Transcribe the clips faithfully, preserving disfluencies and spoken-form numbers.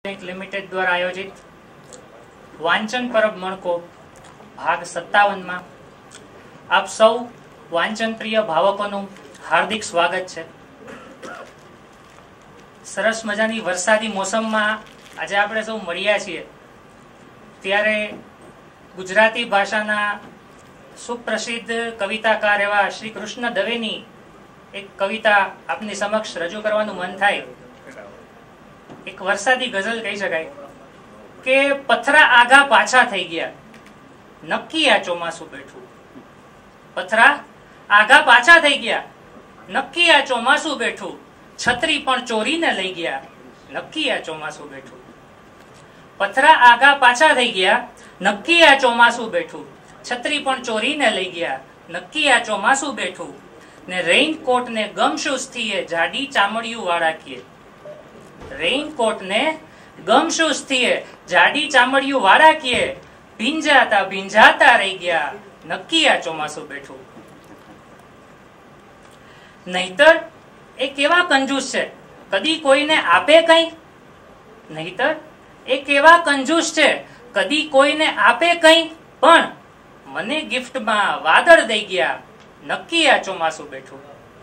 Limited द्वारा आयोजित वांचन परब मणको भाग सत्तावन में आप सौ वांचन प्रिय भावकों हार्दिक स्वागत है। सरस मजानी वरसादी मौसम में आज आपणे सौ मळ्या छीए त्यारे गुजराती भाषाना सुप्रसिद्ध कविताकार एवा श्री कृष्ण दवेनी एक कविता आपनी समक्ष रजू करवानुं मन थाय। एक वरसादी गजल कही शकाय के पथरा आगा पाछा थई गया नक्की आ चोमासु बेठू। पथरा आगा पाछा थई गया नक्की आ चोमासु बेठू। छतरी पण चोरीने लई गया नक्की आ चोमासु बेठू। पथरा आगा पाछा थई गया नक्की आ चोमासु बेठू। छतरी पण चोरीने लई गया नक्की आ चोमासु बेठू। ने रेनकोट ने गमशूज थीए जाडी चामड़िયું वाળા કીએ। रेनकोट ने गमशूज थीए जाडी चामड़िયું वाળા કીએ। ભીંજાતા ભીંજાતા રહી ગયા નક્કી આ ચોમાસું બેઠું। નહીતર એ કેવા કંજૂસ છે કદી કોઈને આપે કઈ। નહીતર એ કેવા કંજૂસ છે કદી કોઈને આપે કઈ પણ મને ગિફ્ટમાં વાદળ દઈ ગયા નક્કી આ ચોમાસું બેઠું।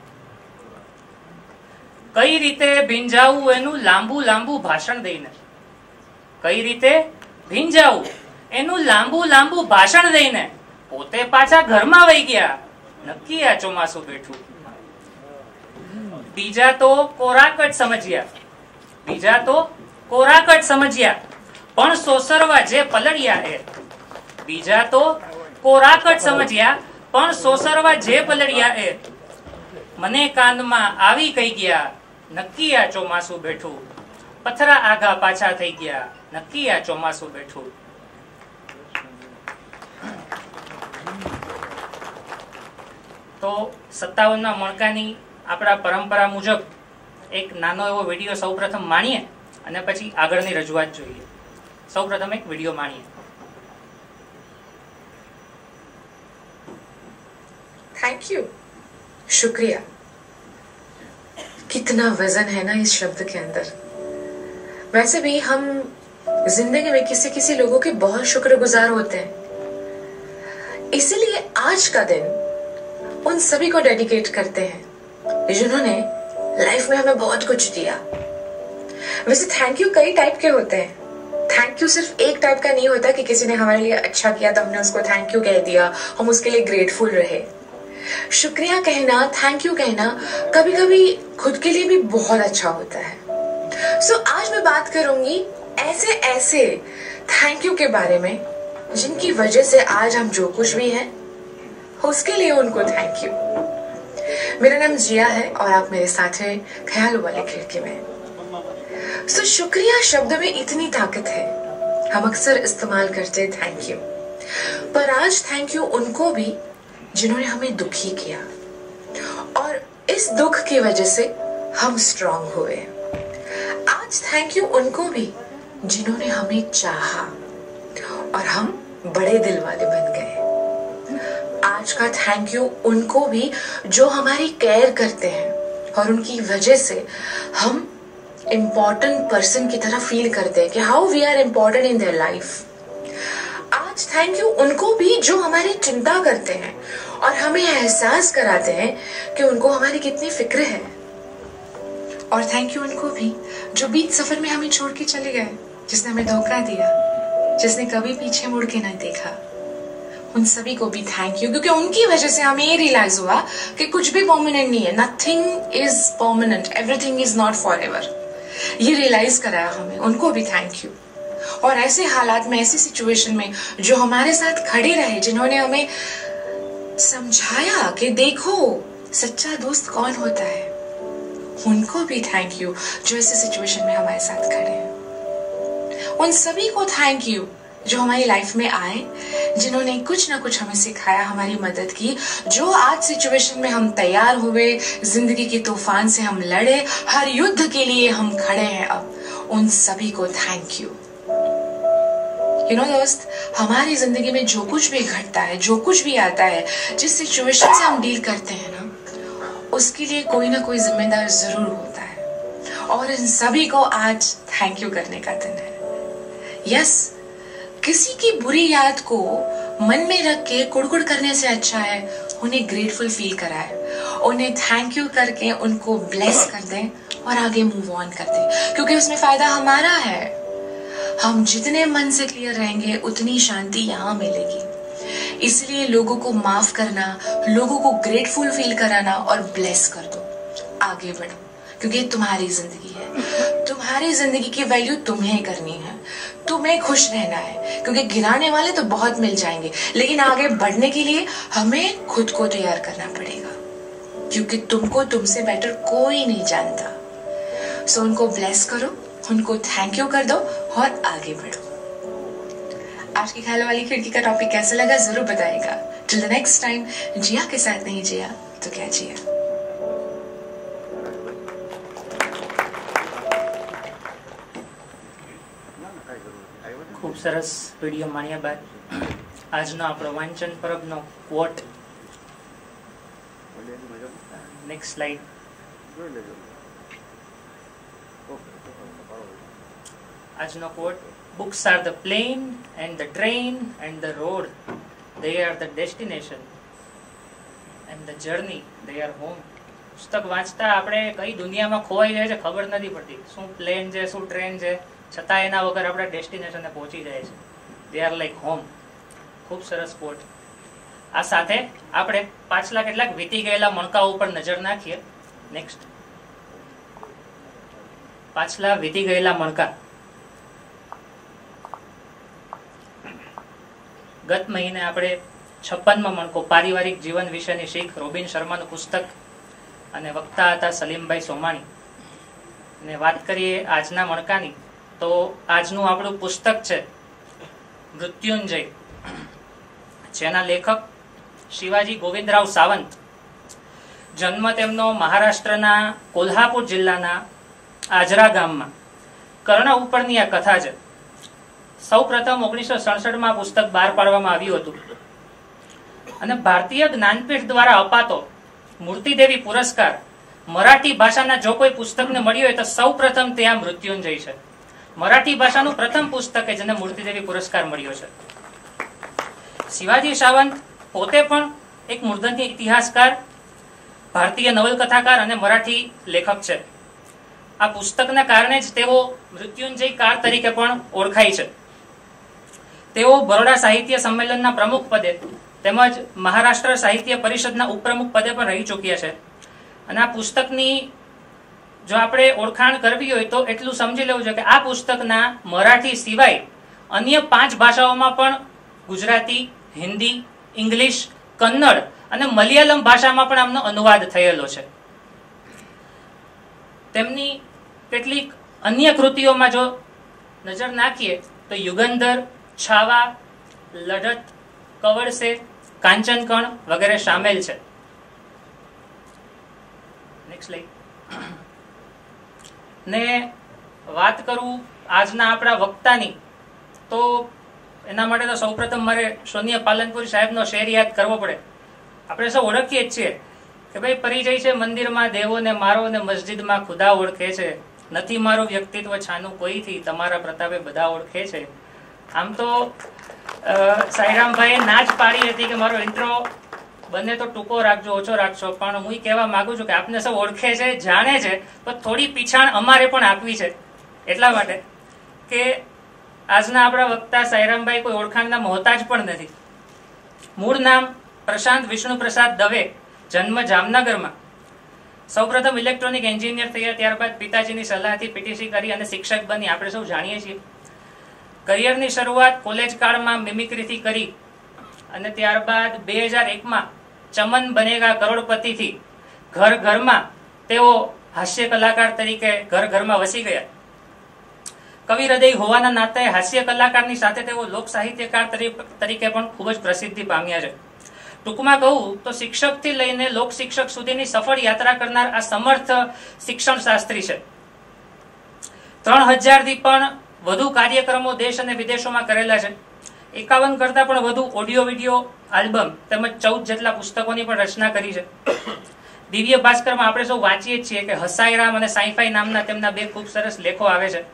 કઈ રીતે ભીંજાવું એનું લાંબુ લાંબુ ભાષણ દઈને। કઈ રીતે ભીંજાવું એનું લાંબુ લાંબુ ભાષણ દઈને પોતે પાછા ઘરમાં વહી ગયા નક્કી આ ચોમાસું બેઠું। બીજા તો કોરાકટ સમજ્યા બીજા તો કોરાકટ સમજ્યા પણ સોસરવા જે પલળ્યા એ। બીજા તો કોરાકટ સમજ્યા પણ સોસરવા જે પલળ્યા એ। મને કાનમાં આવી કઈ ગયા નક્કી આ ચોમાસું બેઠું। પથરા આગા પાછા થઈ ગયા નક્કી આ ચોમાસું બેઠું। તો સત્તાવન ના મણકાની આપણા પરંપરા મુજબ એક નાનો એવો વિડીયો સૌપ્રથમ માણીએ અને પછી આગળની રજૂઆત જોઈએ। સૌપ્રથમ એક વિડીયો માણીએ। थैंक यू, शुक्रिया। कितना वजन है ना इस शब्द के अंदर। वैसे भी हम जिंदगी में किसी किसी लोगों के बहुत शुक्रगुजार होते हैं, इसीलिए आज का दिन उन सभी को डेडिकेट करते हैं जिन्होंने लाइफ में हमें बहुत कुछ दिया। वैसे थैंक यू कई टाइप के होते हैं। थैंक यू सिर्फ एक टाइप का नहीं होता कि किसी ने हमारे लिए अच्छा किया तो हमने उसको थैंक यू कह दिया, हम उसके लिए ग्रेटफुल रहे। शुक्रिया कहना, थैंक यू कहना कभी कभी खुद के लिए भी बहुत अच्छा होता है। सो so, आज मैं बात करूंगी ऐसे ऐसे थैंक यू के बारे में जिनकी वजह से आज हम जो कुछ भी हैं उसके लिए उनको थैंक यू। मेरा नाम जिया है और आप मेरे साथ हैं ख्याल वाले खिड़की में। सो so, शुक्रिया शब्द में इतनी ताकत है, हम अक्सर इस्तेमाल करते थैंक यू, पर आज थैंक यू उनको भी जिन्होंने हमें दुखी किया और इस दुख की वजह से हम स्ट्रांग हुए। आज थैंक यू उनको भी जिन्होंने हमें चाहा और हम बड़े दिल वाले बन गए। आज का थैंक यू उनको भी जो हमारी केयर करते हैं और उनकी वजह से हम इम्पोर्टेंट पर्सन की तरह फील करते हैं कि how we are important in their life. आज थैंक यू उनको भी जो हमारी चिंता करते हैं और हमें एहसास कराते हैं कि उनको हमारी कितनी फिक्र है। और थैंक यू उनको भी जो बीच सफर में हमें छोड़ के चले गए, जिसने हमें धोखा दिया, जिसने कभी पीछे मुड़ के नहीं देखा। उन सभी को भी थैंक यू, क्योंकि उनकी वजह से हमें ये रियलाइज हुआ कि कुछ भी परमानेंट नहीं है। Nothing is permanent, everything is not for ever. ये रियलाइज कराया हमें, उनको भी थैंक यू। और ऐसे हालात में, ऐसी सिचुएशन में जो हमारे साथ खड़े रहे, जिन्होंने हमें समझाया कि देखो सच्चा दोस्त कौन होता है, उनको भी थैंक यू जो ऐसे सिचुएशन में हमारे साथ खड़े हैं। उन सभी को थैंक यू जो हमारी लाइफ में आए, जिन्होंने कुछ ना कुछ हमें सिखाया, हमारी मदद की, जो आज सिचुएशन में हम तैयार हुए, जिंदगी के तूफान से हम लड़े, हर युद्ध के लिए हम खड़े हैं अब। उन सभी को थैंक यू। यू नो दोस्त, हमारी जिंदगी में जो कुछ भी घटता है, जो कुछ भी आता है, जिस सिचुएशन से हम डील करते हैं ना, उसके लिए कोई ना कोई जिम्मेदार जरूर होता है। और इन सभी को आज थैंक यू करने का दिन है। यस, किसी की बुरी याद को मन में रख के कुड़कुड़ करने से अच्छा है उन्हें ग्रेटफुल फील कराए, उन्हें थैंक यू करके उनको ब्लेस कर दें और आगे मूव ऑन कर दें, क्योंकि उसमें फायदा हमारा है। हम जितने मन से क्लियर रहेंगे उतनी शांति यहाँ मिलेगी। इसलिए लोगों को माफ करना, लोगों को ग्रेटफुल फील कराना और ब्लेस कर दो, आगे बढ़ो, क्योंकि तुम्हारी जिंदगी है। तुम्हारी जिंदगी की वैल्यू तुम्हें करनी है, तुम्हें खुश रहना है, क्योंकि गिराने वाले तो बहुत मिल जाएंगे, लेकिन आगे बढ़ने के लिए हमें खुद को तैयार करना पड़ेगा, क्योंकि तुमको तुमसे बेटर कोई नहीं जानता। सो उनको ब्लेस करो, उनको थैंक यू कर दो और आगे बढ़ो। आज की ख्याल वाली खिड़की का टॉपिक कैसा लगा जरूर बताएगा। Till the next time, Jiya के साथ नहीं जिया तो क्या जिया। खूब सरस विडियो माण्या बाद આજનો આપણો વાંચન પરબનો ક્વોટ નેક્સ્ટ સ્લાઇડ। આજનો quote, books are the plane and the train and the road, they are the destination and the journey they are home। પુસ્તક વાંચતા આપણે કઈ દુનિયામાં ખોવાઈ જાય છે ખબર નથી પડતી, શું પ્લેન છે શું ટ્રેન છે, છતાં એના વગર આપણે ડેસ્ટિનેશને પહોંચી જાય છે। They are like home. ખૂબ સરસ કોટ। આ સાથે આપણે પાછલા કેટલાક વીતી ગયેલા મણકાઓ ઉપર નજર નાખીએ। નેક્સ્ટ, પાછલા વીતી ગયેલા મણકા। ગત મહિને આપણે છપ્પનમો મણકો પારિવારિક જીવન વિશેની શીખ, રોબિન શર્માનું પુસ્તક, અને વક્તા હતા સલીમભાઈ સોમાણી। ને વાત કરીએ આજના મણકાની, તો આજનું આપણું પુસ્તક છે મૃત્યુંજય, જેના લેખક શિવાજી ગોવિંદરાવ સાવંત। જન્મ તેમનો મહારાષ્ટ્રના કોલ્હાપુર જિલ્લાના આજરા ગામમાં। કર્ણ ઉપરની આ કથા છે। સૌ પ્રથમ ઓગણીસો સડસઠ માં પુસ્તક બહાર પાડવામાં આવ્યું હતું અને ભારતીય જ્ઞાનપીઠ દ્વારા અપાતો મૂર્તિદેવી પુરસ્કાર મરાઠી ભાષાના જો કોઈ પુસ્તકને મળ્યો હોય તો સૌ પ્રથમ તે આ મૃત્યુંજય છે। મરાઠી ભાષાનું પ્રથમ પુસ્તક છે જેને મૂર્તિદેવી પુરસ્કાર મળ્યો છે। શિવાજી સાવંત પોતે પણ એક મૂર્ધન્ય ઇતિહાસકાર, ભારતીય નવલકથાકાર અને મરાઠી લેખક છે। આ પુસ્તકના કારણે જ તેઓ મૃત્યુંજયકાર તરીકે પણ ઓળખાય છે। તેઓ બરોડા સાહિત્ય સંમેલનના પ્રમુખ પદે તેમજ મહારાષ્ટ્ર સાહિત્ય પરિષદના ઉપપ્રમુખ પદે પણ રહી ચૂક્યા છે। અને આ પુસ્તકની જો આપણે ઓળખાણ કરવી હોય તો એટલું સમજી લેવું છે કે આ પુસ્તકના મરાઠી સિવાય અન્ય પાંચ ભાષાઓમાં પણ ગુજરાતી, હિન્દી, ઇંગ્લિશ, કન્નડ અને મલયાલમ ભાષામાં પણ આમનો અનુવાદ થયેલો છે। તેમની કેટલીક અન્ય કૃતિઓમાં જો નજર નાખીએ તો યુગંધર, છાવા, લડત, કવળસે, કાંચનકણ વગેરે સામેલ છે। Next slide. ને વાત કરું આજના આપણા વક્તાની, તો એના માટે તો સૌપ્રથમ મારે સોનિયા પાલનપુરી સાહેબનો શેર યાદ કરવો પડે। આપણે સૌ ઓળખીએ જ છીએ કે ભાઈ પરિચય છે મંદિરમાં દેવો ને મારો ને મસ્જિદમાં ખુદા ઓળખે છે, નથી મારું વ્યક્તિત્વ છાનું કોઈથી, તમારા પ્રતાપે બધા ઓળખે છે। આમ તો સાઈરામભાઈ ના જ પાડી હતી કે મારો ઇન્ટ્રો બને તો ટૂંકો રાખજો, ઓછો રાખશો, પણ હું કહેવા માંગુ છું કે આપને સૌ ઓળખે છે, જાણે છે, પણ થોડી પીછાણ અમારે પણ આપવી છે, એટલા માટે કે આજના આપણા વક્તા સાઈરામભાઈ કોઈ ઓળખાણના મોહતાજ પણ નથી। મૂળ નામ પ્રશાંત વિષ્ણુ પ્રસાદ દવે, જન્મ જામનગરમાં। સૌપ્રથમ ઇલેક્ટ્રોનિક એન્જિનિયર થયા, ત્યારબાદ પિતાજીની સલાહથી પીટીસી કરી અને શિક્ષક બની, આપણે સૌ જાણીએ છીએ। કરિયરની શરૂઆત કોલેજ કાળમાં મિમિક્રીથી કરી અને ત્યારબાદ બે હજાર એક માં ચમન બનેગા કરોડપતિથી ઘર ઘરમાં તેઓ હાસ્ય કલાકાર તરીકે ઘર ઘરમાં વસી ગયા। કવિ હૃદય હોવાના નાતે હાસ્ય કલાકારની સાથે તેઓ લોક સાહિત્યકાર તરીકે પણ ખૂબ જ પ્રસિદ્ધિ પામ્યા છે। ટૂંકમાં કહું તો શિક્ષકથી લઈને લોક શિક્ષક સુધીની સફળ યાત્રા કરનાર આ સમર્થ શિક્ષણ શાસ્ત્રી છે। ત્રણ હજારથી પણ વધુ કાર્યક્રમો દેશ અને વિદેશોમાં કરેલા છે। એકાવન કરતા પણ વધુ ઓડિયો વિડિયો આલ્બમ તેમજ ચૌદ જેટલા પુસ્તકોની પણ રચના કરી છે। દિવ્ય ભાસ્કરમાં આપણે સૌ વાંચીએ જ છીએ કે હસાઈરામ અને સાઈફાઈ નામના તેમના બે ખૂબ સરસ લેખો આવે છે.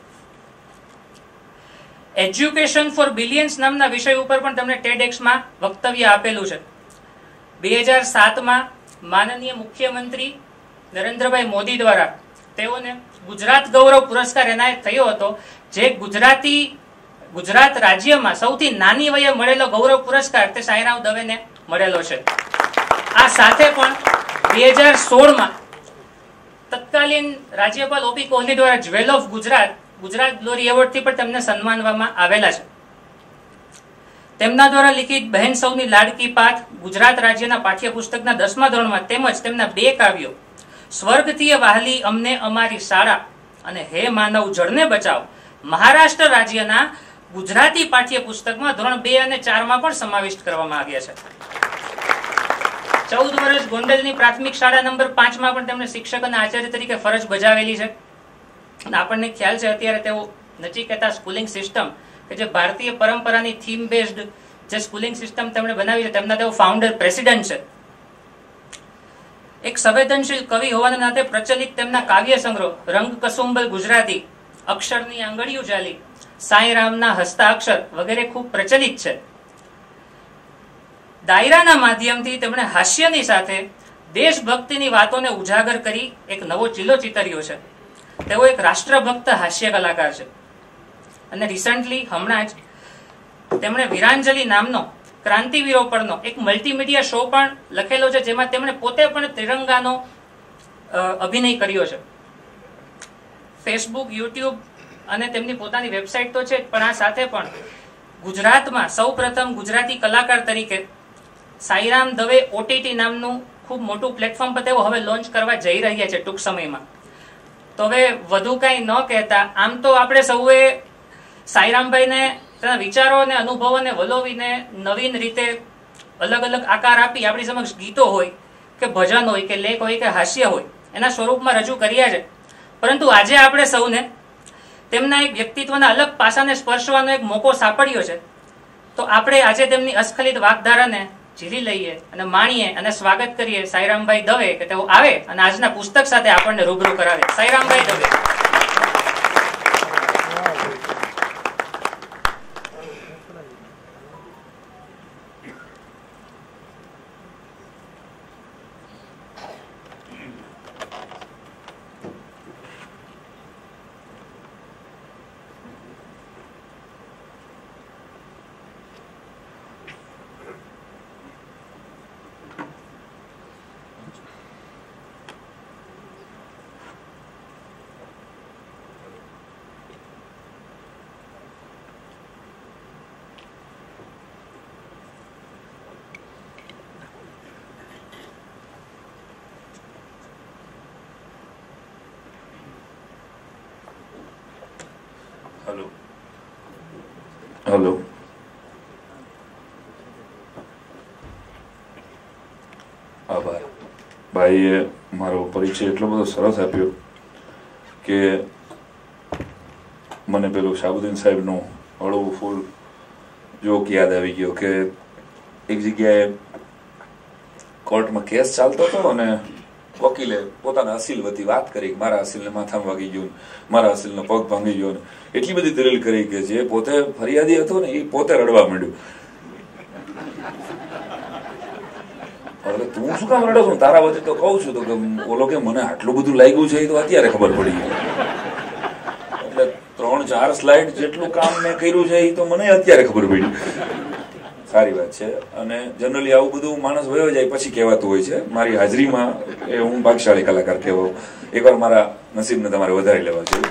એજ્યુકેશન ફોર બિલિયન્સ નામના વિષય ઉપર પણ તેમણે ટેડએક્સમાં વક્તવ્ય આપેલું છે. બે હજાર સાતમાં માનનીય મુખ્યમંત્રી નરેન્દ્રભાઈ મોદી દ્વારા તેઓને ગુજરાત ગૌરવ પુરસ્કાર એનાયત થયો હતો, જે ગુજરાતી ગુજરાત રાજ્યમાં સૌથી નાની વયે મળેલો ગૌરવ પુરસ્કાર તે સાંઈરામ દવેને મળેલો છે. આ સાથે પણ બે હજાર સોળમાં તત્કાલીન રાજ્યપાલ ઓપી કોહલી દ્વારા jewel of Gujarat Gujarat glory એવોર્ડથી પણ તેમને સન્માનવામાં આવેલા છે. તેમના દ્વારા લિખિત બહેન સૌની લાડકી પાથ ગુજરાત રાજ્યના પાઠ્યપુસ્તકના દસમા ધોરણમાં તેમજ તેમના બે કાવ્યો સ્વર્ગથી વહાલી અમને અમારી શાળા અને હે માનવ જળને બચાવ મહારાષ્ટ્ર રાજ્યના ગુજરાતી પાઠ્યપુસ્તકમાં ધોરણ બે અને ચાર માં પણ સમાવિષ્ટ કરવામાં આવ્યા છે. ચૌદ વર્ષ ગોંડલની પ્રાથમિક શાળા નંબર પાંચ માં પણ તેમણે શિક્ષક અને આચાર્ય તરીકે ફરજ બજાવેલી છે. અને આપણને ખ્યાલ છે અત્યારે તેઓ નચિકેતા સ્કૂલિંગ સિસ્ટમ કે જે ભારતીય પરંપરાની થીમ બેઝડ જે સ્કૂલિંગ સિસ્ટમ તેમણે બનાવી છે તેમના તેઓ ફાઉન્ડર પ્રેસિડેન્ટ છે. એક સંવેદનશીલ કવિ હોવાના નાતે પ્રચલિત તેમના કાવ્ય સંગ્રહ રંગ કસુંબલ ગુજરાતી, અક્ષરની આંગળીઓ જાલી, સાંઈરામના હસ્તાક્ષર વગેરે ખૂબ પ્રચલિત છે. ડાયરાના માધ્યમથી તેમણે હાસ્યની સાથે દેશભક્તિની વાતોને ઉજાગર કરી એક નવો ચીલો ચિતર્યો છે. તેઓ એક રાષ્ટ્રભક્ત હાસ્ય કલાકાર છે અને રિસન્ટલી હમણાં જ તેમણે વીરાંજલિ નામનો ક્રાંતિવીરો પરનો એક મલ્ટીમીડિયા શો પણ લખેલો છે, જેમાં તેમણે પોતે પણ ત્રિરંગાનો અભિનય કર્યો છે. ફેસબુક, યુટ્યુબ અને તેમની પોતાની વેબસાઇટ તો છે, પણ આ સાથે પણ ગુજરાતમાં સૌ પ્રથમ ગુજરાતી કલાકાર તરીકે સાંઈરામ દવે ઓટીટી નામનું ખૂબ મોટું પ્લેટફોર્મ પર તેઓ હવે લોન્ચ કરવા જઈ રહ્યા છે ટૂંક સમયમાં. તો હવે વધુ કઈ ન કહેતા, આમ તો આપણે સૌએ સાંઈરામભાઈને તેના વિચારો અને અનુભવોને વલોવીને નવીન રીતે અલગ અલગ આકાર આપી આપણી સમક્ષ ગીતો હોય કે ભજન હોય કે લેખ હોય કે હાસ્ય હોય એના સ્વરૂપમાં રજૂ કર્યા છે. પરંતુ આજે આપણે સૌને તેમના એક વ્યક્તિત્વના અલગ પાસાને સ્પર્શવાનો એક મોકો સાંપડ્યો છે. તો આપણે આજે તેમની અસ્ખલિત વાગધારાને ઝીલી લઈએ અને માણીએ અને સ્વાગત કરીએ સાંઈરામભાઈ દવે કે તેઓ આવે અને આજના પુસ્તક સાથે આપણને રૂબરૂ કરાવે. સાંઈરામભાઈ દવે. હેલો હેલો આભાર. ભાઈએ મારો પરિચય એટલો બધો સરસ આપ્યો કે મને પેલું શાહબુદ્દીન સાહેબનું હળવું ફૂલ જોક યાદ આવી ગયો કે એક જગ્યાએ કોર્ટમાં કેસ ચાલતો હતો અને વકીલે પોતાના અસીલ વતી વાત કરી, મારા અસીલને માથામાં વાગી ગયું, મારા અસીલનો પગ ભાંગી ગયો, એટલી બધી દલીલ કરી કે જે પોતે ફરિયાદી હતો ને એ પોતે રડવા માંડ્યું. એટલે તું શું કામ રડો છું? તારા વચ્ચે તો કહું છું તો કે ઓલો કે મને આટલું બધું લાગ્યું છે એ તો અત્યારે ખબર પડી ગઈ. એટલે ત્રણ ચાર સ્લાઇડ જેટલું કામ મેં કર્યું છે એ તો મને અત્યારે ખબર પડી. સારી વાત છે. અને જનરલી આવું બધું માણસ વયો જાય પછી કહેવાતું હોય છે. મારી હાજરીમાં એ હું ભાગશાળી કલાકાર કહેવાઉં. એકવાર મારા નસીબને તમારે વધારી લેવા છે.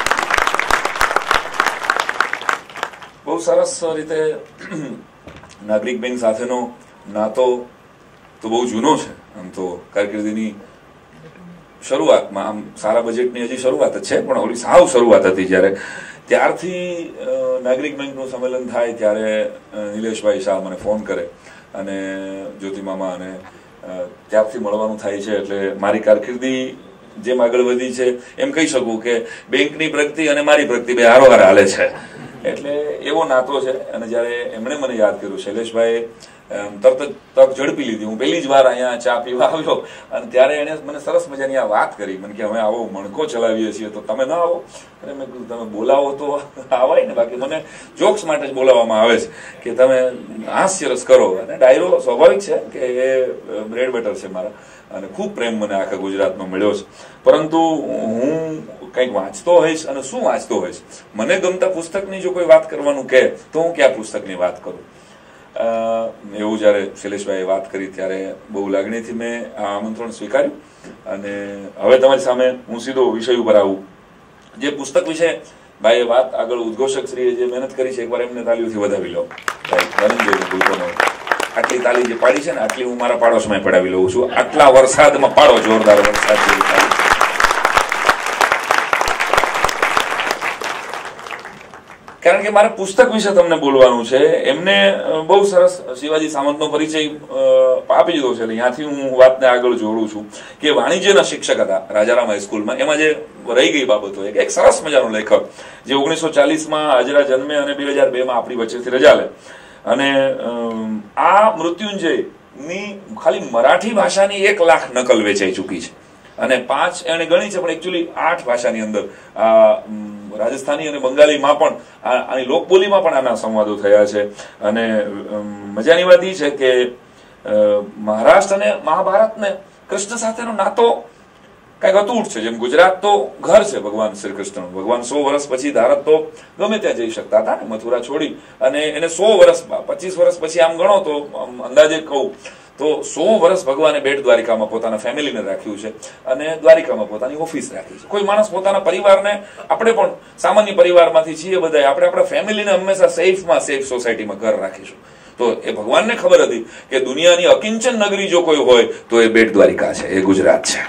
બહુ સરસ રીતે નાગરિક બેંક સાથેનો નાતો તો બહુ જૂનો છે. આમ તો કારકિર્દીની શરૂઆતમાં આમ સારા બજેટની હજી શરૂઆત જ છે, પણ ઓલી સાવ શરૂઆત હતી જ્યારે ત્યારથી નાગરિક બેંકનું સંમેલન થાય ત્યારે નિલેશભાઈ શાહ મને ફોન કરે અને જ્યોતિ મામા અને ત્યારથી મળવાનું થાય છે. એટલે મારી કારકિર્દી જેમ આગળ વધી છે એમ કહી શકું કે બેંકની પ્રગતિ અને મારી પ્રગતિ બે હારોહાર હાલે છે. એટલે એવો નાતો છે. અને જ્યારે એમણે મને યાદ કર્યું, શૈલેષભાઈ તરત જ તક ઝડપી લીધી. હું પહેલી જ વાર અહીંયા ચા પીવા આવ્યો અને ત્યારે એને મને સરસ મજાની આ વાત કરી. મને કે અમે આવો મણકો ચલાવીએ છીએ તો તમે ના આવો? અને મેં કીધું તમે બોલાવો તો આવાય ને, બાકી મને જોક્સ માટે જ બોલાવવામાં આવે છે કે તમે હાસ્યરસ કરો. અને ડાયરો સ્વાભાવિક છે કે એ બ્રેડ બેટર છે મારા, અને ખૂબ પ્રેમ મને આખા ગુજરાતમાં મળ્યો છે. પરંતુ હું કંઈક વાંચતો હોઈશ, અને શું વાંચતો હોઈશ, મને ગમતા પુસ્તકની જો કોઈ વાત કરવાનું કહે તો હું કયા પુસ્તકની વાત કરું. એવું જયારે શૈલેષભાઈએ વાત કરી ત્યારે બહુ લાગણીથી મેં આ આમંત્રણ સ્વીકાર્યું. અને હવે તમારી સામે હું સીધો વિષય ઉપર આવું. જે પુસ્તક વિશે ભાઈએ વાત આગળ ઉદ્ઘોષક શ્રીએ જે મહેનત કરી છે, એકવાર એમને તાલીઓથી વધાવી લો. આટલી તાલી જે પાડી છે ને, આટલી હું મારા પાડોશમાં પડાવી લઉં છું. આટલા વરસાદમાં પાડો, જોરદાર વરસાદ જેવી તાલી. કારણ કે મારે પુસ્તક વિશે તમને બોલવાનું છે. એમને બહુ સરસ શિવાજી સામંતનો પરિચય આપી દીધો છે, ત્યાંથી હું વાતને આગળ જોડું છું કે વાણિજ્યના શિક્ષક હતા રાજારામ હાઈસ્કૂલમાં. એમાં જે રહી ગઈ બાબત હોય કે એક સરસ મજાનો લેખક જે ઓગણીસો ચાલીસમાં હાજરા જન્મે અને બે હજાર બે માં આપણી વચ્ચેથી રજા લે, અને આ મૃત્યુંજયની ખાલી મરાઠી ભાષાની એક લાખ નકલ વેચાઈ ચૂકી છે, અને પાંચ એને ગણી છે, પણ એકચ્યુઅલી આઠ ભાષાની અંદર આ રાજસ્થાની અને બંગાળીમાં પણ આની લોકબોલીમાં પણ આના સંવાદો થયા છે. અને મજાની વાત એ છે કે મહારાષ્ટ્ર અને મહાભારતને કૃષ્ણ સાથેનો નાતો કઈક અતૂટ છે. જેમ ગુજરાત તો ઘર છે ભગવાન શ્રી કૃષ્ણ. ભગવાન સો વર્ષ પછી ભારત તો ગમે ત્યાં જઈ શકતા હતા ને, મથુરા છોડી, અને એને સો વર્ષ પચીસ વર્ષ પછી આમ ગણો તો અંદાજે કહું તો સો વર્ષ ભગવાને બેટ દ્વારિકામાં પોતાના ફેમિલીને રાખ્યું છે, અને દ્વારિકામાં પોતાની ઓફિસ રાખી છે. કોઈ માણસ પોતાના પરિવારને, આપણે પણ સામાન્ય પરિવારમાંથી છીએ બધા, આપણે આપણા ફેમિલીને હંમેશા સેફમાં સેફ સોસાયટીમાં ઘર રાખીશું. તો એ ભગવાનને ખબર હતી કે દુનિયાની અકિંચન નગરી જો કોઈ હોય તો એ બેટ દ્વારિકા છે, એ ગુજરાત છે.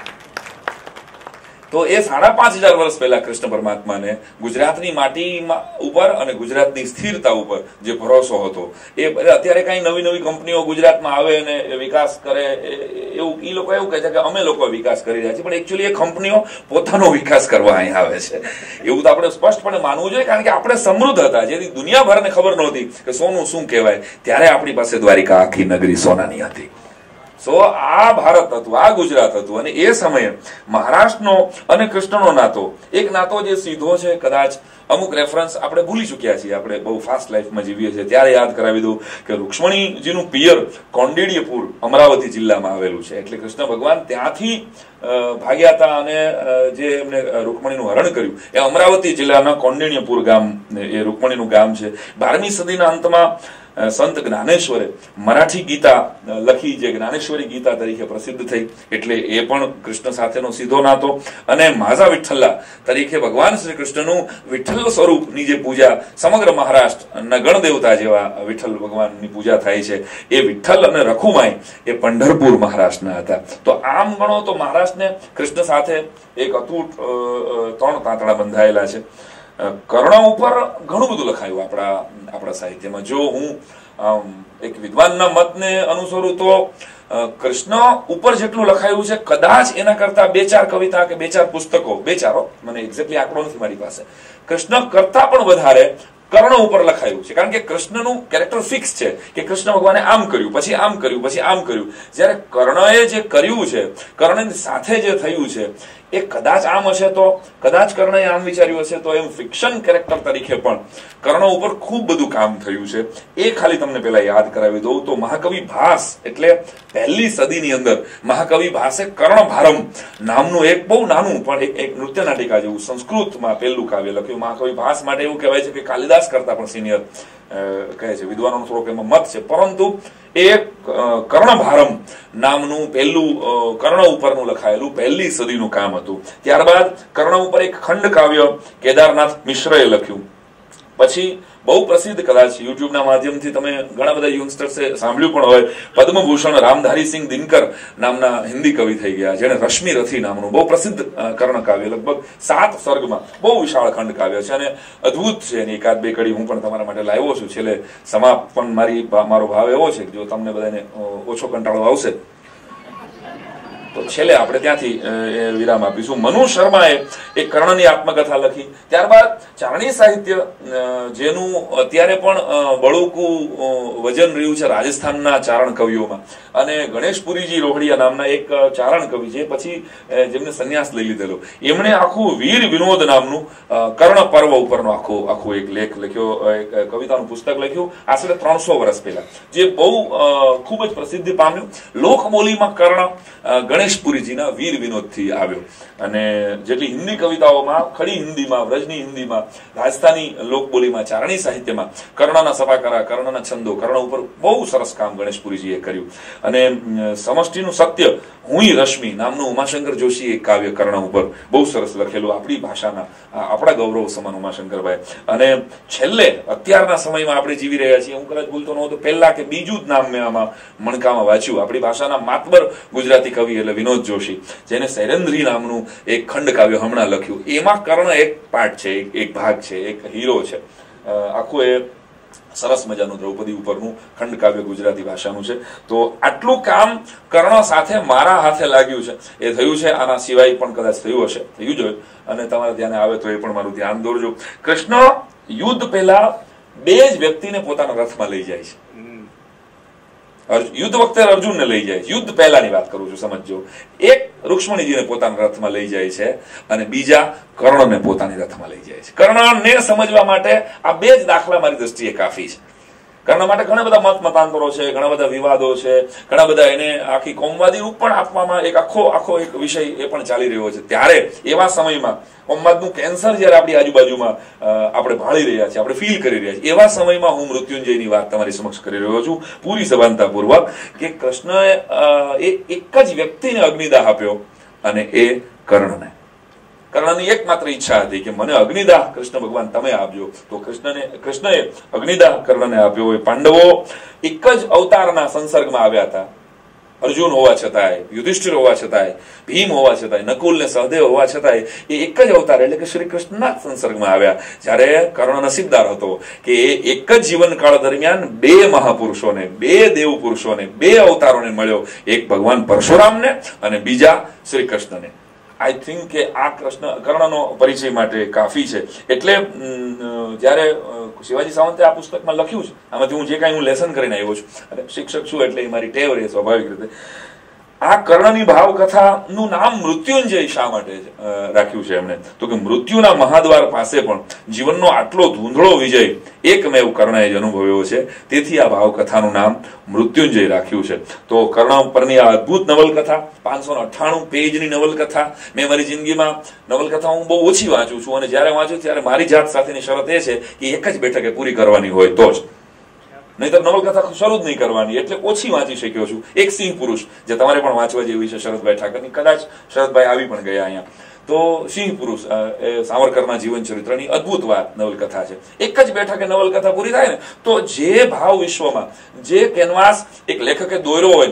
તો એ સાડા પાંચ હજાર વર્ષ પહેલા કૃષ્ણ પરમાત્માને ગુજરાતની માટી ઉપર અને ગુજરાતની સ્થિરતા ઉપર જે ભરોસો હતો, એ અત્યારે કઈ નવી નવી કંપનીઓ ગુજરાતમાં આવે અને વિકાસ કરે, એવું એ લોકો એવું કહે છે કે અમે લોકો વિકાસ કરી રહ્યા છીએ, પણ એકચ્યુઅલી એ કંપનીઓ પોતાનો વિકાસ કરવા અહીં આવે છે. એવું તો આપણે સ્પષ્ટપણે માનવું જોઈએ, કારણ કે આપણે સમૃદ્ધ હતા, જેથી દુનિયાભરને ખબર નહોતી કે સોનું શું કહેવાય, ત્યારે આપણી પાસે દ્વારિકા આખી નગરી સોનાની હતી. સો આ ભારત હતું, આ ગુજરાત હતું. અને એ સમયે મહારાષ્ટ્રનો અને કૃષ્ણનો નાતો, એક નાતો જે સીધો છે, કદાચ અમુક રેફરન્સ આપણે ભૂલી ચુક્યા છીએ, આપણે બહુ ફાસ્ટ લાઈફમાં જીવીએ છીએ, ત્યારે યાદ કરાવી દઉં કે રૂક્ષ્મણીજીનું પિયર કોંડિડ્યપુર અમરાવતી જિલ્લામાં આવેલું છે. એટલે કૃષ્ણ ભગવાન ત્યાંથી ભાગ્યા હતા, અને જે એમને રૂક્ષ્મણીનું હરણ કર્યું એ અમરાવતી જિલ્લાના કોંડિન્યપુર ગામ, એ રૂક્ષ્મણીનું ગામ છે. બારમી સદીના અંતમાં સંત જ્ઞાનેશ્વરે મરાઠી ગીતા લખી, જે જ્ઞાનેશ્વરી ગીતા તરીકે પ્રસિદ્ધ થઈ. એટલે એ પણ કૃષ્ણ સાથેનો સીધો નાતો. અને માઝા વિઠ્ઠલા તરીકે ભગવાન શ્રી કૃષ્ણનું વિઠ્ઠલ સ્વરૂપની જે પૂજા સમગ્ર મહારાષ્ટ્રના ગણદેવતા જેવા વિઠ્ઠલ ભગવાનની પૂજા થાય છે, એ વિઠ્ઠલ અને રખુમાઈ એ પંઢરપુર મહારાષ્ટ્રના હતા. તો આમ ગણો તો મહારાષ્ટ્રને કૃષ્ણ સાથે એક અતૂટ ત્રણ તાંતણા બંધાયેલા છે. કર્ણ ઉપર ઘણું બધું લખાયું આપણા આપણા સાહિત્યમાં. જો હું એક વિદ્વાનના મતને અનુસરું તો કૃષ્ણ ઉપર જેટલું લખાયું છે, કદાચ એના કરતા બે ચાર કવિતા કે બે ચાર પુસ્તકો, બે ચારો, મને એક્ઝેક્ટલી આંકડો નથી મારી પાસે, કૃષ્ણ કરતા પણ વધારે કર્ણ ઉપર લખાયું છે. કારણ કે કૃષ્ણનું કેરેક્ટર ફિક્સ છે કે કૃષ્ણ ભગવાને આમ કર્યું, પછી આમ કર્યું, પછી આમ કર્યું. જ્યારે કર્ણએ જે કર્યું છે, કર્ણની સાથે જે થયું છે, એ કદાચ આમ હશે તો, કદાચ કર્ણએ આમ વિચાર્યું હશે તો, એમ ફિક્શન કેરેક્ટર તરીકે પણ કર્ણ ઉપર ખૂબ બધું કામ થયું છે. એ ખાલી તમને પેલા યાદ કરાવી દઉં તો મહાકવિ ભાસ, એટલે પહેલી સદીની અંદર મહાકવિ ભાસે કર્ણભારમ નામનું એક બહુ નાનું પણ એક એક નૃત્ય નાટિકા જેવું સંસ્કૃતમાં પહેલું કાવ્ય લખ્યું. મહાકવિ ભાસ માટે એવું કહેવાય છે કે કાલિદાસ કરતા પણ સિનિયર કહે છે, વિદ્વાનોનો થોડોક એમાં મત છે, પરંતુ એ કર્ણભારમ નામનું પહેલું કર્ણ ઉપરનું લખાયેલું પહેલી સદીનું કામ હતું. ત્યારબાદ કર્ણ ઉપર એક ખંડ કાવ્ય કેદારનાથ મિશ્રએ લખ્યું. પછી બહુ પ્રસિદ્ધ, કદાચ યુટ્યુબના માધ્યમથી તમે ઘણા બધા યંગસ્ટર્સે સાંભળ્યું પણ હોય, પદ્મભૂષણ રામધારીસિંહ દિનકર નામના હિન્દી કવિ થઈ ગયા, જેને રશ્મિ રથી નામનું બહુ પ્રસિદ્ધ કર્ણ કાવ્ય, લગભગ સાત સર્ગમાં બહુ વિશાળ ખંડ કાવ્ય છે, અને અદભુત છે. એની એકાદ બે કડી હું પણ તમારા માટે લાવ્યો છું. છેલ્લે સમાપન મારી મારો ભાવ એવો છે કે જો તમને બધાને ઓછો કંટાળો આવશે તો છેલ્લે આપણે ત્યાંથી વિરામ આપીશું. મનુ શર્માએ એક કર્ણની આત્મકથા લખી. ત્યારબાદ ચારણી સાહિત્ય જેનું અત્યારે પણ બળુકું વજન રહ્યું છે રાજસ્થાનના ચારણ કવિઓમાં, અને ગણેશપુરીજી રોહડિયા નામના એક ચારણ કવિ છે, પછી જેમને સંન્યાસ લઈ લીધેલો, એમણે આખું વીર વિનોદ નામનું કર્ણ પર્વ ઉપરનો આખો આખો એક લેખ લખ્યો, એક કવિતાનું પુસ્તક લખ્યું આશરે ત્રણસો વર્ષ પહેલા, જે બહુ ખૂબ જ પ્રસિદ્ધિ પામ્યું. લોકબોલીમાં કર્ણ ગણેશપુરીજીના વીર વિનોદથી આવ્યો, અને જેટલી હિન્દી કવિતાઓમાં, ખડી હિન્દીમાં, વ્રજની હિન્દીમાં, રાજસ્થાની લોકબોલીમાં, ચારણી સાહિત્યમાં કર્ણના સભાકરા, કર્ણના છંદો, કર્ણ ઉપર બહુ સરસ કામ ગણેશપુરીજીએ કર્યું. અને સમષ્ટિનું સત્ય હુંય રશ્મિ નામનું ઉમાશંકર જોશીએ કાવ્ય કર્ણ ઉપર બહુ સરસ લખેલું, આપણી ભાષાના, આપણા ગૌરવ સમાન ઉમાશંકરભાઈ. અને છેલ્લે અત્યારના સમયમાં આપણે જીવી રહ્યા છીએ, હું કદાચ ભૂલતો નહોતો, પહેલા કે બીજું જ નામ મેં આમાં મણકામાં વાંચ્યું, આપણી ભાષાના માતબર ગુજરાતી કવિ એટલે વિનોદ જોશી, જેને સૈરેન્દ્રી નામનું એક ખંડ કાવ્ય હમણાં લખ્યું. એમાં કર્ણ એક પાર્ટ છે, એક ભાગ છે, એક હીરો છે. આખું એ સરસ મજાનું દ્રૌપદી ઉપરનું ખંડ કાવ્ય ગુજરાતી ભાષાનું છે. તો આટલું કામ કર્ણ સાથે મારા હાથે લાગ્યું છે, એ થયું છે. આના સિવાય પણ કદાચ થયું હશે, થયું જોઈએ, અને તમારા ધ્યાને આવે તો એ પણ મારું ધ્યાન દોરજો. કૃષ્ણ યુદ્ધ પહેલા બે જ વ્યક્તિને પોતાના રથમાં લઈ જાય છે. યુદ્ધ વખતે અર્જુનને લઈ જાય છે, યુદ્ધ પહેલાની વાત કરું છું, સમજો. એક રૂક્ષ્મણીજીને પોતાના રથમાં લઈ જાય છે, અને બીજા કર્ણને પોતાની રથમાં લઈ જાય છે. કર્ણને સમજવા માટે આ બે જ દાખલા મારી દ્રષ્ટિએ કાફી છે. કર્ણ માટે ઘણા બધા મત મતાંતરો છે, ઘણા બધા વિવાદો છે, ઘણા બધા એને આખી કોમવાદી રૂપ પણ આપવામાં એક આખો આખો એક વિષય એ પણ ચાલી રહ્યો છે. ત્યારે એવા સમયમાં કોમવાદનું કેન્સર જયારે આપણી આજુબાજુમાં આપણે ભાળી રહ્યા છીએ, આપણે ફીલ કરી રહ્યા છીએ, એવા સમયમાં હું મૃત્યુંજયની વાત તમારી સમક્ષ કરી રહ્યો છું પૂરી સભાનતાપૂર્વક, કે કૃષ્ણએ એ એક જ વ્યક્તિને અગ્નિદાહ આપ્યો, અને એ કર્ણને. કર્ણની એકમાત્ર ઈચ્છા હતી કે મને અગ્નિદાહ કૃષ્ણ ભગવાન તમે આપજો. તો કૃષ્ણને કૃષ્ણએ અગ્નિદાહ કર્ણને આપ્યો. એ પાંડવો એક જ અવતારના સંસર્ગમાં આવ્યા હતા. અર્જુન હોવા છતાંય, યુધિષ્ઠિર હોવા છતાંય, ભીમ હોવા છતાંય, નકુલ ને સહદેવ હોવા છતાંય એ એક જ અવતાર એટલે કે શ્રી કૃષ્ણના સંસર્ગમાં આવ્યા. જ્યારે કર્ણ નસીબદાર હતો કે એ એક જ જીવનકાળ દરમિયાન બે મહાપુરુષોને, બે દેવ પુરુષોને, બે અવતારોને મળ્યો. એક ભગવાન પરશુરામને અને બીજા શ્રી કૃષ્ણને. આઈ થિંક કે આ કૃષ્ણ કર્ણનો પરિચય માટે કાફી છે. એટલે જયારે શિવાજી સાવંતે આ પુસ્તકમાં લખ્યું છે, આમાંથી હું જે કાંઈ હું લેસન કરીને આવ્યો છું, અને શિક્ષક છું એટલે મારી ટેવ રહે સ્વાભાવિક રીતે. આ કર્ણની ભાવકથાનું નામ મૃત્યુંજય શા માટે રાખ્યું છે એમણે? તો કે મૃત્યુના મહાદ્વાર પાસે પણ જીવનનો આટલો ધૂંધળો વિજય એકમેવ કર્ણએ જ અનુભવ્યો છે, તેથી આ ભાવકથાનું નામ મૃત્યુંજય રાખ્યું છે. તો કર્ણ પરની આ અદભુત નવલકથા, પાંચસો અઠ્ઠાણું પેજની નવલકથા. મેં મારી જિંદગીમાં નવલકથા હું બહુ ઓછી વાંચું છું, અને જયારે વાંચું ત્યારે મારી જાત સાથેની શરત એ છે કે એક જ બેઠકે પૂરી કરવાની હોય તો જ, નહીતર નવલકથા શરૂ જ નહીં કરવાની. એટલે ઓછી વાંચી શક્યો છું. એક સિંહ પુરુષ જે તમારે પણ વાંચવા જેવી છે, શરદભાઈ ઠાકરની, કદાચ શરદભાઈ આવી પણ ગયા અહીંયા. તો સિંહ પુરુષ એ સાવરકરના જીવન ચરિત્રની અદભુત વાત નવલકથા છે. એક જ બેઠકે નવલકથા પૂરી થાય ને, તો જે ભાવ વિશ્વમાં, જે કેનવાસ એક લેખકે દોર્યો હોય,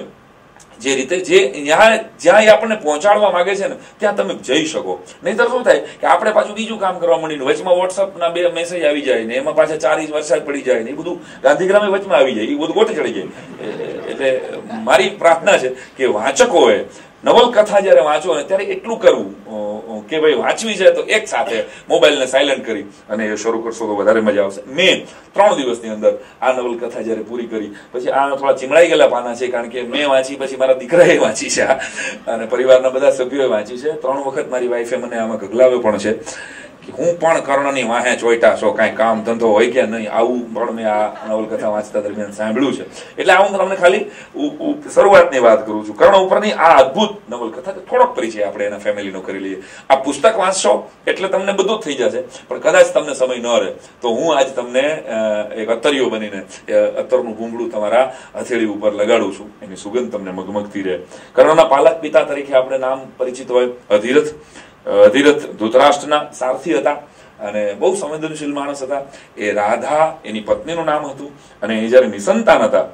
જે રીતે જે જ્યાં જ્યાં એ આપણને પહોંચાડવા માંગે છે ને, ત્યાં તમે જઈ શકો. નહીતર શું થાય કે આપણે પાછું બીજું કામ કરવા માંડીને વચમાં વોટ્સઅપના બે મેસેજ આવી જાય ને, એમાં પાછા ચાર ઇંચ વરસાદ પડી જાય ને, એ બધું ગાંધીગ્રામે વચમાં આવી જાય, એ બધું ગોઠે ચડી જાય. એટલે મારી પ્રાર્થના છે કે વાંચકોએ નવલકથા જયારે વાંચો ને ત્યારે એટલું કરવું કે ભાઈ વાંચવી છે તો એક સાથે મોબાઈલને સાયલેન્ટ કરી અને એ શરૂ કરશો તો વધારે મજા આવશે. મેં ત્રણ દિવસની અંદર આ નવલકથા જયારે પૂરી કરી, પછી આ થોડા ચીમડાઈ ગયેલા પાના છે, કારણ કે મેં વાંચી, પછી મારા દીકરાએ વાંચી છે, અને પરિવારના બધા સભ્યોએ વાંચી છે. ત્રણ વખત મારી વાઈફે મને આમાં ગગલાવ્યો પણ છે કે હું પણ કર્ણની વાહે ચોઈટા છો, કાંઈ કામ ધંધો હોય કે નહીં, આવું પણ મેં આ નવલકથા વાંચતા દરમિયાન સાંભળ્યું છે. એટલે આ હું તમને ખાલી શરૂઆતની વાત કરું છું. કર્ણ ઉપરની આ અદભુત નવલકથા થોડોક પરિચય આપણે એના ફેમિલીનો કરી લઈએ. આ પુસ્તક વાંચશો એટલે તમને બધું જ થઈ જશે, પણ કદાચ તમને સમય ન રહે તો હું આજ તમને એક અત્તરીઓ બનીને અત્તરનું ભૂંગળું તમારા હથેળી ઉપર લગાડું છું, એની સુગંધ તમને મગમગતી રહે. કર્ણના પાલક પિતા તરીકે આપણે નામ પરિચિત હોય અધિરથ. અધિરથ ધૃતરાષ્ટ્રના સારથી હતા અને બહુ સંવેદનશીલ માણસ હતા. એ રાધા એની પત્નીનું નામ હતું, અને એ જયારે નિસંતાન હતા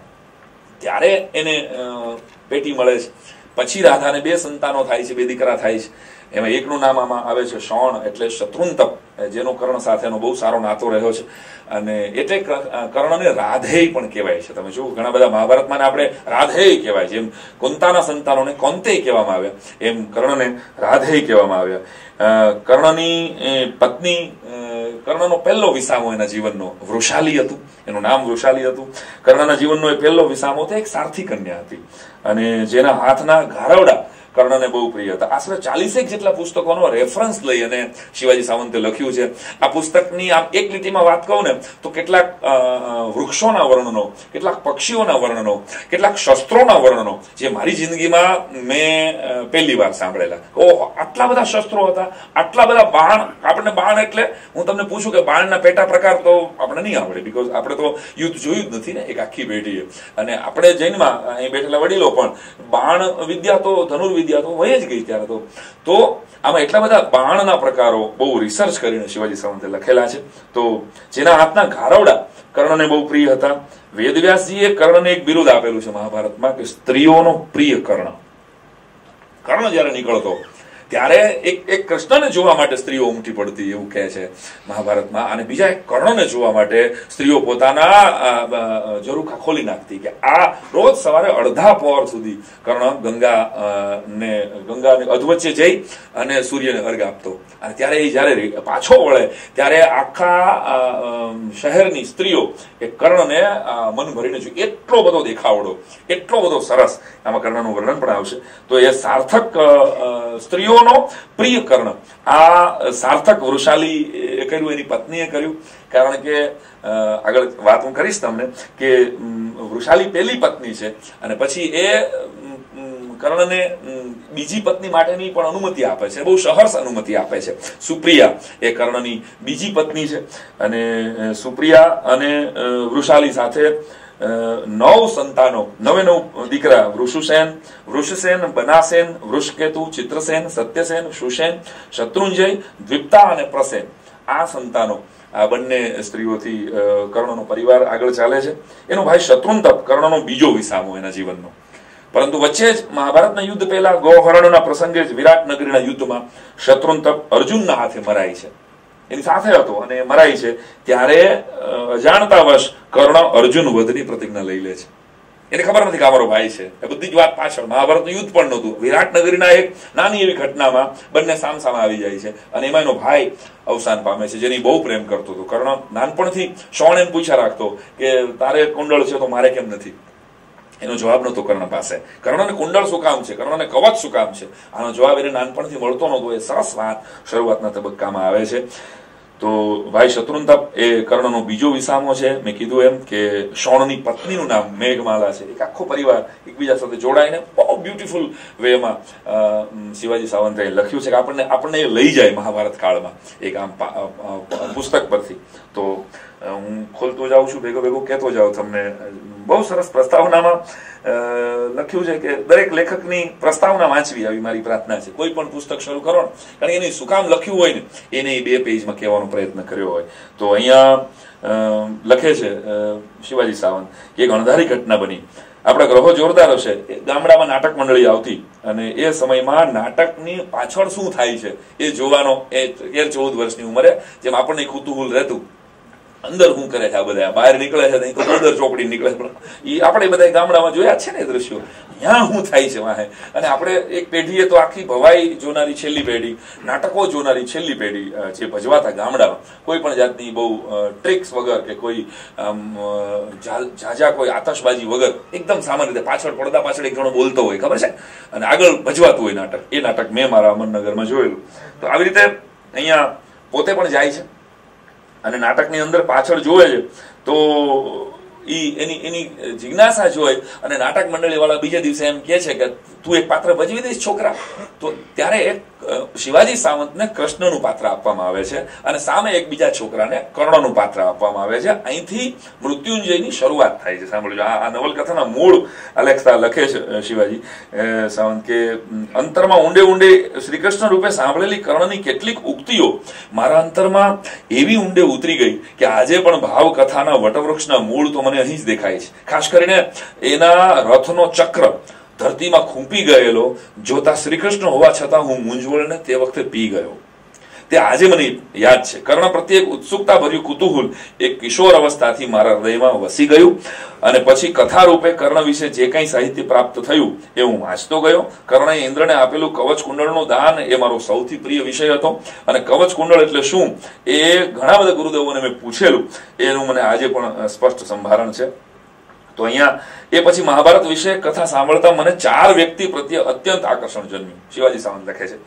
ત્યારે એને પેટી મળે છે. પછી રાધાને બે સંતાનો થાય છે, બે દીકરા થાય છે. એમાં એકનું નામ આમાં આવે છે શોણ, એટલે શત્રુંતપ, જેનો કર્ણ સાથેનો બહુ સારો નાતો રહ્યો છે, અને એટલે કર્ણને રાધેય પણ કહેવાય છે. તમે જુઓ ઘણા બધા મહાભારતમાં આપણે રાધેય કહેવાય, જેમ કુંતાના સંતાનોને કૌંતેય કહેવામાં આવ્યા, એમ કર્ણને રાધેય કહેવામાં આવ્યા. કર્ણની પત્ની, કર્ણનો પહેલો વિસામો એના જીવનનો વૃષાલી હતું, એનું નામ વૃષાલી હતું. કર્ણના જીવનનો એ પહેલો વિસામો તો એક સારથી કન્યા હતી, અને જેના હાથના ઘારવડા કર્ણને બહુ પ્રિય હતા. આશરે ચાલીસેક જેટલા પુસ્તકોનો રેફરન્સ લઈ અને શિવાજી સાવંતે લખ્યું છે. આ પુસ્તકની આમ એક લીટીમાં વાત કહું ને તો કેટલાક વૃક્ષોના વર્ણનો, કેટલાક પક્ષીઓના વર્ણનો, કેટલાક શસ્ત્રોના વર્ણનો જે મારી જિંદગીમાં મેં પહેલી વાર સાંભળેલા. ઓહો, આટલા બધા શસ્ત્રો હતા, આટલા બધા બાણ. આપણને બાણ એટલે હું તમને પૂછું કે બાણના પેટા પ્રકાર તો આપણે નહીં આવડે, બીકોઝ આપણે તો યુદ્ધ જોયું જ નથી ને એક આખી પેઢીએ. અને આપણે જૈનમાં અહીં બેઠેલા વડીલો પણ બાણ વિદ્યા તો ધનુર્વિદ્યા તો વહી જ ગઈ ત્યારે તો તો આમાં એટલા બધા બાણના પ્રકારો બહુ રિસર્ચ કરીને શિવાજી સાવંતે લખેલા છે. તો જેના હાથના ઘારવડા કર્ણને બહુ પ્રિય હતા. વેદવ્યાસજીએ કર્ણને એક બિરુદ આપેલું છે મહાભારતમાં કે સ્ત્રીઓનો પ્રિય કર્ણ. કર્ણ જયારે નીકળતો ત્યારે એક એક કૃષ્ણને જોવા માટે સ્ત્રીઓ ઉમટી પડતી એવું કહે છે મહાભારતમાં, અને બીજા એક કર્ણને જોવા માટે સ્ત્રીઓ પોતાના ઝરૂખા ખોલી નાખતી કે આ રોજ સવારે અડધા પહોર સુધી કર્ણ ગંગા ને ગંગાને અધવચ્ચે જઈ અને સૂર્યને અર્ઘ આપતો. અને ત્યારે એ જયારે પાછો વળે ત્યારે આખા શહેરની સ્ત્રીઓ એ કર્ણને મન ભરીને જોઈ. એટલો બધો દેખાવડો, એટલો બધો સરસ. આમાં કર્ણનું વર્ણન પણ આવશે. તો એ સાર્થક સ્ત્રીઓ પ્રિય કર્ણ, આ સાર્થક વૃષાલી કર્યું, એની પત્નીએ કર્યું. કારણ કે આગળ વાત હું કરીશ તમને કે વૃષાલી પહેલી પત્ની છે, અને પછી એ કર્ણને બીજી પત્ની માટેની પણ અનુમતિ આપે છે, બહુ સહર્ષ અનુમતિ આપે છે. સુપ્રિયા એ કર્ણની બીજી પત્ની છે, અને સુપ્રિયા અને વૃષાલી સાથે નવ સંતાનો, નવે નવ દીકરા, વૃષુસેન, વૃષસેન, બનાસેન, વૃષકેતુ, ચિત્રસેન, સત્યસેન, સુસેન, શત્રુંજય, દ્વિપ્તા અને પ્રસેન, આ સંતાનો આ બંને સ્ત્રીઓથી કર્ણનો પરિવાર આગળ ચાલે છે. એનો ભાઈ શત્રુંતપ કર્ણનો બીજો વિસામો એના જીવનનો. પરંતુ વચ્ચે જ મહાભારતના યુદ્ધ પહેલા ગોહરણના પ્રસંગે જ વિરાટ નગરીના યુદ્ધમાં શત્રુંતપ અર્જુનના હાથે મરાય છે, એની સાથે હતો અને મરાય છે. ત્યારે અજાણતાવશ કર્ણ અર્જુન વધની પ્રતિજ્ઞા લઈ લે છે. એને ખબર નથી કે અમારો ભાઈ છે. એ બધી જ વાત પાછળ મહાભારતનું યુદ્ધ પણ નહોતું. વિરાટ નગરીના એક નાની એવી ઘટનામાં બંને સામસામે આવી જાય છે, અને એમાં એનો ભાઈ અવસાન પામે છે, જેની બહુ પ્રેમ કરતો હતો. કર્ણ નાનપણથી શ્રવણ એમ પૂછ્યા રાખતો કે તારે કુંડળ છે તો મારે કેમ નથી. એનો જવાબ નહોતો કર્ણ પાસે. કર્ણને કુંડળ શું કામ છે, કર્ણને કવચ શું કામ છે, આનો જવાબ એને નાનપણથી મળતો નહોતો. એ સરસ વાત શરૂઆતના તબક્કામાં આવે છે. તો ભાઈ શત્રુંતપ એ કર્ણનો બીજો વિસામો છે. મેં કીધું એમ કે શોણની પત્નીનું નામ મેઘમાલા છે. એક આખો પરિવાર એકબીજા સાથે જોડાઈને બહુ બ્યુટીફુલ વેમાં શિવાજી સાવંતે લખ્યું છે કે આપણને આપણને એ લઈ જાય મહાભારત કાળમાં એક આમ પુસ્તક પરથી. તો હું ખોલતો જાઉં છું, ભેગો ભેગો કહેતો જાઉં તમને. બહુ સરસ પ્રસ્તાવનામાં લખ્યું છે કે દરેક લેખકની પ્રસ્તાવના વાંચવી, આવી મારી પ્રાર્થના છે. કોઈ પણ પુસ્તક શરૂ કરો ને, કારણ કે એની શું કામ લખ્યું હોય ને એને બે પેજમાં કહેવાનો પ્રયત્ન કર્યો હોય. તો અહીંયા લખે છે શિવાજી સાવંત કે એક અણધારી ઘટના બની. આપણા ગ્રહો જોરદાર હશે. ગામડામાં નાટક મંડળી આવતી, અને એ સમયમાં નાટકની પાછળ શું થાય છે એ જોવાનો એ તેર ચૌદ વર્ષની ઉંમરે જેમ આપણને કુતૂહલ રહેતું, અંદર શું કરે છે આ બધા, બહાર નીકળે છે તો અંદર ચોપડી નીકળે છે. એ આપણે બધા ગામડામાં જોયા છે ને દ્રશ્યો, ત્યાં શું થાય છે વાહે. અને આપણે એક પેઢીએ તો આખી ભવાઈ જોનારી છેલ્લી પેઢી, નાટકો જોનારી છેલ્લી પેઢી જે ભજવાતા ગામડામાં, કોઈ પણ જાતની બહુ ટ્રિક્સ વગર કે કોઈ ઝાઝા કોઈ આતશબાજી વગર, એકદમ સામાન્ય રીતે પાછળ પડદા પાછળ એક જણો બોલતો હોય, ખબર છે, અને આગળ ભજવાતું હોય નાટક. એ નાટક મેં મારા અમરનગરમાં જોયેલું. તો આવી રીતે અહીંયા પોતે પણ જાય છે અને નાટકની અંદર પાછળ જોવે છે. તો ઈ એની એની જિજ્ઞાસા જોઈ અને નાટક મંડળી વાળા બીજા દિવસે એમ કહે છે કે તું એક પાત્ર ભજવી દઈશ છોકરા. તો ત્યારે એક શિવાજી સાવંતને કૃષ્ણનું પાત્ર આપવામાં આવે છે, અને સામે એક બીજા છોકરાને કર્ણનું પાત્ર આપવામાં આવે છે. અહીંથી મૃત્યુંજયની શરૂઆત થાય છે. સાંભળજો, આ નવલકથાના મૂળ અલેખતા લખે છે શિવાજી સાવંત કે અંતરમાં ઊંડે ઊંડે શ્રી કૃષ્ણ રૂપે સાંભળેલી કર્ણની કેટલીક ઉક્તિઓ મારા અંતરમાં એવી ઊંડે ઉતરી ગઈ કે આજે પણ ભાવ કથાના વટવૃક્ષના મૂળ તો મને અહીં જ દેખાય છે. ખાસ કરીને એના રથનો ચક્ર ધરતીમાં ખૂંપી ગયેલો જોતા શ્રીકૃષ્ણ હોવા છતાં હું મૂંઝવણને તે વખતે પી ગયો. તે આજે મને યાદ છે. કર્ણ પ્રત્યે ઉત્સુકતા ભર્યું કુતૂહલ એક કિશોર અવસ્થાથી મારા હૃદયમાં વસી ગયું અને પછી કથા રૂપે કર્ણ વિશે જે કંઈ સાહિત્ય પ્રાપ્ત થયું એ હું વાંચતો ગયો. કર્ણએ ઇન્દ્રને આપેલું કવચ કુંડળનું દાન એ મારો સૌથી પ્રિય વિષય હતો અને કવચ કુંડળ એટલે શું એ ઘણા બધા ગુરુદેવોને મેં પૂછેલું, એનું મને આજે પણ સ્પષ્ટ સંભારણ છે. તો અહીંયા એ પછી મહાભારત વિશે કથા સાંભળતા મને ચાર વ્યક્તિ પ્રત્યે અત્યંત આકર્ષણ જન્મ્યું. શિવાજી સાવંત લખે છે,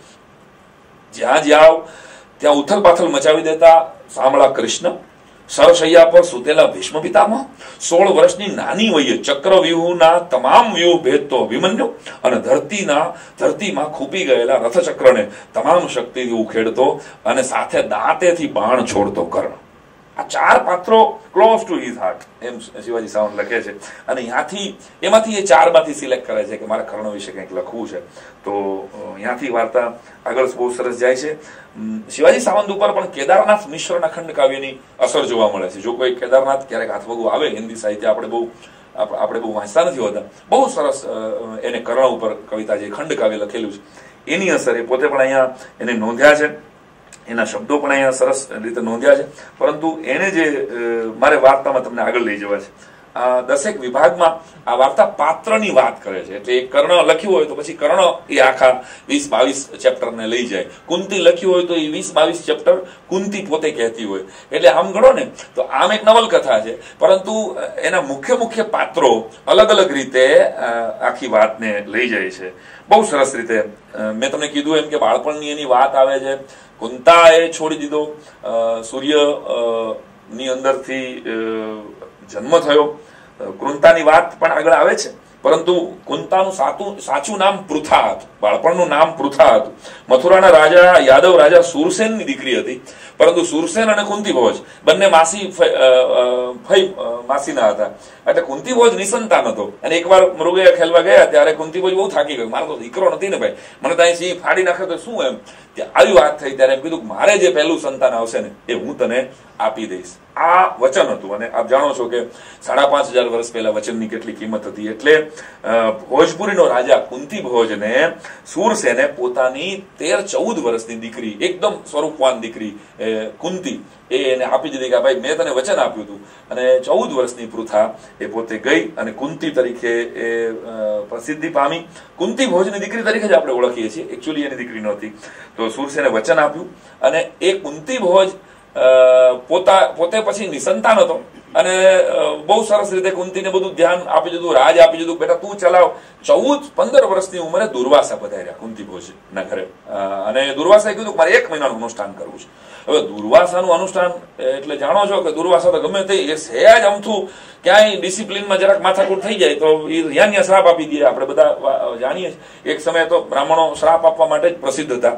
જ્યાં જ્યાં ત્યાં ઉથલ પાથલ મચાવી દેતા સાંભળા કૃષ્ણ, સરશૈયા પર સુતેલા ભીષ્મ પિતામહ, સોળ વર્ષની નાની વયે ચક્રવ્યૂહના તમામ વ્યૂહ ભેદતો અભિમન્યુ અને ધરતીના ધરતીમાં ખૂપી ગયેલા રથચક્રને તમામ શક્તિથી ઉખેડતો અને સાથે દાંતેથી બાણ છોડતો કર્ણ. આ ચાર પાત્રો ક્લોઝ ટુ હિઝ હાર્ટ એમ શિવાજી સાવંત લખે છે. અને ત્યાંથી એમાંથી એ ચાર માંથી સિલેક્ટ કરે છે કે મારે કર્ણ વિશે કંઈક લખવું છે. તો ત્યાંથી વાર્તા આગળ બહુ સરસ જાય છે. શિવાજી સાવંત ઉપર પણ કેદારનાથ મિશ્રના ખંડ કાવ્યની અસર જોવા મળે છે. જો કોઈ કેદારનાથ ક્યારેક હાથવગું આવે, હિન્દી સાહિત્ય આપણે બહુ આપણે બહુ વાંચતા નથી હોતા, બહુ સરસ એને કર્ણ ઉપર કવિતા જે ખંડ કાવ્ય લખેલું છે એની અસર એ પોતે પણ અહીંયા એને નોંધ્યા છે. એના શબ્દો પણ અહીંયા સરસ રીતે નોંધ્યા છે. પરંતુ એને જે મારે વાર્તામાં તમને આગળ લઈ જવા છે, આ દસેક વિભાગમાં આ વાર્તા પાત્રની વાત કરે છે. એટલે કર્ણ લખ્યું હોય તો પછી કર્ણ એ આખા વીસ બાવીસ ચેપ્ટરને લઈ જાય. કુંતી લખ્યું હોય તો એ વીસ બાવીસ ચેપ્ટર કુંતી પોતે કહેતી હોય. એટલે આમ ગણો ને તો આમ એક નવલકથા છે, પરંતુ એના મુખ્ય મુખ્ય પાત્રો અલગ અલગ રીતે આખી વાતને લઈ જાય છે. બહુ સરસ રીતે મેં તમને કીધું એમ કે બાળપણની એની વાત આવે છે. કુંતા એ છોડી દીધો, સૂર્ય ની અંદરથી જન્મ થયો. કુંતાની વાત પણ આગળ આવે છે, પરંતુ કુંતાનું સાચું સાચું નામ પૃથા હતું. બાળપણનું નામ પૃથા હતું. મથુરાના રાજા યાદવ રાજા સુરસેનની દીકરી હતી, પરંતુ સુરસેન અને કુંતીભોજ બંને માસી ફઈ માસીના હતા. એટલે કુંતીભોજ નિસંતાન હતો અને એકવાર મૃગયા ખેલવા ગયા ત્યારે કુંતીભોજ બહુ થાકી ગયો. મારો તો દીકરો નથી ને ભાઈ, મને તો અહીં સિંહ ફાડી નાખે તો શું એમ. આવી વાત થઈ ત્યારે એમ કીધું મારે જે પહેલું સંતાન આવશે ને એ હું તને આપી દઈશ. આ વચન હતું. અને આપ જાણો છો કે સાડા પાંચ હજાર વર્ષ પહેલા વચનની કેટલી કિંમત હતી. એટલે ભોજપુરીનો રાજા કુંતીભોજને સુરસેને પોતાની તેર ચૌદ વર્ષની દીકરી, એકદમ સ્વરૂપવાન દીકરી કુંતી એ એને આપી દીધી કે ભાઈ મેં તને વચન આપ્યું હતું. અને ચૌદ વર્ષની પૃથા એ પોતે ગઈ અને કુંતી તરીકે એ પ્રસિદ્ધિ પામી. કુંતી ભોજની દીકરી તરીકે જ આપણે ઓળખીએ છીએ, એકચ્યુઅલી એની દીકરી નહોતી. તો સુરસેને વચન આપ્યું અને એ કુંતી ભોજ પોતા પોતે પછી નિસંતાન હતો અને બહુ સરસ રીતે કુંતીને બધું ધ્યાન આપી દીધું, રાજ આપી દીધું, બેટા તું ચલાવ. ચૌદ પંદર વર્ષની ઉંમરે દુર્વાસા પધાર્યા કુંતી ભોજ ના ઘરે અને દુર્વાસાએ કીધું મારે એક મહિનાનું અનુષ્ઠાન કરવું છે. હવે દુર્વાસાનું અનુષ્ઠાન એટલે જાણો છો કે દુર્વાસા તો ગમે તે એ સહેજ અમથું ક્યાંય ડિસિપ્લિનમાં જરાક માથાકૂટ થઈ જાય તો એ ત્યાં શ્રાપ આપી દે. આપણે બધા જાણીએ છીએ એક સમયે તો બ્રાહ્મણો શ્રાપ આપવા માટે જ પ્રસિદ્ધ હતા.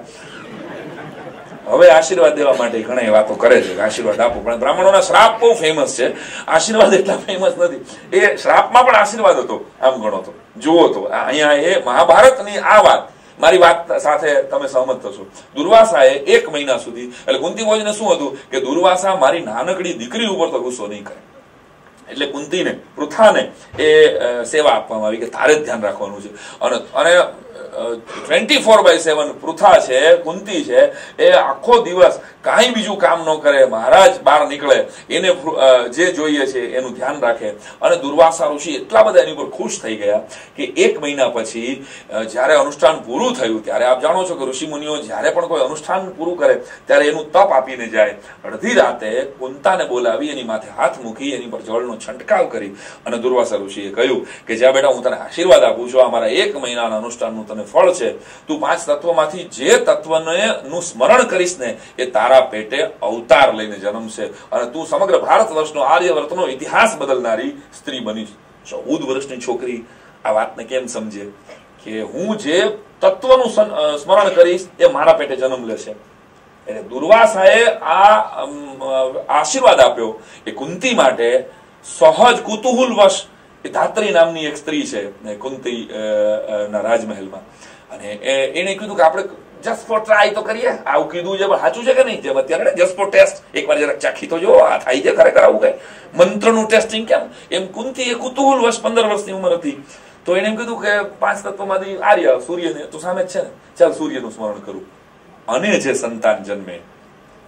હવે આશીર્વાદ દેવા માટે ઘણા વાતો કરે છે કે આશીર્વાદ આપો, પણ બ્રાહ્મણોના શ્રાપ બહુ ફેમસ છે, આશીર્વાદ એટલા ફેમસ નથી. એ શ્રાપમાં પણ આશીર્વાદ હતો આમ ગણો તો. જુઓ તો અહીંયા એ મહાભારતની આ વાત મારી વાત સાથે તમે સહમત થશો. દુર્વાસાએ એક મહિના સુધી એટલે કુંતીભોજને શું હતું કે દુર્વાસા મારી નાનકડી દીકરી ઉપર તો ગુસ્સો નહીં કરે. એટલે કુંતીને પૃથાને એ સેવા આપવામાં આવી કે તારે જ ધ્યાન રાખવાનું છે. અને અને twenty four by seven Pritha છે, કુંતી છે, એ આખો દિવસ કાંઈ બીજું કામ ન કરે, મહારાજ બહાર નીકળે એને જે જોઈએ છે એનું ધ્યાન રાખે. અને દુર્વાસા ઋષિ એટલા બધા એની ઉપર ખુશ થઈ ગયા કે એક મહિના પછી જયારે અનુષ્ઠાન પૂરું થયું ત્યારે આપ જાણો છો કે ઋષિ મુનિઓ જયારે પણ કોઈ અનુષ્ઠાન પૂરું કરે ત્યારે એનું તપ આપીને જાય. અડધી રાતે કુંતાને બોલાવી એની માથે હાથ મૂકી એની પર જળનો છંટકાવ કરી અને દુર્વાસા ઋષિએ કહ્યું કે જ્યાં બેટા હું તને આશીર્વાદ આપું છું, અમારા એક મહિનાના અનુષ્ઠાનનું તને ફળ છે. તું પાંચ તત્વમાંથી જે તત્વને નું સ્મરણ કરીશ ને એ તારા પેટે અવતાર લઈને જન્મશે અને તું સમગ્ર ભારત વર્ષનો આર્યવ્રતનો ઇતિહાસ બદલનારી સ્ત્રી બની. ચૌદ વર્ષની છોકરી આ વાતને કેમ સમજે કે હું જે તત્વનું સ્મરણ કરીશ એ મારા પેટે જન્મ લેશે. એટલે દુર્વાસાએ આ આશીર્વાદ આપ્યો એ કુંતી માટે સહજ કુતૂહલવશ. એ ધાત્રી નામની એક સ્ત્રી છે કુંતી ના રાજમહેલમાં અને એને કીધું કે આપણે જસ્ટ ફોર ટ્રાય તો કરીએ. આવું કીધું છે પણ સાચું છે કે નહીં? જેમ અત્યારે જસ્ટ ફોર ટેસ્ટ એકવાર જરાક ચાખી તો જો આ થાય છે ખરેખર આવું કઈ મંત્રનું ટેસ્ટિંગ કેમ એમ. કુંતી એ કુતૂહલ વર્ષ પંદર વર્ષની ઉંમર હતી તો એને એમ કીધું કે પાંચ તત્વમાંથી આર્ય સૂર્યને તો સામે જ છે ને, ચાલ સૂર્યનું સ્મરણ કરું. અને જે સંતાન જન્મે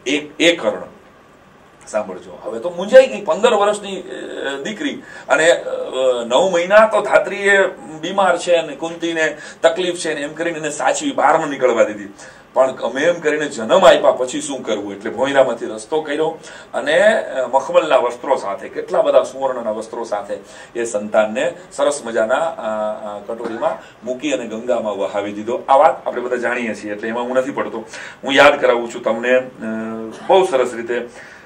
એક એ કર્ણ સાંભળજો. હવે તો મૂંઝાઈ ગઈ, પંદર વર્ષની દીકરી અને નવ મહિના તો ધાત્રીએ બીમાર છે અને કુંતીને તકલીફ છે એમ કરીને એને સાચવી બહાર ન નીકળવા દીધી. પણ ગમે એમ કરીને જન્મ આપ્યા પછી શું કરવું એટલે ભોંયરામાંથી રસ્તો કર્યો અને મખમલના વસ્ત્રો સાથે, કેટલા બધા સુવર્ણના વસ્ત્રો સાથે એ સંતાનને સરસ મજાના કટોરીમાં મૂકી અને ગંગામાં વહાવી દીધો. આ વાત આપણે બધા જાણીએ છીએ એટલે એમાં હું નથી પડતો. હું યાદ કરાવું છું તમને બહુ સરસ રીતે.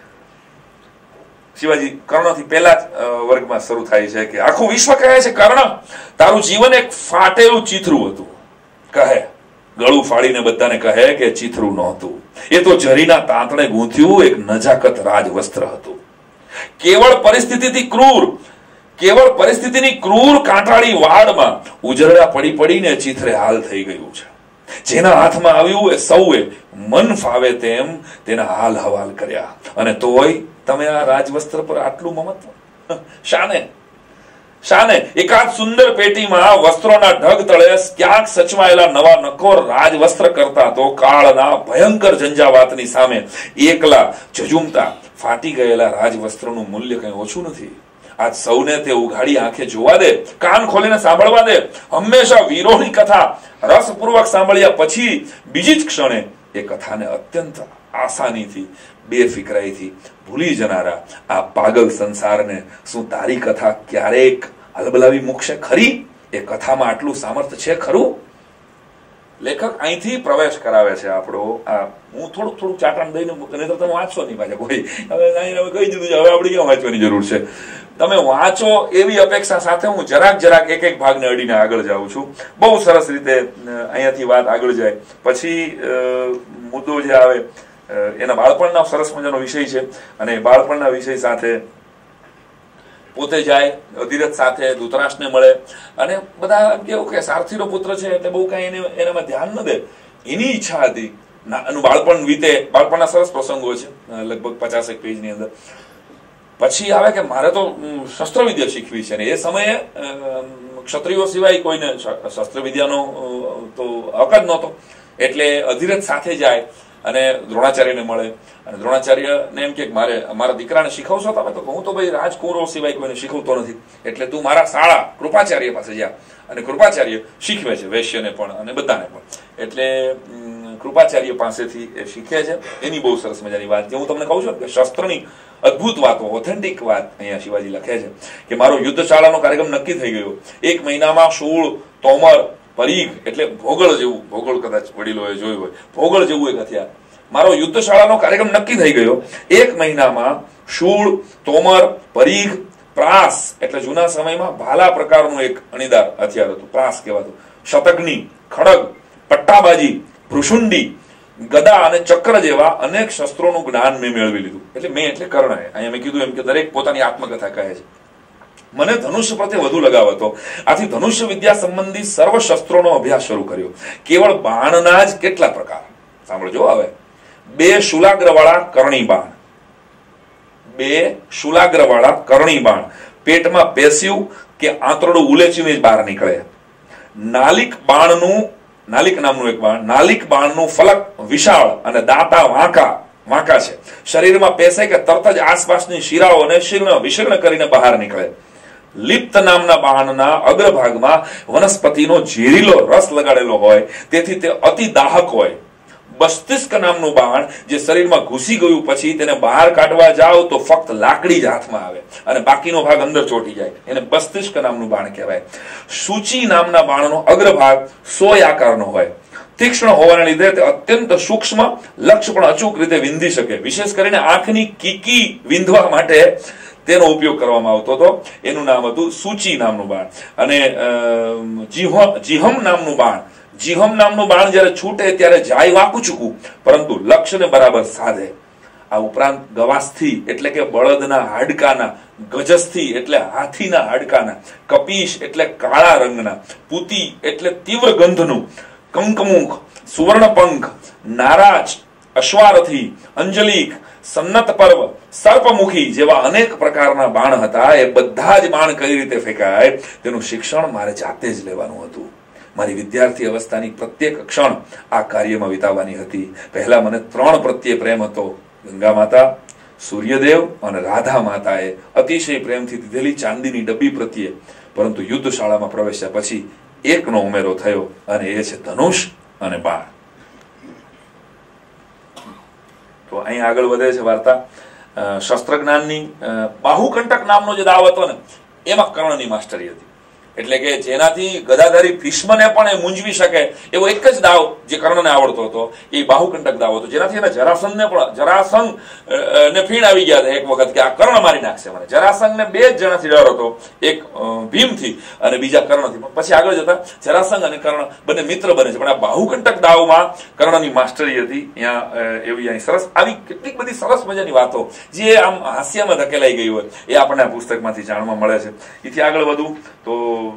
શિવાજી કર્ણથી પહેલા જ વર્ગમાં શરૂ થાય છે કે આખું વિશ્વ કહે છે કર્ણ તારું જીવન એક ફાટેલું ચીથરું હતું. કહે ગળું ફાડીને બધાને કહે કે ચીથરું નહોતું, એ તો જરીના તાંતણે ગૂંથ્યું એક નજાકત રાજવસ્ત્ર હતું. કેવળ પરિસ્થિતિથી ક્રૂર કેવળ પરિસ્થિતિની ક્રૂર કાંટાળી વાડમાં ઉજરડા પડી પડીને ચીથરે હાલ થઈ ગયું છે. જેના હાથમાં આવ્યું એ સૌએ મન ફાવે તેમ તેના હાલ હવાલ કર્યા અને તોય તમે આ રાજવસ્ત્ર પર આટલું મમત્વ શાને શાને? એકાદ સુંદર પેટીમાં વસ્ત્રોના ઢગ તળે ક્યાંક સચવાયેલા નવા નકોર રાજવસ્ત્ર કરતા તો કાળના ભયંકર ઝંઝાવાતની સામે એકલા ઝઝુમતા ફાટી ગયેલા રાજવસ્ત્રનું મૂલ્ય કંઈ ઓછું નથી. આજ સૌને તે ઉઘાડી આંખે જોવા દે, કાન ખોલીને સાંભળવા દે. હંમેશા વીરોની કથા રસપૂર્વક સાંભળ્યા પછી બીજી જ ક્ષણે એ કથાને અત્યંત આસાનીથી બેફિકરાઈથી ભૂલી જનારા આ પાગલ સંસારને શું તારી કથા ક્યારેક હલબલાવી મૂકશે ખરી? એ કથામાં આટલું સામર્થ્ય છે ખરું? લેખક અહીંથી પ્રવેશ કરાવે છે આપણો. આ હું થોડુંક થોડુંક ચાટણ દઈને નહીં તો તમે વાંચો નહીં પાછા કોઈ. હવે કહી દીધું છે, હવે આપણે ક્યાં વાંચવાની જરૂર છે? તમે વાંચો એવી અપેક્ષા સાથે હું જરાક જરાક એક એક ભાગને અડીને આગળ જાઉં છું. બહુ સરસ રીતે અહીંયાથી વાત આગળ જાય. પછી મુદ્દો જે આવે એના બાળપણના સરસ મજાનો વિષય છે અને બાળપણના વિષય સાથે પોતે જાય, અધિરથ સાથે ધૃતરાષ્ટ્રને મળે અને બધા કેવું કે સારથીનો પુત્ર છે એટલે બહુ કઈ એને એનામાં ધ્યાન ન દે. એની ઈચ્છા હતી એનું બાળપણ વીતે. બાળપણના સરસ પ્રસંગો છે લગભગ પચાસેક પેજની અંદર. પછી આવે કે મારે તો શસ્ત્ર વિદ્યા શીખવી છે ને એ સમયે ક્ષત્રિયો સિવાય કોઈને શસ્ત્ર વિદ્યાનો તો હક જ નહોતો. એટલે અધિરથ સાથે જાય અને દ્રોણાચાર્યને મળે અને દ્રોણાચાર્યને એમ કે મારે મારા દીકરાને શીખવશો તમે? તો હું તો ભાઈ રાજકુંવરો સિવાય કોઈને શીખવતો નથી, એટલે તું મારા શાળા કૃપાચાર્ય પાસે જા. અને કૃપાચાર્ય શીખવે છે વૈશ્યને પણ અને બધાને પણ. એટલે કૃપાચાર્ય પાસેથી એ શીખે છે. એની બહુ સરસ મજાની વાત હું તમને કહું છું કે શસ્ત્રની અદભુત વાતો, ઓથેન્ટિક વાત અહીંયા શિવાજી લખે છે કે મારો યુદ્ધશાળાનો કાર્યક્રમ નક્કી થઈ ગયો. એક મહિનામાં શૂળ, તોમર, પરીઘ એટલે ભોગળ જેવું, ભોગળ કદાચ વડીલોએ જોયું હોય, ભોગળ જેવું એક હથિયાર. મારો યુદ્ધશાળાનો કાર્યક્રમ નક્કી થઈ ગયો. એક મહિનામાં શૂળ, તોમર, પરીઘ, પ્રાસ એટલે જૂના સમયમાં ભાલા પ્રકારનું એક અણીદાર હથિયાર હતું, પ્રાસ કહેવાતું. શતગ્નિ, ખડગ, પટ્ટાબાજી, ભૃશુંડી, ગદા અને ચક્ર જેવા અનેક શસ્ત્રોનું જ્ઞાન મેં મેળવી લીધું. એટલે મેં એટલે કર્ણએ. અહીંયા મેં કીધું એમ કે દરેક પોતાની આત્મકથા કહે છે. મને ધનુષ્ય પ્રત્યે વધુ લગાવ હતો. આથી ધનુષ્ય વિદ્યા સંબંધી સર્વ શસ્ત્રોનો અભ્યાસ શરૂ કર્યો. કેવળ બાણના જ કેટલા પ્રકાર સાંભળજો. હવે બે શુલાગ્ર વાળા કરણી બાણ, બે શુલાગ્ર વાળા કરણી બાણ પેટમાં પેસ્યું કે આંતરડું ઉલેચીને જ બહાર નીકળે. નાલિક બાણનું, નાલિક નામનું એક બાણ, નાલિક બાણનું ફલક વિશાળ અને દાંતા વાંકા વાંકા છે. શરીરમાં પેસે કે તરત જ આસપાસની શિરાઓને શીર્ણ વિશીર્ણ કરીને બહાર નીકળે. લિપ્ત નામના બાણના અગ્રભાગમાં વનસ્પતિનો ઝેરીલો રસ લગાડેલો હોય તેથી તે અતિ દાહક હોય. બસ્તિસ્ક નામનું બાણ જે શરીરમાં ઘૂસી ગયું પછી તેને બહાર કાઢવા જાઓ તો ફક્ત લાકડી જ હાથમાં આવે અને બાકીનો ભાગ અંદર ચોટી જાય. એને બસ્તિસ્ક નામનું બાણ કહેવાય. સૂચી નામના બાણનો અગ્રભાગ સોય આકારનો હોય. તીક્ષ્ણ હોવાને લીધે તે અત્યંત સૂક્ષ્મ, લક્ષ્ય પણ અચૂક રીતે વિંધી શકે. વિશેષ કરીને આંખની કીકી વિંધવા માટે તેનો ઉપયોગ કરવામાં આવતો હતો. એનું નામ હતું સૂચી નામનું બાણ. અને જીહમ નામનું બાણ, જીહમ નામનું બાણ જયારે છૂટે ત્યારે જાય વાંકું ચૂકવું પરંતુ લક્ષ્યને બરાબર સાધે. આ ઉપરાંત ગવાસથી એટલે કે બળદના હાડકાના, ગજસથી એટલે હાથીના હાડકાના, કપીશ એટલે કાળા રંગના, પૂતી એટલે તીવ્ર ગંધનું, કંકમુખ, સુવર્ણપંખ, નારાજ, અશ્વારથી, અંજલિક, સન્નત પર્વ, સર્પમુખી જેવા અનેક પ્રકારના બાણ હતા. એ બધા જ બાણ કઈ રીતે ફેંકાય તેનું શિક્ષણ મારે જાતે જ લેવાનું હતું. મારી વિદ્યાર્થી અવસ્થાની પ્રત્યેક ક્ષણ આ કાર્યમાં વિતાવવાની હતી. પહેલા મને ત્રણ પ્રત્યે પ્રેમ હતો, ગંગા માતા, સૂર્યદેવ અને રાધા માતાએ અતિશય પ્રેમથી દીધેલી ચાંદીની ડબ્બી પ્રત્યે પરંતુ યુદ્ધ શાળામાં પ્રવેશ્યા પછી એકનો ઉમેરો થયો અને એ છે ધનુષ અને બાણ. તો અહીં આગળ વધે છે વાર્તા. શસ્ત્ર જ્ઞાનની બાહુકંટક નામનો જે દાવ હતો ને એમાં કર્ણની માસ્ટરી હતી. એટલે કે જેનાથી ગદાધારી ભીષ્મને પણ એ મૂંઝવી શકે એવો એક જ દાવ જે કર્ણને આવડતો હતો એ બાહુકંટક દાવ હતો, જેનાથી એને જરાસંઘને પણ જરાસંઘ ને ફીણ આવી ગયા હતા એક વખત કે આ કર્ણ મારી નાખશે મને. જરાસંઘને બે જ જણાથી ડર હતો, એક ભીમથી અને બીજા કર્ણથી. પછી આગળ જતા જરાસંઘ અને કર્ણ બંને મિત્ર બને છે, પણ આ બાહુકંટક દાવમાં કર્ણની માસ્ટરી હતી. અહીંયા એવી અહીં સરસ આવી કેટલીક બધી સરસ મજાની વાતો જે આમ હાસ્યમાં ધકેલાઈ ગઈ હોય એ આપણને આ પુસ્તકમાંથી જાણવા મળે છે. એથી આગળ વધુ તો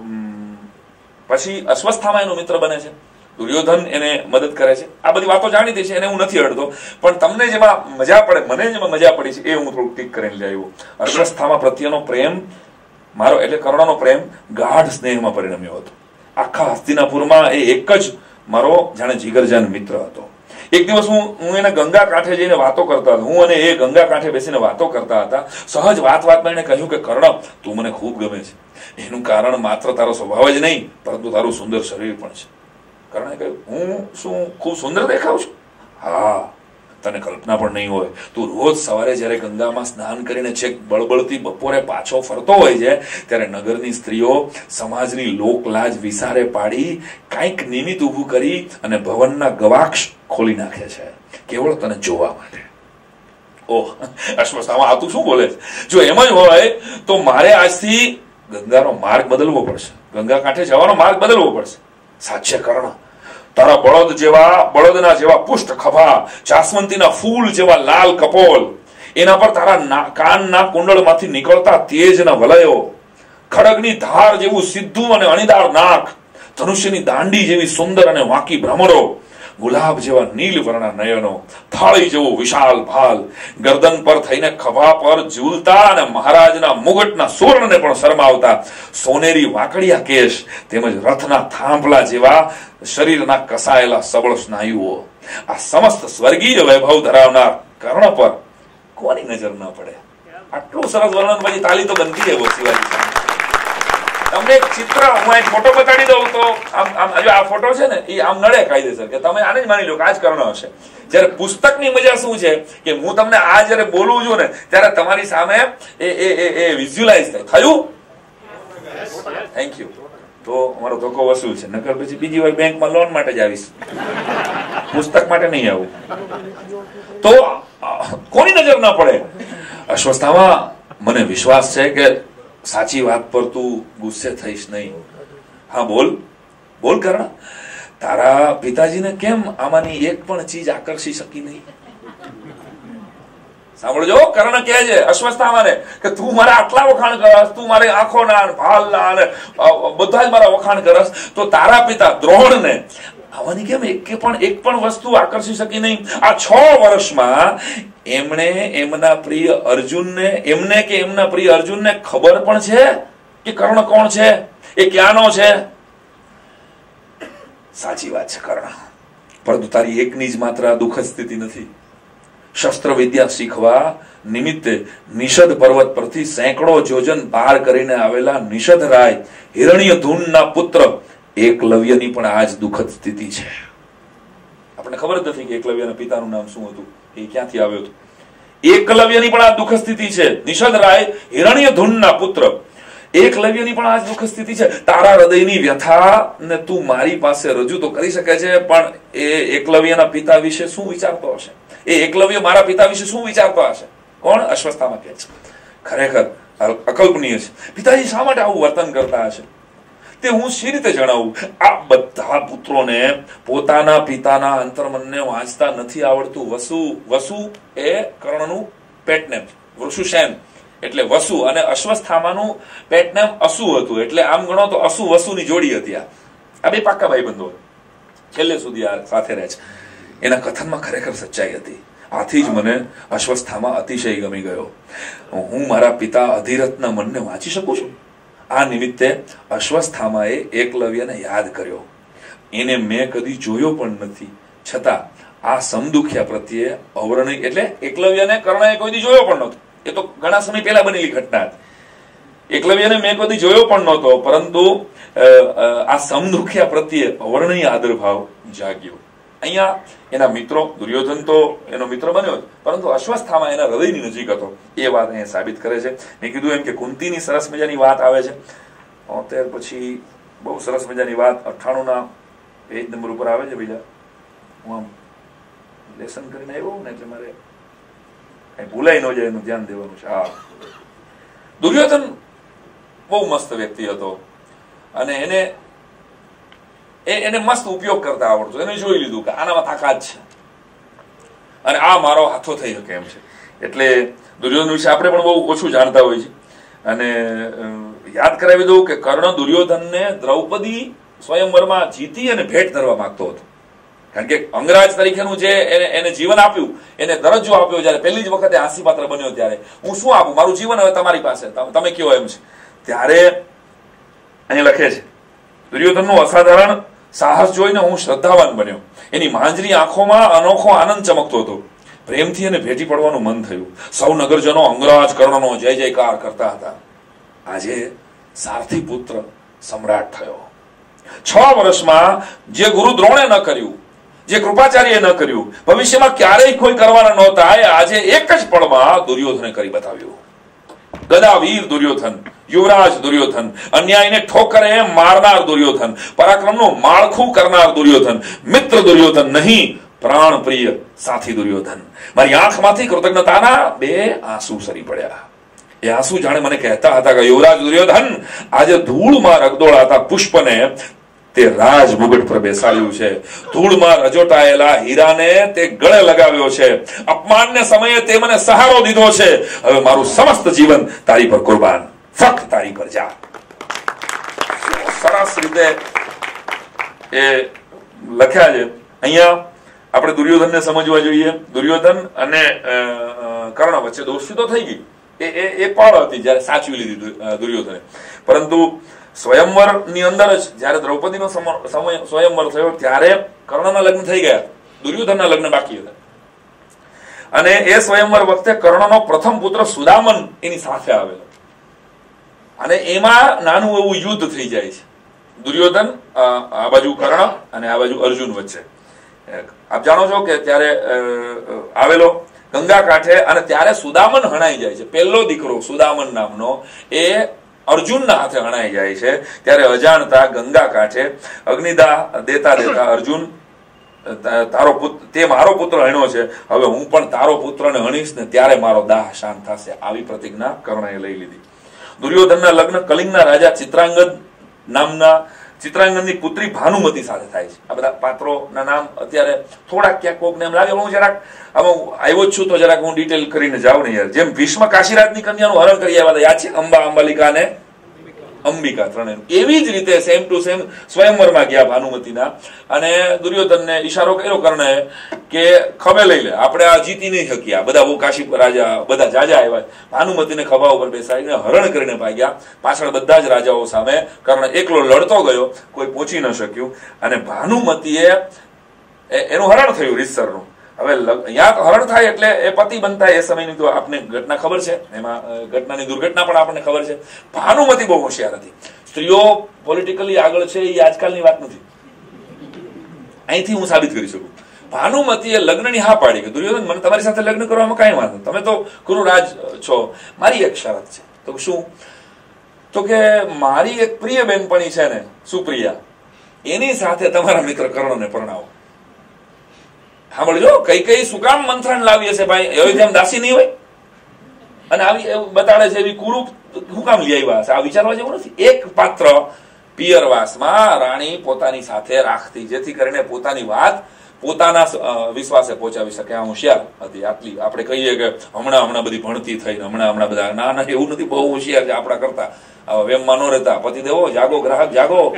પછી અશ્વસ્થામા એનો મિત્ર બને છે, દુર્યોધન એને મદદ કરે છે. આ બધી વાતો જાણીતી છે, એને હું નથી અડતો, પણ તમને જેમાં મજા પડે, મને જેમાં મજા પડી છે એ હું થોડુંક ટીક કરીને લઈ આવ્યો. અશ્વસ્થામા પ્રત્યેનો પ્રેમ મારો એટલે કર્ણનો પ્રેમ ગાઢ સ્નેહમાં પરિણમ્યો હતો. આખા હસ્તિનાપુરમાં એ એક જ મારો જાણે જીગરજાન મિત્ર હતો. એક દિવસ હું હું એને ગંગા કાંઠે જઈને વાતો કરતા હતા. હું અને એ ગંગા કાંઠે બેસીને વાતો કરતા હતા. સહજ વાત વાતમાં એને કહ્યું કે કર્ણ, તું મને ખૂબ ગમે છે. એનું કારણ માત્ર તારો સ્વભાવ જ નહીં પરંતુ તારું સુંદર શરીર પણ છે. કર્ણે કહ્યું, હું શું ખૂબ સુંદર દેખાઉં છું? હા, તને કલ્પના પણ નહીં હોય. તું રોજ સવારે જયારે ગંગામાં સ્નાન કરીને છેક બળબળતી બપોરે પાછો ફરતો હોય છે ત્યારે નગરની સ્ત્રીઓ સમાજની લોકલાજ વિસારે પાડી કાંઈક નિમિત્ત ઊભું કરી અને ભવનના ગવાક્ષ ખોલી નાખે છે કેવળ તને જોવા માટે. ઓહ, અશ્વસ્થામા આ તું શું બોલે છે? જો એમ જ હોય તો મારે આજથી ગંગાનો માર્ગ બદલવો પડશે, ગંગા કાંઠે જવાનો માર્ગ બદલવો પડશે. સાચે કર્ણ, તારા બળદ જેવા બળદના જેવા પુષ્ટ ખભા, જાસ્વંતીના ફૂલ જેવા લાલ કપોલ, એના પર તારા કાનના કુંડળમાંથી નીકળતા તેજના વલયો, ખડગની ધાર જેવું સીધું અને અણીદાર નાક, ધનુષ્યની દાંડી જેવી સુંદર અને વાંકી ભ્રમરો, ગુલાબ જેવા નીલ વર્ણના નયનો, થાળી જેવો વિશાળ ભાલ, ગરદન પર થઈને ખભા પર ઝૂલતા અને મહારાજના મુગટના સુવર્ણને પણ શરમાવતા સોનેરી વાંકડિયા કેશ, તેમજ રથના થાંભલા જેવા શરીરના કસાયેલા સબળ સ્નાયુઓ, આ સમસ્ત સ્વર્ગીય વૈભવ ધરાવનાર કર્ણ પર કોની નજર ન પડે? આટલું સરસ વર્ણન પછી તાલી તો બનતી એવો શિવાજી. તમને એક ચિત્ર હું એક ફોટો બતાડી દઉં તો આમ આમ જો આ ફોટો છે ને એ આમ નડે કાયદેસર કે તમે આને જ માની લો કે આ જ કર્ણ હશે. જયારે પુસ્તકની મજા શું છે કે હું તમને આ જયારે બોલું છું ને ત્યારે તમારી સામે એ એ એ વિઝ્યુલાઇઝ થાય. થયું? Thank you. તો અમારો ધોકો વસૂલ છે, નકર પછી બીજી વાર બેંકમાં લોન માટે જ આવીશ, પુસ્તક માટે નહીં આવું. તો કોની નજર ના પડે? અશ્વસ્થામાં મને વિશ્વાસ છે કે સાચી વાત પર તું ગુસ્સે થઈશ નહીં. હા, બોલ બોલ કર્ણ, તારા પિતાજીને કેમ આમાંની એક પણ ચીજ આકર્ષી શકી નહીં? સાંભળજો, કર્ણ કહે છે અશ્વસ્થામાને કે તું મારા આટલા વખાણ કરસ, તું મારી આંખોના ભાલના અને બધા જ મારા વખાણ કરસ, તો તારા પિતા દ્રોણને આવાની કેમ એક પણ એક પણ વસ્તુ આકર્ષી શકી નહીં? આ છ વર્ષમાં એમણે એમના પ્રિય અર્જુનને એમને કે એમના પ્રિય અર્જુનને ખબર પણ છે કે કર્ણ કોણ છે, એ ક્યાંનો છે? સાચી વાત છે કર્ણ, પરંતુ તારી એકની જ માત્ર આ દુઃખદ સ્થિતિ નથી. શસ્ત્ર વિદ્યા શીખવા નિમિત્તે નિષદ પર્વત પરથી સેંકડો જોજન પાર કરીને આવેલા નિષદ રાય હિરણ્યધૂનના પુત્ર એકલવ્યની પણ આ જ દુઃખદ સ્થિતિ છે. આપણને ખબર જ નથી કે એકલવ્યના પિતાનું નામ શું હતું, એ ક્યાંથી આવ્યો હતો. એકલવ્યની પણ આ દુઃખ સ્થિતિ છે. નિષદ રાય હિરણ્યધૂનના પુત્ર એકલવ્યની પણ આ જ દુઃખ સ્થિતિ છે. તારા હૃદયની વ્યથા ને તું મારી પાસે રજૂ તો કરી શકે છે, પણ એ એકલવ્યના પિતા વિશે શું વિચારતો હશે? એ એકલવ્ય મારા પિતા વિશે શું વિચારતો હશે? કોણ? અશ્વસ્થામા કહે છે. ખરેખર અકલ્પનીય છે. પિતાજી શા માટે આવું વર્તન કરતા હશે તે હું શી રીતે જણાવું? આ બધા પુત્રોને પોતાના પિતાના અંતર્મનને વાંચતા નથી આવડતું. વસુ વસુ એ કર્ણનું પેટનેમ, વૃષુસેન એટલે વસુ, અને અશ્વસ્થામાનું પેટનેમ અસુ હતું. એટલે આમ ગણો તો અસુ વસુની જોડી હતી. આ બે પાક્કા ભાઈબંધો છેલ્લે સુધી આ સાથે રહે છે. એના કથનમાં ખરેખર સચ્ચાઈ હતી. આથી જ મને અશ્વસ્થામા અતિશય ગમી ગયો. હું મારા પિતા અધિરથના મનને વાંચી શકું છું. આ નિમિત્તે અશ્વસ્થામાએ એકલવ્યને યાદ કર્યો. એને મેં કદી જોયો પણ નથી, છતાં આ સમદુખ્યા પ્રત્યે અવર્ણનીય, એટલે એકલવ્યને કર્ણએ કોઈ દી જોયો પણ નહોતો. એ તો ઘણા સમય પહેલા બનેલી ઘટના હતી. એકલવ્યને મેં કોઈ દી જોયો પણ નહોતો, પરંતુ આ સમદુખ્યા પ્રત્યે અવર્ણનીય આદરભાવ જાગ્યો. અહીંયા એના મિત્રો, દુર્યોધન તો એનો મિત્ર બન્યો જ, પરંતુ અશ્વસ્થામાં એના હૃદયની નજીક હતો. એ વાત અહીંયા સાબિત કરે છે. મેં કીધું એમ કે કુંતીની સરસ મજાની વાત આવે છે. ત્યાર પછી બહુ સરસ મજાની વાત અઠ્ઠાણું ના પેજ નંબર ઉપર આવે છે. બીજા હું આમ લેસન કરીને આવ્યો ને એટલે મારે કઈ ભૂલાઈ ન જાય એનું ધ્યાન દેવાનું છે. હા, દુર્યોધન બહુ મસ્ત વ્યક્તિ હતો અને એને એને મસ્ત ઉપયોગ કરતા આવડતો. એને જોઈ લીધું કે આનામાં તાકાત છે અને આ મારો હાથો થઈ શકે એમ છે. એટલે દુર્યોધન વિશે આપણે પણ બહુ ઓછું જાણતા હોય છે. અને યાદ કરાવી દઉં કે કર્ણ દુર્યોધનને દ્રૌપદી સ્વયંવરમાં જીતી અને ભેટ ધરવા માંગતો હતો. કારણ કે અંગરાજ તરીકેનું જે એને જીવન આપ્યું, એને દરજ્જો આપ્યો, જયારે પહેલી જ વખતે હાસ્ય પાત્ર બન્યો ત્યારે હું શું આપું, મારું જીવન હવે તમારી પાસે, તમે કયો એમ છે. ત્યારે અહીં લખે છે દુર્યોધનનું અસાધારણ સાહસ જોઈને હું શ્રદ્ધાવાન બન્યો. એની માંજરી આંખોમાં અનોખો આનંદ ચમકતો હતો. પ્રેમથી એને ભેટી પડવાનું મન થયું. સૌ નગરજનો અંગરાજ કર્ણનો જય જયકાર કરતા હતા. આજે સારથી પુત્ર સમ્રાટ થયો. છ વર્ષમાં જે ગુરુ દ્રોણે ન કર્યું, જે કૃપાચાર્યએ ન કર્યું, ભવિષ્યમાં ક્યારેય કોઈ કરવાના નહોતા, એ આજે એક જ પળમાં દુર્યોધને કરી બતાવ્યું. ગદાવીર દુર્યોધન, યુવરાજ દુર્યોધન, અન્યાયને ઠોકરે મારનાર દુર્યોધન, પરાક્રમનું માળખું કરનાર દુર્યોધન, મિત્ર દુર્યોધન નહીં, પ્રાણ પ્રિય સાથી દુર્યોધન. મારી આંખમાંથી કૃતજ્ઞતાના બે આંસુ સરી પડ્યા. એ આંસુ જાણે મને કહેતા હતા કે યુવરાજ દુર્યોધન, આજે ધૂળમાં રગદોળાતા પુષ્પને તે રાજ મુગટ પર બેસાડ્યું છે. ધૂળમાં રજોટાયેલા હીરાને તે ગળે લગાવ્યો છે. અપમાનને સમયે તે મને સહારો દીધો છે. હવે મારું સમસ્ત જીવન તારી પર કુરબાન, ફક્ત તારી પર જા. સરસ રીતે એ લખ્યા છે. અહીંયા આપણે દુર્યોધનને સમજવા જોઈએ. દુર્યોધન અને કર્ણ વચ્ચે દોસ્તી તો થઈ ગઈ, એ એ પળ હતી જયારે સાચવી લીધી દુર્યોધને. પરંતુ સ્વયંવર ની અંદર જ જયારે દ્રૌપદીનો સ્વયંવર થયો ત્યારે કર્ણના લગ્ન થઈ ગયા, દુર્યોધનના લગ્ન બાકી હતા. અને એ સ્વયંવર વખતે કર્ણનો પ્રથમ પુત્ર સુદામન એની સાથે આવેલો અને એમાં નાનું એવું યુદ્ધ થઈ જાય છે. દુર્યોધન આ બાજુ કર્ણ અને આ બાજુ અર્જુન વચ્ચે. આપ જાણો છો કે ત્યારે આવેલો ગંગા કાંઠે, અને ત્યારે સુદામન હણાઈ જાય છે. પહેલો દીકરો સુદામન નામનો એ અર્જુનના હાથે હણાઈ જાય છે. ત્યારે અજાણતા ગંગા કાંઠે અગ્નિદાહ દેતા દેતા અર્જુન, તારો પુત્ર, તે મારો પુત્ર હણ્યો છે, હવે હું પણ તારો પુત્રને હણીશ ને ત્યારે મારો દાહ શાંત થશે, આવી પ્રતિજ્ઞા કર્ણએ લઈ લીધી. દુર્યોધનના લગ્ન કલિંગના રાજા ચિત્રાંગદ નામના ચિત્રાંગદની પુત્રી ભાનુમતી સાથે થાય છે. આ બધા પાત્રોના નામ અત્યારે થોડાક ક્યાંક કોકને એમ લાગે, હું જરાક આમાં આવ્યો જ છું તો જરાક હું ડિટેલ કરીને જાઉં ને યાર. જેમ ભીષ્મ કાશીરાજની કન્યાનું હરણ કરી આવ્યા હતા, યાદ છે? અંબા, અંબાલિકા અને અંબિકા ત્રણેયનું. એવી જ રીતે સેમ ટુ સેમ સ્વયંવરમાં ગયા ભાનુમતીના, અને દુર્યોધનને ઈશારો કર્યો કર્ણએ કે ખભે લઈ લે, આપણે આ જીતી નહીં શકીએ. આ બધા બહુ કાશી રાજા બધા જાજા આવ્યા, ભાનુમતીને ખભા ઉપર બેસાડીને હરણ કરીને ભાગ્યા. પાછળ બધા જ રાજાઓ સામે કર્ણ એકલો લડતો ગયો, કોઈ પહોંચી ન શક્યું, અને ભાનુમતીએ એનું હરણ થયું રીતસરનું. હવે અહીંયા હરણ થાય એટલે એ પતિ બનતા એ સમયની તો આપને ઘટના ખબર છે, એમાં ઘટનાની દુર્ઘટના પણ આપણને ખબર છે. ભાનુમતી બહુ હોશિયાર હતી. સ્ત્રીઓ પોલિટિકલી આગળ છે એ આજકાલની વાત નથી, અહીંથી હું સાબિત કરી શકું. ભાનુમતીએ લગ્નની હા પાડી કે દુર્યોધન, મને તમારી સાથે લગ્ન કરવામાં કઈ વાંધો, તમે તો કુરુરાજ છો, મારી એક શરત છે. તો શું? તો કે મારી એક પ્રિય બેનપણી છે ને સુપ્રિયા, એની સાથે તમારા મિત્ર કર્ણને પરણાવો. સાંભળજો, કઈ કઈ શું કામ મંત્રણ લાવી હશે ભાઈ, અયોધ્યામાં દાસી નહીં હોય અને આવી બતાડે છે એવી કુરૂપ શું કામ લઈ આવ્યા હશે? આ વિચારવા જેવું નથી. એક પાત્ર પિયરવાસમાં રાણી પોતાની સાથે રાખતી, જેથી કરીને પોતાની વાત પોતાના વિશ્વાસે પહોંચાવી શકે. આ હોશિયાર હતી. આટલી આપણે કહીએ કે હમણાં હમણાં બધી ભણતી થઈને હમણાં હમણાં બધા, ના ના એવું નથી, બહુ હોશિયાર છે આપણા કરતા. વેમમાં ન રહેતા, પતિ દેવો જાગો, ગ્રાહક જાગો,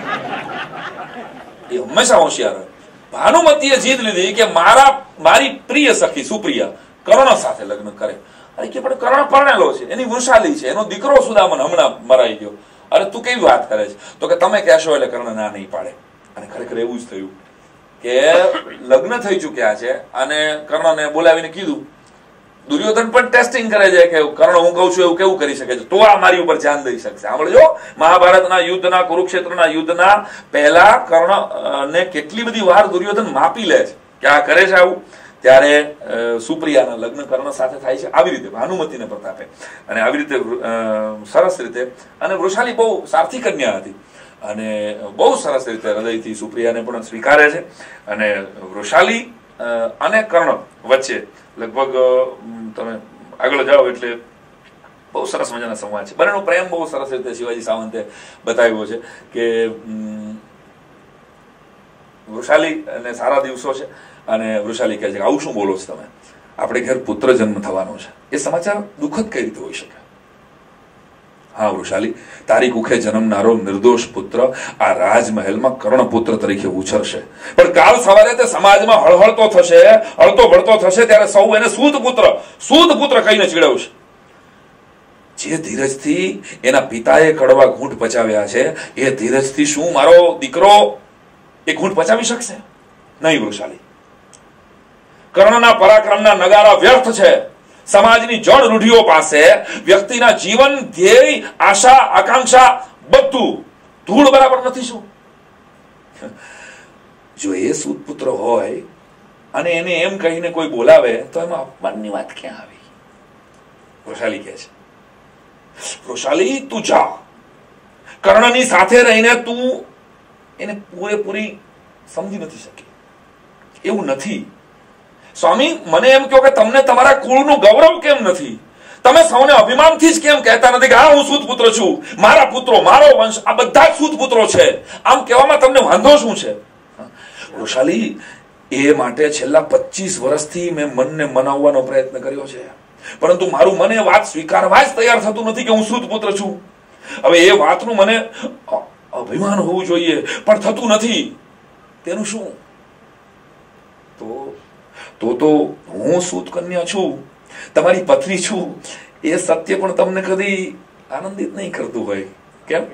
એ હંમેશા હોશિયાર હોય. ભાનુમતીએ જીત લીધી કે મારા મારી પ્રિય સખી સુપ્રિયા કર્ણ સાથે લગ્ન કરે. અરે કે પણ કર્ણ પરણેલો છે, એની વૃષાલી છે, એનો દીકરો સુદામન હમણાં મરાઈ ગયો, અરે તું કેવી વાત કરે છે? તો કે તમે કહેશો એટલે કર્ણ ના નહીં પાડે. અને ખરેખર એવું જ થયું કે લગ્ન થઈ ચુક્યા છે અને કર્ણને બોલાવીને કીધું. દુર્યોધન પણ ટેસ્ટિંગ કરે છે કે કર્ણ હું કહું છું એવું કેવું કરી શકે છે, તો આ મારી ઉપર ધ્યાન દઈ શકશે. સાંભળજો, મહાભારતના યુદ્ધના, કુરુક્ષેત્રના યુદ્ધના પહેલા કર્ણ ને કેટલી બધી વાર દુર્યોધન માપી લે છે કે આ કરે છે આવું. ત્યારે સુપ્રિયાના લગ્ન કર્ણ સાથે થાય છે આવી રીતે, ભાનુમતીને પ્રતાપે, અને આવી રીતે સરસ રીતે. અને વૃષાલી બહુ સારથી કન્યા હતી અને બહુ સરસ રીતે હૃદયથી સુપ્રિયાને પણ સ્વીકારે છે. અને વૃષાલી અને કર્ણ વચ્ચે લગભગ તમે આગળ જાઓ એટલે બહુ સરસ મજાના સંવાદ છે. બંનેનો પ્રેમ બહુ સરસ રીતે શિવાજી સાવંતે બતાવ્યો છે કે વૃષાલી અને સારા દિવસો છે અને વૃષાલી કહે છે કે આવું શું બોલો છો તમે, આપણે ઘેર પુત્ર જન્મ થવાનો છે. એ સમાચાર દુઃખદ કઈ રીતે હોઈ શકે? હા વૃષાલી, તારી કુખે જન્મનારો નિર્દોષ પુત્ર આ રાજમહેલમાં કર્ણપુત્ર તરીકે ઉછરશે, પણ કાલ સવારે તે સમાજમાં હળહળતો થશે, હળતો ભળતો થશે, ત્યારે સૌ એને સૂત પુત્ર સૂત પુત્ર કહીને ચીડવશે. જે ધીરજથી એના પિતાએ કડવા ઘૂંટ પચાવ્યા છે એ ધીરજથી શું મારો દીકરો એ ઘૂંટ પચાવી શકશે? નહીં વૃષાલી, કર્ણના પરાક્રમના નગારા વ્યર્થ છે. સમાજની જળ રૂઢિઓ પાસે વ્યક્તિના જીવન, ધ્યેય, આશા, આકાંક્ષા બધું ધૂળ બરાબર નથી. શું જો એ સૂતપુત્ર હોય અને એને એમ કહીને કોઈ બોલાવે તો એમાં અપમાનની વાત ક્યાં આવી? વૃષાલી કહે છે, વૃષાલી તું જા, કર્ણની સાથે રહીને તું એને પૂરેપૂરી સમજી નથી શકી. એવું નથી સ્વામી, મને એમ કહો કે તમને તમારા કુળનું ગૌરવ કેમ નથી? તમે સૌને અભિમાનથી જ કેમ કહેતા નથી કે હા હું સૂતપુત્ર છું, મારા પુત્રો, મારો વંશ આ બધા જ સૂતપુત્રો છે? આમ કહેવામાં તમને વાંધો શું છે? વૃષાલી, એ માટે છેલ્લા પચીસ વર્ષથી મેં મનને મનાવવાનો પ્રયત્ન કર્યો છે, પરંતુ મારું મને વાત સ્વીકારવા જ તૈયાર થતું નથી કે હું સૂતપુત્ર છું. હવે એ વાતનું મને અભિમાન હોવું જોઈએ પણ થતું નથી. તેનું શું? તો તો તો હું સૂત કન્યા છું, તમારી પત્ની છું, એ સત્ય પણ તમને કદી આનંદિત નહીં કરતું હોય. કેમ?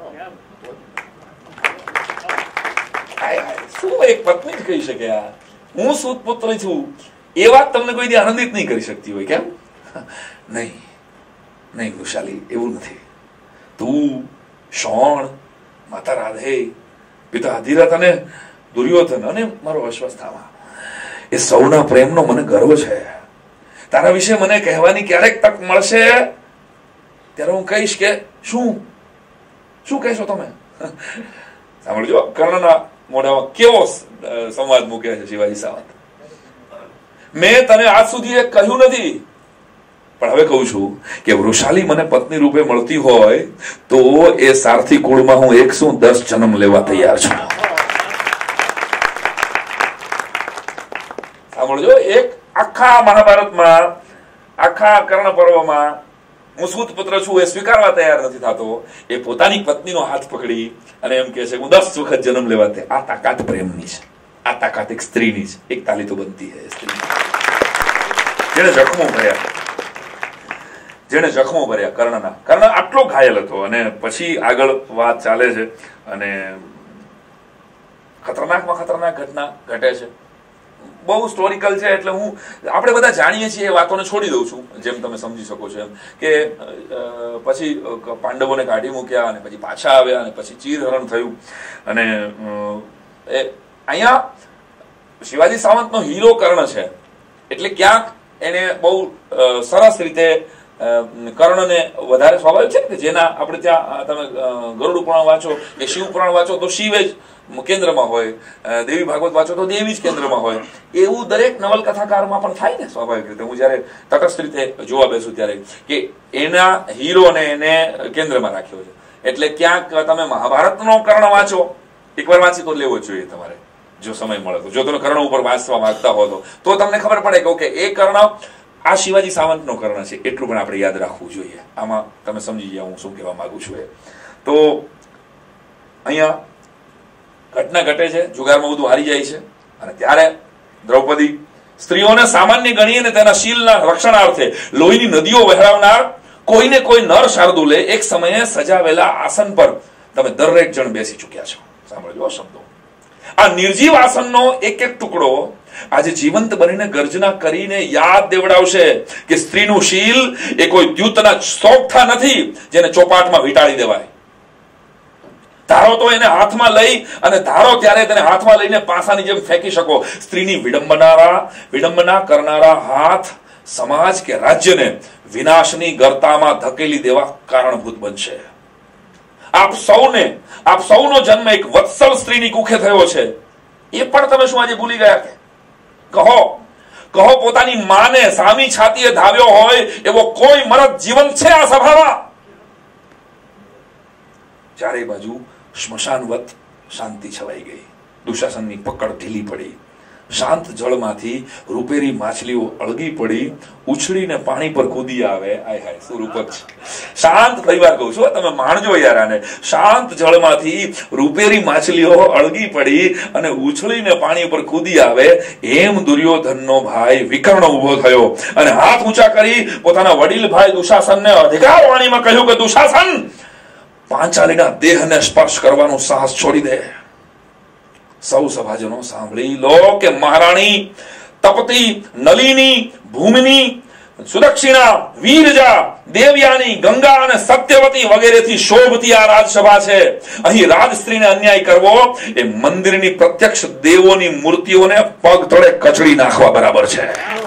શું એક પત્ની જ કહી શકે આ હું સૂત પુત્ર છું, એ વાત તમને કોઈ દી આનંદિત નહીં કરી શકતી હોય. કેમ? નહીં નહીં વૃષાલી, એવું નથી. તું, શોણ, માતા રાધે, પિતા અધિરથ અને દુર્યોધન અને મારો અશ્વસ્થામા, એ સૌના પ્રેમનો મને ગર્વ છે. તારા વિશે મને કહેવાની ક્યારેક તક મળશે ત્યારે હું કહીશ કે શું શું કહેશો તમે? સાંભળજો, કર્ણના મોઢામાં કેવો સંવાદ મૂક્યો છે શિવાજી સાવંત. મેં તને આજ સુધી એ કહ્યું નથી, પણ હવે કહું છું કે વૃષાલી મને પત્ની રૂપે મળતી હોય તો એ સારથી કુળમાં હું એકસો દસ જન્મ લેવા તૈયાર છું. સાંભળજો, એક આખા મહાભારતમાં, આખા કર્ણ પર્વમાં હું સૂત પુત્ર છું એ સ્વીકારવા તૈયાર નથી થતો. એ પોતાની પત્નીનો હાથ પકડી અને એમ કહે છે હું દસ વખત જન્મ લેવા તે. આ તાકાત પ્રેમની છે, આ તાકાત એક સ્ત્રીની છે. એક તાલી તો બનતી છે સ્ત્રી, જેને જખમો ભર્યા, જેને જખમો ભર્યા કર્ણના. કર્ણ આટલો ઘાયલ હતો અને પછી આગળ વાત ચાલે છે અને ખતરનાકમાં ખતરનાક ઘટના ઘટે છે. બહુ હિસ્ટોરિકલ છે એટલે હું આપણે બધા જાણીએ છીએ એ વાતોને છોડી દઉં છું, જેમ તમે સમજી શકો છો એમ કે પછી પાંડવોને કાઢી મૂક્યા અને પછી પાછા આવ્યા અને પછી ચીરહરણ થયું. અને એ અહીંયા શિવાજી સાવંતનો હીરો કર્ણ છે એટલે ક્યાંક એને બહુ સરસ રીતે કર્ણને વધારે સ્વાભાવિક છે કે જેના આપણે ત્યાં તમે ગરુડ પુરાણ વાંચો કે શિવ પુરાણ વાંચો તો શિવે જ કેન્દ્રમાં હોય, દેવી ભાગવત વાંચો તો દેવી જ કેન્દ્રમાં હોય. એવું દરેક નવલકથાકારમાં પણ થાય ને સ્વાભાવિક રીતે. હું જયારે તટસ્થ રીતે જોવા બેસું ત્યારે કે એના હીરોને એને કેન્દ્રમાં રાખ્યો છે. એટલે ક્યાંક તમે મહાભારતનો કર્ણ વાંચો, એકવાર વાંચી તો લેવો જોઈએ તમારે જો સમય મળે તો. જો તમે કર્ણ ઉપર વાંચવા માંગતા હો તો તો તમને ખબર પડે કે ઓકે એ કર્ણ આ શિવાજી સાવંતનો કર્ણ છે, એટલું પણ આપણે યાદ રાખવું જોઈએ. આમાં તમે સમજી ગયા હું શું કહેવા માંગુ છું. એ તો અહીંયા ઘટના ઘટે છે, જુગારમાં બધું હારી જાય છે અને ત્યારે દ્રૌપદી સ્ત્રીઓને સામાન્ય ગણી અને તેના શીલના રક્ષણાર્થે લોહીની નદીઓ વહેરાવનાર કોઈને કોઈ નર શાર્દુલે એક સમયે સજાવેલા આસન પર તમે દરેક જણ બેસી ચૂક્યા છો. સાંભળજો શબ્દો. આ નિર્જીવ આસનનો એક એક ટુકડો આજે જીવંત બનીને ગર્જના કરીને યાદ દેવડાવશે કે સ્ત્રીનું શીલ એ કોઈ દ્યુતના સોગઠા નથી જેને ચોપાટમાં વીંટાળી દેવાય. ધારો તો એને હાથમાં લઈ અને ધારો ત્યારે તેને હાથમાં લઈને પાસાની જેમ ફેંકી શકો. સ્ત્રીની વિડંબનારા વિડંબના કરનારા હાથ સમાજ કે રાજ્યને વિનાશની ગર્તામાં ધકેલી દેવા કારણભૂત બનશે. આપ સૌને આપ સૌનો જન્મ એક વત્સલ સ્ત્રીની કુખે થયો છે, એ પણ તમે શું આજે ભૂલી ગયા? કે કહો કહો પોતાની માને સામી છાતીએ ધાવ્યો હોય એવો કોઈ મરદ જીવન છે આ સભામાં? ચારે બાજુ સ્મશાનવત શાંતિ છવાઈ ગઈ. દુશાસનની પકડ ઢીલી પડી. શાંત જળમાંથી રૂપેરી માછલીઓ અળગી પડી, ઉછળીને પાણી પર કૂદી આવે. આય હાય શું રૂપક છે! શાંત ફરી વાર કહું છું, તમે માણજો યાર આને. શાંત જળમાંથી રૂપેરી માછલીઓ અળગી પડી અને ઉછળીને પાણી પર કૂદી આવે એમ દુર્યોધનનો ભાઈ વિકર્ણ ઉભો થયો અને હાથ ઊંચા કરી પોતાના વડીલ ભાઈ દુશાસનને અધિકાર વાણીમાં કહ્યું કે દુશાસન, પાંચાલીના દેહને સ્પર્શ કરવાનું સાહસ છોડી દે. સૌ સભાજનો સાંભળી લો કે મહારાણી તપતી, નલિની, ભૂમિની, સુદક્ષિણા, વીરજા, દેવયાની, ગંગા અને સત્યવતી વગેરેથી શોભતી આ રાજસભા છે. અહીં રાજ સ્ત્રીને અન્યાય કરવો એ મંદિરની પ્રત્યક્ષ દેવોની મૂર્તિઓને પગ તળે કચડી નાખવા બરાબર છે.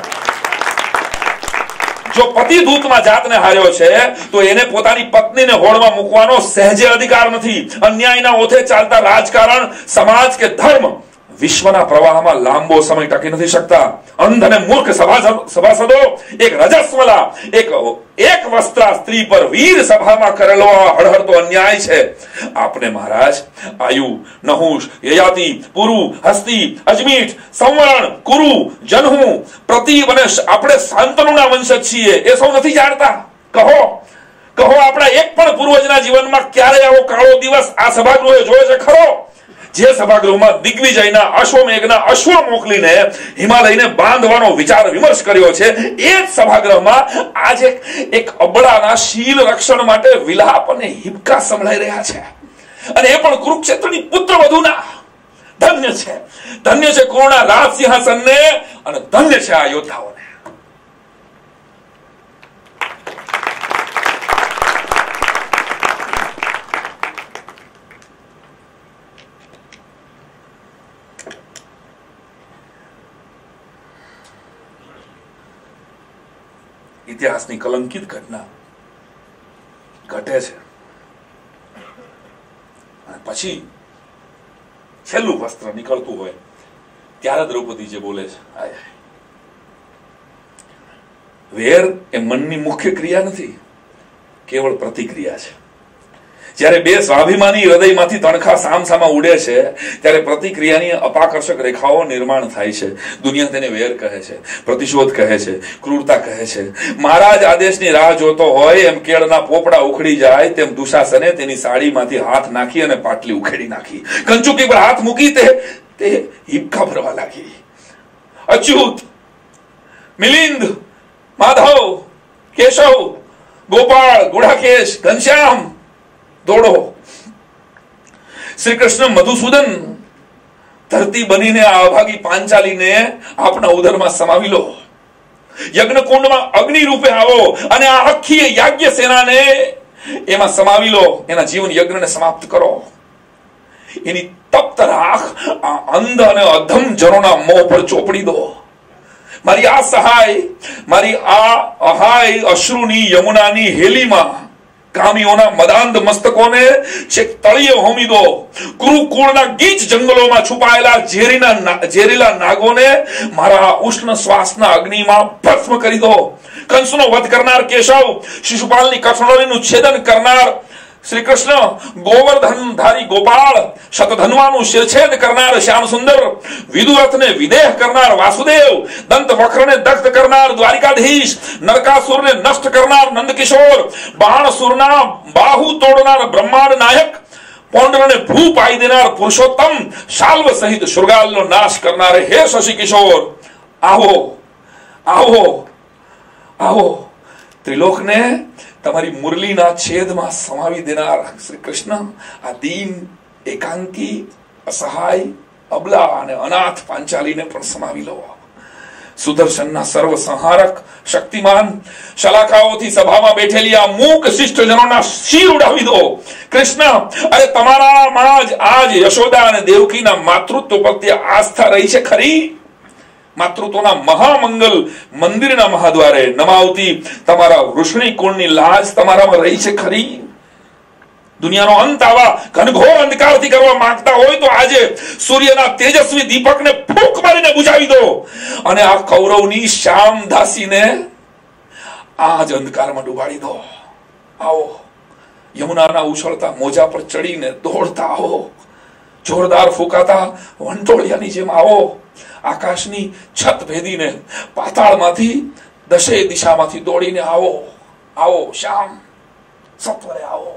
જો પતિ દૂતમાં જાતને હાર્યો છે તો એને પોતાની પત્નીને હોડમાં મૂકવાનો સહેજે અધિકાર નથી. અન્યાયના ઓથે ચાલતા રાજકારણ, સમાજ કે ધર્મ વિશ્વના પ્રવાહમાં લાંબો સમય ટકી નથી શકતા. અંધ અને મૂર્ખ સભાસદો એક રજસ્વલા, એક એક વસ્ત્રા સ્ત્રી પર વીર સભામાં કરેલો હળહળતો અન્યાય છે. આપને મહારાજ આયુ, નહુષ, યયાતિ, પુરુ, હસ્તી, અજમીઠ, સંવરણ, કુરુ, જન્હુ, પ્રતિપ અને આપણે શાંતનુના વંશજ છીએ એ સૌ નથી જાણતા? કહો કહો આપણા એક પણ પૂર્વજના જીવનમાં ક્યારે આવો કાળો દિવસ આ સભાગૃહે જોયો છે ખરો? જે સભાગૃહમાં દિગ્વિજયના અશ્વમેઘના અશ્વ મોકલીને હિમાલયને બાંધવાનો વિચાર વિમર્શ કર્યો છે, એ જ સભાગૃહમાં આજે એક અબળાના શીલ રક્ષણ માટે વિલાપ અને હિબકા સંભળાઈ રહ્યા છે, અને એ પણ કુરુક્ષેત્રની પુત્ર વધુના. ધન્ય છે, ધન્ય છે કુરુના રાજ સિંહાસનને અને ધન્ય છે આ યોદ્ધાઓને. ઇતિહાસની કલંકિત ઘટના ઘટે છે અને પછી છેલ્લું વસ્ત્ર નીકળતું હોય ત્યારે દ્રૌપદી જે બોલે છે, આય વેર એ મનની મુખ્ય ક્રિયા નથી, કેવળ પ્રતિક્રિયા છે. જ્યારે બે સ્વાભિમાની હૃદયમાંથી તણખા સામસામા ઉડે છે ત્યારે પ્રતિક્રિયાની અપાકર્ષક રેખાઓ નિર્માણ થાય છે. દુનિયા તેને વેર કહે છે, પ્રતિશોધ કહે છે, ક્રૂરતા કહે છે. મહારાજ આદેશની રાહ જોતો હોય એમ કેળના પોપડા ઉખડી જાય તેમ દુશાસને તેની સાડીમાંથી હાથ નાખી અને પાટલી ઉખેડી નાખી. કંચુકી પર હાથ મૂકી તે તે હિબકા ભરવા લાગી. અચ્યુત, મિલિંદ, માધવ, કેશવ, ગોપાળ, ગુડાકેશ, ઘનશ્યામ, દોડો. શ્રી કૃષ્ણ મધુસૂદન ધરતી બનીને આ અભાગી પાંચાલીને આપના ઉદરમાં સમાવી લો. યજ્ઞ કુંડમાં અગ્નિ રૂપે આવો અને આ આખી યાજ્ઞ સેનાને એમાં સમાવી લો. એના જીવન યજ્ઞને સમાપ્ત કરો. એની તપ્ત રાખ આ અંધ અને અધમ જનોના મોં પર ચોપડી દો. મારી આ સહાય, મારી આ અહાય અશ્રુની યમુનાની હેલીમાં કામીઓના મદાંધ મસ્તકોને છેક તળિયે હોમી દો. કુરુકુળના ગીચ જંગલોમાં છુપાયેલા ઝેરીના ઝેરીલા નાગોને મારા ઉષ્ણ શ્વાસના અગ્નિમાં ભસ્મ કરી દો. કંસનો વધ કરનાર કેશવ, શિશુપાલની કઠોળીનું છેદન કરનાર શ્રી કૃષ્ણ, ગોવર્ધનધારી ગોપાળ, શતધન્વાનું શિરછેદ કરનાર શ્યામ સુંદર, વિદુરથને વિદેહ કરનાર વાસુદેવ, દંત વક્રને દગ્ધ કરનાર દ્વારિકાધીશ, નરકાસુરને નષ્ટ કરનાર નંદકિશોર, બાણસુરના બાહુ તોડનાર બ્રહ્માંડ નાયક, પૌંડ્રને ભૂ પાઈ દેનાર પુરુષોત્તમ, શાલ્વ સહિત શૃગાલનો નાશ કરનાર હે શશી કિશોર, આવો આવો આવો. ત્રિલોકને તમારી મુરલીના છેદમાં સમાવી દેનાર શ્રી કૃષ્ણ આ દીન, એકાંકી, અસહાય, અબલા અને અનાથ પાંચાલીને પણ સમાવી લો. સુદર્શનના સર્વ સંહારક શક્તિમાન શલાકાઓથી સભામાં બેઠેલી આ મૂક શિષ્ટજનોના શિર ઉડાવી દો. કૃષ્ણ, અરે તમારામાં જ આજ યશોદા અને દેવકીના માતૃત્વ પ્રત્યે આસ્થા રહી છે ખરી? માતૃત્વના મહામંગલ મંદિરના મહાદ્વારે નમાવતી તમારા વૃષણી કુળની લાજ તમારામાં રહી છે ખરી? દુનિયાનો અંત આવા ઘનઘોર અંધકારથી કરવા માંગતા હોય તો આજે સૂર્યના તેજસ્વી દીપકને ફૂંક મારીને બુઝાવી દો અને આ કૌરવની શ્યામ દાસીને આ જ અંધકારમાં ડૂબાડી દો. આવો, યમુનાના ઉછળતા મોજા પર ચડીને દોડતા આવો, જોરદાર ફૂંકાતા વંટોળિયાની જેમ આવો, આકાશની છત ભેદીને પાતાળમાંથી દશે દિશામાંથી દોડીને આવો. આવો શ્યામ, સત્વરે આવો.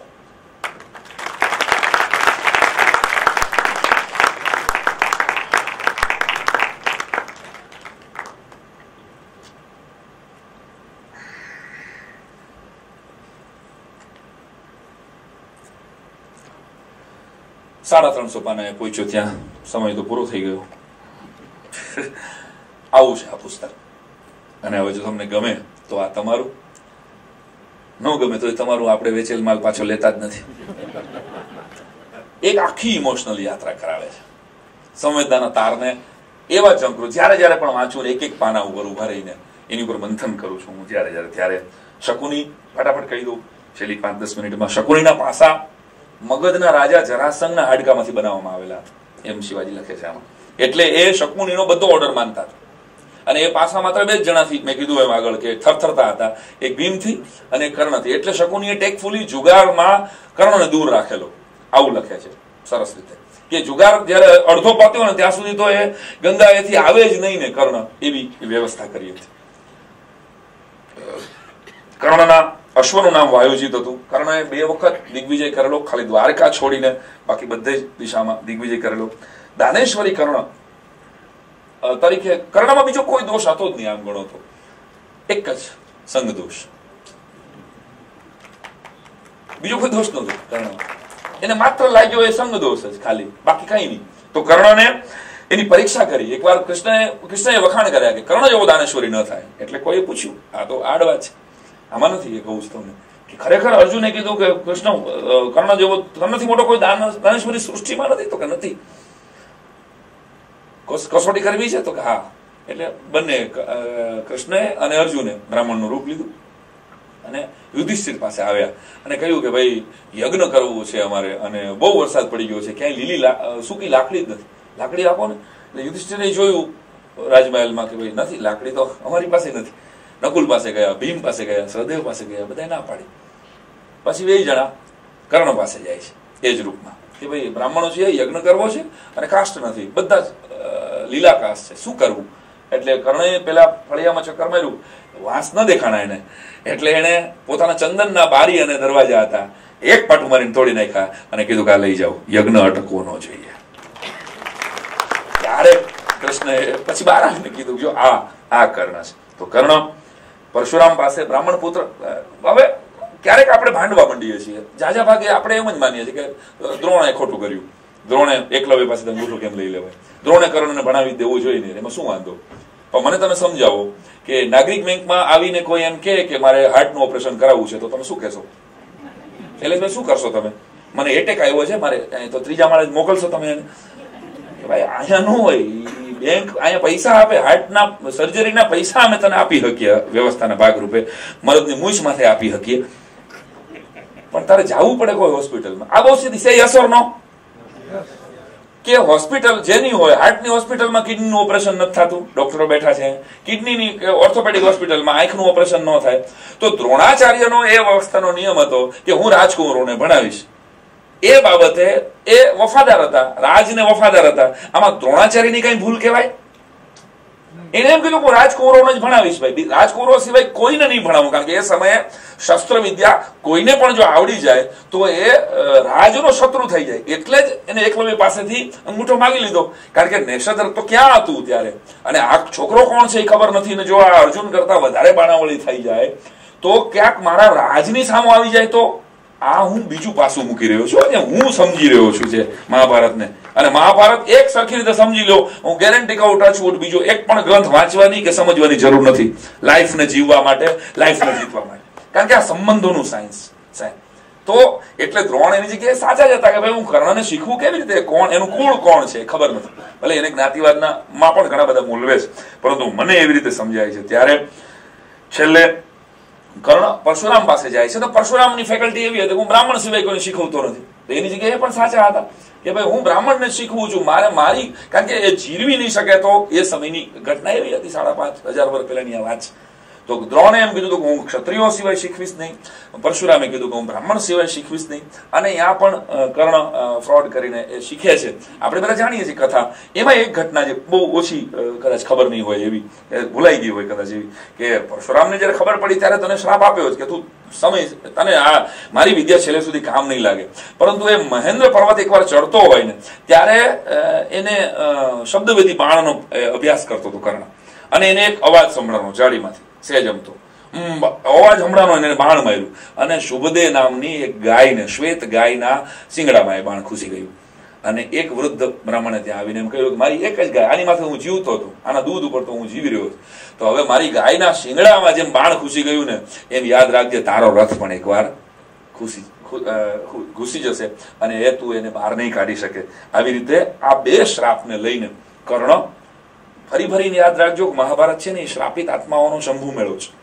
સાડા ત્રણસો પાના પહોંચ્યો, ત્યાં સમય તો પૂરો થઈ ગયો. આવું છે આ પુસ્તક. અને હવે જો તમને ગમે તો આ તમારું, ન ગમે તો તમારું. આપણે વેચેલ માલ પાછો લેતા જ નથી. એક આખી ઇમોશનલ યાત્રા કરાવે છે. સંવેદનાના તારને એવા ચંકરું જયારે જયારે પણ વાંચું, એક એક પાના ઉપર ઉભા રહીને એની ઉપર મંથન કરું છું હું જયારે જયારે ત્યારે. શકુની ફટાફટ કહી દઉં છેલ્લી પાંચ દસ મિનિટમાં. શકુનીના પાસા મગધના રાજા જરાસંઘના હાડકામાંથી બનાવવામાં આવેલા એમ શિવાજી લખે છે આમાં. એટલે એ શકુનીનો બધો ઓર્ડર માનતા હતા. અને એ પાસા માત્ર બે જ જણાથી, મેં કીધું એમ આગળ, કે થરથરતા હતા. એક ભીમથી અને કર્ણથી. એટલે શકુનીએ ટેકફુલી જુગારમાં કર્ણને દૂર રાખેલો, આવું લખે છે સરસ રીતે. કે જુગાર જયારે અડધો પત્યો ને ત્યાં સુધી તો એ ગંગા એથી આવે જ નહીં ને કર્ણ, એવી વ્યવસ્થા કરી હતી. કર્ણના અશ્વનું નામ વાયુજીત હતું. કર્ણએ બે વખત દિગ્વિજય કરેલો, ખાલી દ્વારકા છોડીને બાકી બધે જ દિશામાં દિગ્વિજય કરેલો. દાનેશ્વરી કર્ણ તરીકે કર્ણમાં બીજો કોઈ દોષ હતો જ નહીં આમ ગણો તો, એક જ સંગ દોષ, બીજો કોઈ દોષ નતો કર્ણમાં. એને માત્ર લાગ્યો એ સંગ દોષ જ ખાલી, બાકી કઈ નહીં. તો કર્ણને એની પરીક્ષા કરી. એકવાર કૃષ્ણએ કૃષ્ણએ વખાણ કર્યા કે કર્ણ જેવો દાનેશ્વરી ન થાય. એટલે કોઈએ પૂછ્યું, આ તો આડવા છે, આમાં નથી. એ કહું છું તમને કે ખરેખર અર્જુને કીધું કે કૃષ્ણ કર્ણ જેવો કર્ણથી મોટો કોઈ દાનેશ્વરી સૃષ્ટિમાં નથી? તો કે નથી. કસોટી કરવી છે? તો કે હા. એટલે બંને કૃષ્ણએ અને અર્જુને બ્રાહ્મણનું રૂપ લીધું અને યુધિષ્ઠિર પાસે આવ્યા અને કહ્યું કે ભાઈ યજ્ઞ કરવું છે અમારે, અને બહુ વરસાદ પડી ગયો છે, ક્યાંય લીલી સૂકી લાકડી જ નથી, લાકડી આપો ને. એટલે યુધિષ્ઠિરે જોયું રાજમહેલમાં કે ભાઈ નથી, લાકડી તો અમારી પાસે નથી. નકુલ પાસે ગયા, ભીમ પાસે ગયા, સહદેવ પાસે ગયા, બધા ના પાડી. પછી બે જણા કર્ણ પાસે જાય છે એ જ રૂપમાં કે ભાઈ બ્રાહ્મણો છે, યજ્ઞ કરવો છે અને કાસ્ટ નથી, બધા જ લીલા કાસ્ટ છે, શું કરવું? એટલે કર્ણએ પેલા ફળિયામાં ચક્કર માર્યું, વાંસ ન દેખાણા એને. એટલે એને પોતાના ચંદનના બારી અને દરવાજા હતા, એક પાટું મારીને તોડી નાખ્યા અને કીધું કે આ લઈ જાઓ, યજ્ઞ અટકવો ન જોઈએ. ત્યારે કૃષ્ણએ પછી બહાર આવીને કીધું જો આ આ કર્ણ છે. તો કર્ણ પરશુરામ પાસે બ્રાહ્મણ પુત્ર. હવે ક્યારેક આપણે ભાંડવા માંડીએ છીએ, જાજા ભાગે આપણે એમ જ માનીએ છીએ કે દ્રોણે ખોટું કર્યું, દ્રોણે એકલવ્ય પાસે અંગૂઠો કેમ લઈ લેવાય, દ્રોણે કર્ણને ભણાવી દેવું જોઈએ ને, એમાં શું વાંધો? પણ મને તમે સમજાવો કે નાગરિક બેંકમાં આવીને કોઈ એમ કે મારે હાર્ટનું ઓપરેશન કરાવવું છે, તો તમે શું કહેશો? એટલે શું કરશો તમે? મને એટેક આવ્યો છે, મારે તો ત્રીજા માળે મોકલશો તમે એને? ભાઈ અહીંયા ન હોય, બેંક અહીંયા પૈસા આપે, હાર્ટના સર્જરીના પૈસા અમે તને આપી શકીએ વ્યવસ્થાના ભાગરૂપે, મરદની મૂછ માથે આપી શકીએ, પણ તારે જવું પડે કોઈ હોસ્પિટલમાં. આ બહુ સીધી છે યસ ઓર નો? કે હોસ્પિટલ જેની હોય, હાર્ટની હોસ્પિટલમાં કિડનીનું ઓપરેશન નથી થતું, ડોક્ટરો બેઠા છે, કિડનીની ઓર્થોપેડિક હોસ્પિટલમાં આંખનું ઓપરેશન ન થાય. તો દ્રોણાચાર્યનો એ અવસ્થાનો નિયમ હતો કે હું રાજકુંવરોને ભણાવીશ. એ બાબતે એ વફાદાર હતા, રાજને વફાદાર હતા. આમાં દ્રોણાચાર્યની કઈ ભૂલ કહેવાય? એને એમ કીધું હું રાજકુંવરોને જ ભણાવીશ. ભાઈ રાજકુંવરો સિવાય કોઈને નહીં ભણાવું, કારણ કે એ સમયે શસ્ત્ર વિદ્યા કોઈને પણ જો આવડી જાય તો એ રાજનો શત્રુ થઈ જાય. એટલે જ એને એકલવ્ય પાસેથી અંગૂઠો માંગી લીધો, કારણ કે નેષત્ર તો ક્યાં હતું ત્યારે, અને આ છોકરો કોણ છે એ ખબર નથી. ને જો આ અર્જુન કરતા વધારે બાણાવળી થઈ જાય તો ક્યાંક મારા રાજની સામે આવી જાય તો આ હું બીજું પાસું મૂકી રહ્યો છું, હું સમજી રહ્યો છું જે મહાભારતને, અને મહાભારત એક સરખી રીતે સમજી લો, હું ગેરંટી કહું ટચવુડ બીજો એક પણ ગ્રંથ વાંચવાની કે સમજવાની જરૂર નથી લાઈફને જીવવા માટે, લાઈફને જીતવા માટે, કારણ કે આ સંબંધોનું સાયન્સ છે. તો એટલે દ્રોણ એની જગ્યાએ સાચા જ હતા કે ભાઈ હું કર્ણને શીખવું કેવી રીતે, કોણ એનું કુળ કોણ છે ખબર નથી, ભલે એને જ્ઞાતિવાદના માં પણ ઘણા બધા મૂલવે છે, પરંતુ મને એવી રીતે સમજાય છે. ત્યારે છેલ્લે કર્ણ પરશુરામ પાસે જાય છે, તો પરશુરામની ફેકલ્ટી એવી હતી હું બ્રાહ્મણ સિવાય કોઈને શીખવતો નથી. તો એની જગ્યાએ પણ સાચા હતા કે ભાઈ હું બ્રાહ્મણને શીખવું છું, મારે મારી, કારણ કે એ જીરવી નહીં શકે. તો એ સમયની ઘટના એવી હતી, સાડા પાંચ હજાર વર્ષ પહેલાની આ વાત છે. તો દ્રોણે એમ કીધું કે હું ક્ષત્રિયો સિવાય શીખવીશ નહીં, પરશુરામે કીધું કે હું બ્રાહ્મણ સિવાય શીખવીશ નહીં. અને ત્યાં પણ કર્ણ ફ્રોડ કરીને એ શીખે છે. આપણે બધા જાણીએ છીએ કથા. એમાં એક ઘટના જે બહુ ઓછી કદાચ ખબર નહીં હોય એવી, ભૂલાઈ ગઈ હોય કદાચ એવી, કે પરશુરામને જયારે ખબર પડી ત્યારે તને શ્રાપ આપ્યો છે કે તું સમય તને આ મારી વિદ્યા છેલ્લે સુધી કામ નહીં લાગે. પરંતુ એ મહેન્દ્ર પર્વત એકવાર ચડતો હોય ને ત્યારે એને શબ્દવેદી બાણનો અભ્યાસ કરતો હતો કર્ણ, અને એને એક અવાજ સંભળાનો જાળીમાંથી સહેજ અમતો અવાજ હમણાંનો એને બાણ માર્યું, અને શુભદે નામની એક ગાયને, શ્વેત ગાયના શિંગડામાં એ બાણ ખુસી ગયું. અને એક વૃદ્ધ બ્રાહ્મણે ત્યાં આવીને એમ કહ્યું કે મારી એક જ ગાય, આની માથે હું જીવતો હતો, આના દૂધ ઉપર તો હું જીવી રહ્યો છું, તો હવે મારી ગાયના શિંગડામાં જેમ બાણ ખુસી ગયું ને એમ યાદ રાખજે તારો રથ પણ એકવાર ખુશી ઘૂસી જશે અને એ તું એને બહાર નહીં કાઢી શકે. આવી રીતે આ બે શ્રાપને લઈને કર્ણ, ફરી ફરીને યાદ રાખજો કે મહાભારત છે ને એ શ્રાપિત આત્માઓનો શંભુ મેળો છે.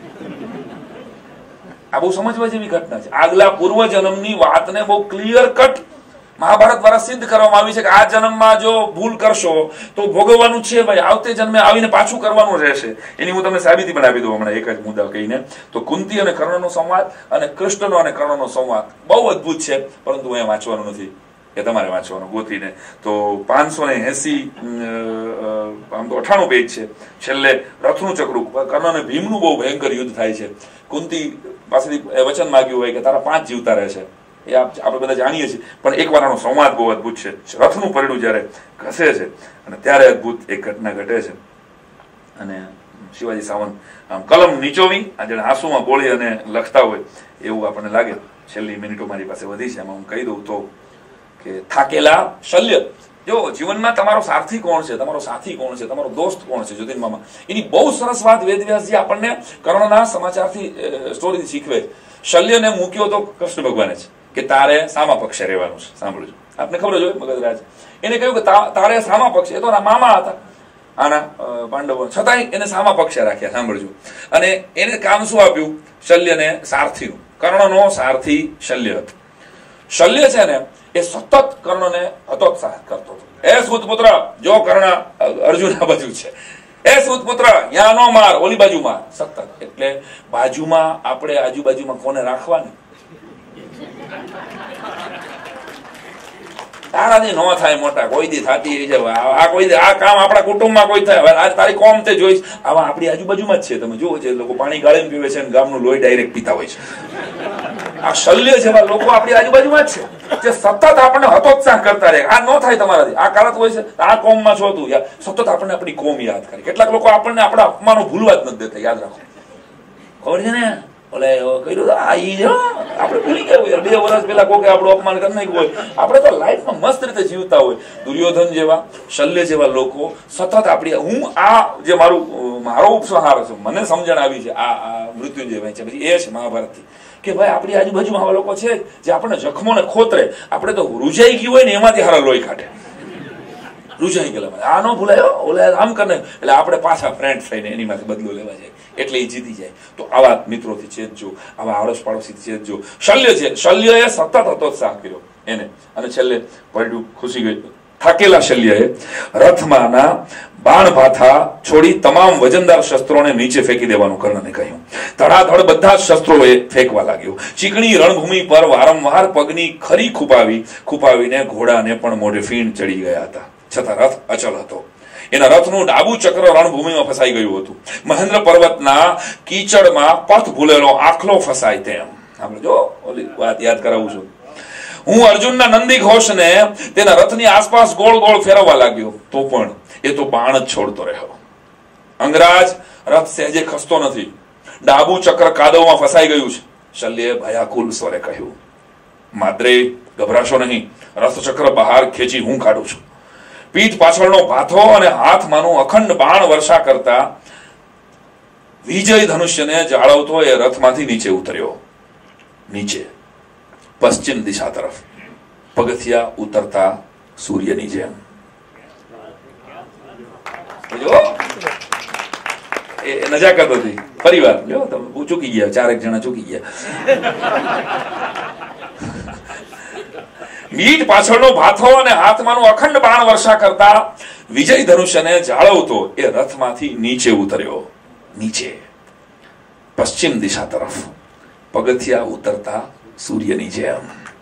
આ બહુ સમજવા જેવી ઘટના છે. આગલા પૂર્વ જન્મની વાતને બહુ ક્લિયર કટ મહાભારત દ્વારા સિદ્ધ કરવામાં આવી છે કે આ જન્મમાં જો ભૂલ કરશો તો ભોગવવાનું છે ભાઈ, આવતે જન્મે આવીને પાછું કરવાનું રહેશે. એની હું તમને સાબિતી પણ આપી દઉં હમણાં એક જ મુદ્દા કહીને. તો કુંતી અને કર્ણનો સંવાદ અને કૃષ્ણનો અને કર્ણનો સંવાદ બહુ અદભુત છે, પરંતુ અહીંયા વાંચવાનું નથી, એ તમારે વાંચવાનું ગોતીને. તો પાંચસો ને એસી આમ તો અઠાણું પેજ છે. છેલ્લે રથનું ચક્રું, કર્ણ અને ભીમનું બહુ ભયંકર યુદ્ધ થાય છે. કુંતી પાસેથી વચન માંગ્યું હોય કે તારા પાંચ જીવતા રહેશે, એ આપણે બધા જાણીએ છીએ, પણ એક વારનો સંવાદ બહુ અદભુત છે. રથનું પરડું જયારે ઘસે છે અને ત્યારે અદભુત એક ઘટના ઘટે છે. અને શિવાજી સાવંત આમ કલમ નીચોવી જેને આંસુમાં બોળી અને લખતા હોય એવું આપણને લાગે. છેલ્લી મિનિટો મારી પાસે વધી છે, એમાં હું કહી દઉં તો કે થાકેલા શલ્ય, જો જીવનમાં તમારો સારથી કોણ છે, તમારો સાથી કોણ છે, તમારો દોસ્ત કોણ છે, જ્યોતિર્મામાં એની બહુ સરસ વાત વેદવ્યાસજી આપણને કર્ણના સમાચારથી સ્ટોરીથી શીખવે. શલ્યને મૂક્યો તો કૃષ્ણ ભગવાને છે કે તારે સામા પક્ષે રહેવાનું છે. સાંભળજો, આપને ખબર જ હોય મગધરાજ એને કહ્યું કે તારે સામા પક્ષે, એ તો મામા હતા આના પાંડવો, છતાંય એને સામા પક્ષે રાખ્યા. સાંભળજો, અને એને કામ શું આપ્યું? શલ્યને સારથીનું. કર્ણનો સારથી શલ્ય હતો. શલ્ય છે ને એ સતત કર્ણને હતોત્સાહ કરતો હતો. એ સુતપુત્ર, જો કર્ણ અર્જુન આ બાજુ છે, એ સુતપુત્ર યા નો માર, ઓલી બાજુ માર, સતત. એટલે બાજુમાં આપણે આજુબાજુમાં કોને રાખવાની? તારાથી ન થાય મોટા, કોઈ દી થતી છે આ, કોઈ દી આ કામ આપણા કુટુંબમાં કોઈ થાય, તારી કોમ તે જોઈશ. આવા આપણી આજુબાજુમાં જ છે. તમે જુઓ છે લોકો પાણી ગાળીને પીવે છે, ગામનું લોહી ડાયરેક્ટ પીતા હોય છે. આ શલ્ય જેવા લોકો આપણી આજુબાજુમાં જ છે, જે સતત આપણને હતોત્સાહ કરતા રહે. આ ન થાય તમારાથી, આ કારત હોય છે, આ કોમમાં છો તું, સતત આપણને આપણી કોમ યાદ કરે. કેટલાક લોકો આપણને આપણા અપમાનો ભૂલવા જ નથી દેતા. યાદ રાખો, ખબર છે ને ઓલે કર્યું આ ઈ છે, આપણે ભૂલી ગયા હોય. બે વર્ષ પહેલા કોઈ આપણું અપમાન કરી નાખ્યું હોય. આપણે તો લાઈફમાં મસ્ત રીતે જીવતા હોય. દુર્યોધન જેવા, શલ્ય જેવા લોકો સતત આપણી, હું આ જે મારું મારો ઉપસંહાર છે, મને સમજણ આવી છે આ મૃત્યુંજય વાંચ્યા પછી, એ છે મહાભારતથી કે ભાઈ આપણી આજુબાજુમાં આવા લોકો છે જે આપણને જખમોને ખોતરે. આપણે તો રૂજાઈ ગયું હોય ને એમાંથી હારા લોહી કાઢે, રૂજાઈ ગયેલા. આ ન ભૂલાયો, ઓલે આમ કરે, એટલે આપણે પાછા ફ્રેન્ડ થઈને એની માંથી બદલો લેવા જાય, એટલે એ જીતી જાય. તો આવા મિત્રોથી ચેતજો, આવા આડોશ પાડોશીથી ચેતજો. શલ્ય છે, શલ્યએ સતત હતોત્સાહ કર્યો એને, અને છેલ્લે પડ્યું ખુશી ગઈ. થાકેલા શલ્યએ રથમાંના બાણ ભાથા છોડી તમામ વજનદાર શસ્ત્રોને નીચે ફેંકી દેવાનું કર્ણને કહ્યું. ધડાધડ બધા જ શસ્ત્રો એ ફેંકવા લાગ્યો. ચીકણી રણભૂમિ પર વારંવાર પગની ખરી ખૂપાવી ખૂપાવીને ઘોડાને પણ મોઢે ફીણ ચડી ગયા હતા, છતાં રથ અચલ હતો. એના રથનું ડાબુ ચક્ર રણભૂમિમાં ફસાઈ ગયું હતું. મહેન્દ્ર પર્વતના કીચડમાં પથ ભૂલેલો આખલો ફસાય તેમ. આપણે જો ઓલી વાત યાદ કરાવું છું. હું અર્જુનના નંદી ઘોષને તેના રથની આસપાસ ગોળ ગોળ ફેરવવા લાગ્યો, તો પણ એ તો બાણ જ છોડતો રહ્યો. અંગરાજ, રથ સહેજે ખસતો નથી. ડાબુ ચક્ર કાદવમાં ફસાઈ ગયું છે. શલ્યે ભયાકુલ સ્વરે કહ્યું, માદ્રે ગભરાશો નહીં, રથચક્ર બહાર ખેંચી હું કાઢું છું. પીઠ પાછળનો ભાથો અને હાથમાંનું અખંડ બાણ વર્ષા કરતા વિજય ધનુષ્યને જાળવતો એ રથમાંથી નીચે ઉતર્યો. નીચે પશ્ચિમ દિશા તરફ પગથિયા ઉતરતા સૂર્યની જેમ. એ નજાકત હતી. ફરી વાર જો તમે ચૂકી ગયા, ચારેક જણા ચૂકી ગયા. પીઠ પાછળનો ભાથો અને હાથમાંનું અખંડ બાણ વર્ષા કરતા વિજય ધનુષ્યને જાળવતો એ રથમાંથી નીચે ઉતર્યો. નીચે પશ્ચિમ દિશા તરફ પગથિયા ઉતરતા સૂર્યની જેમ.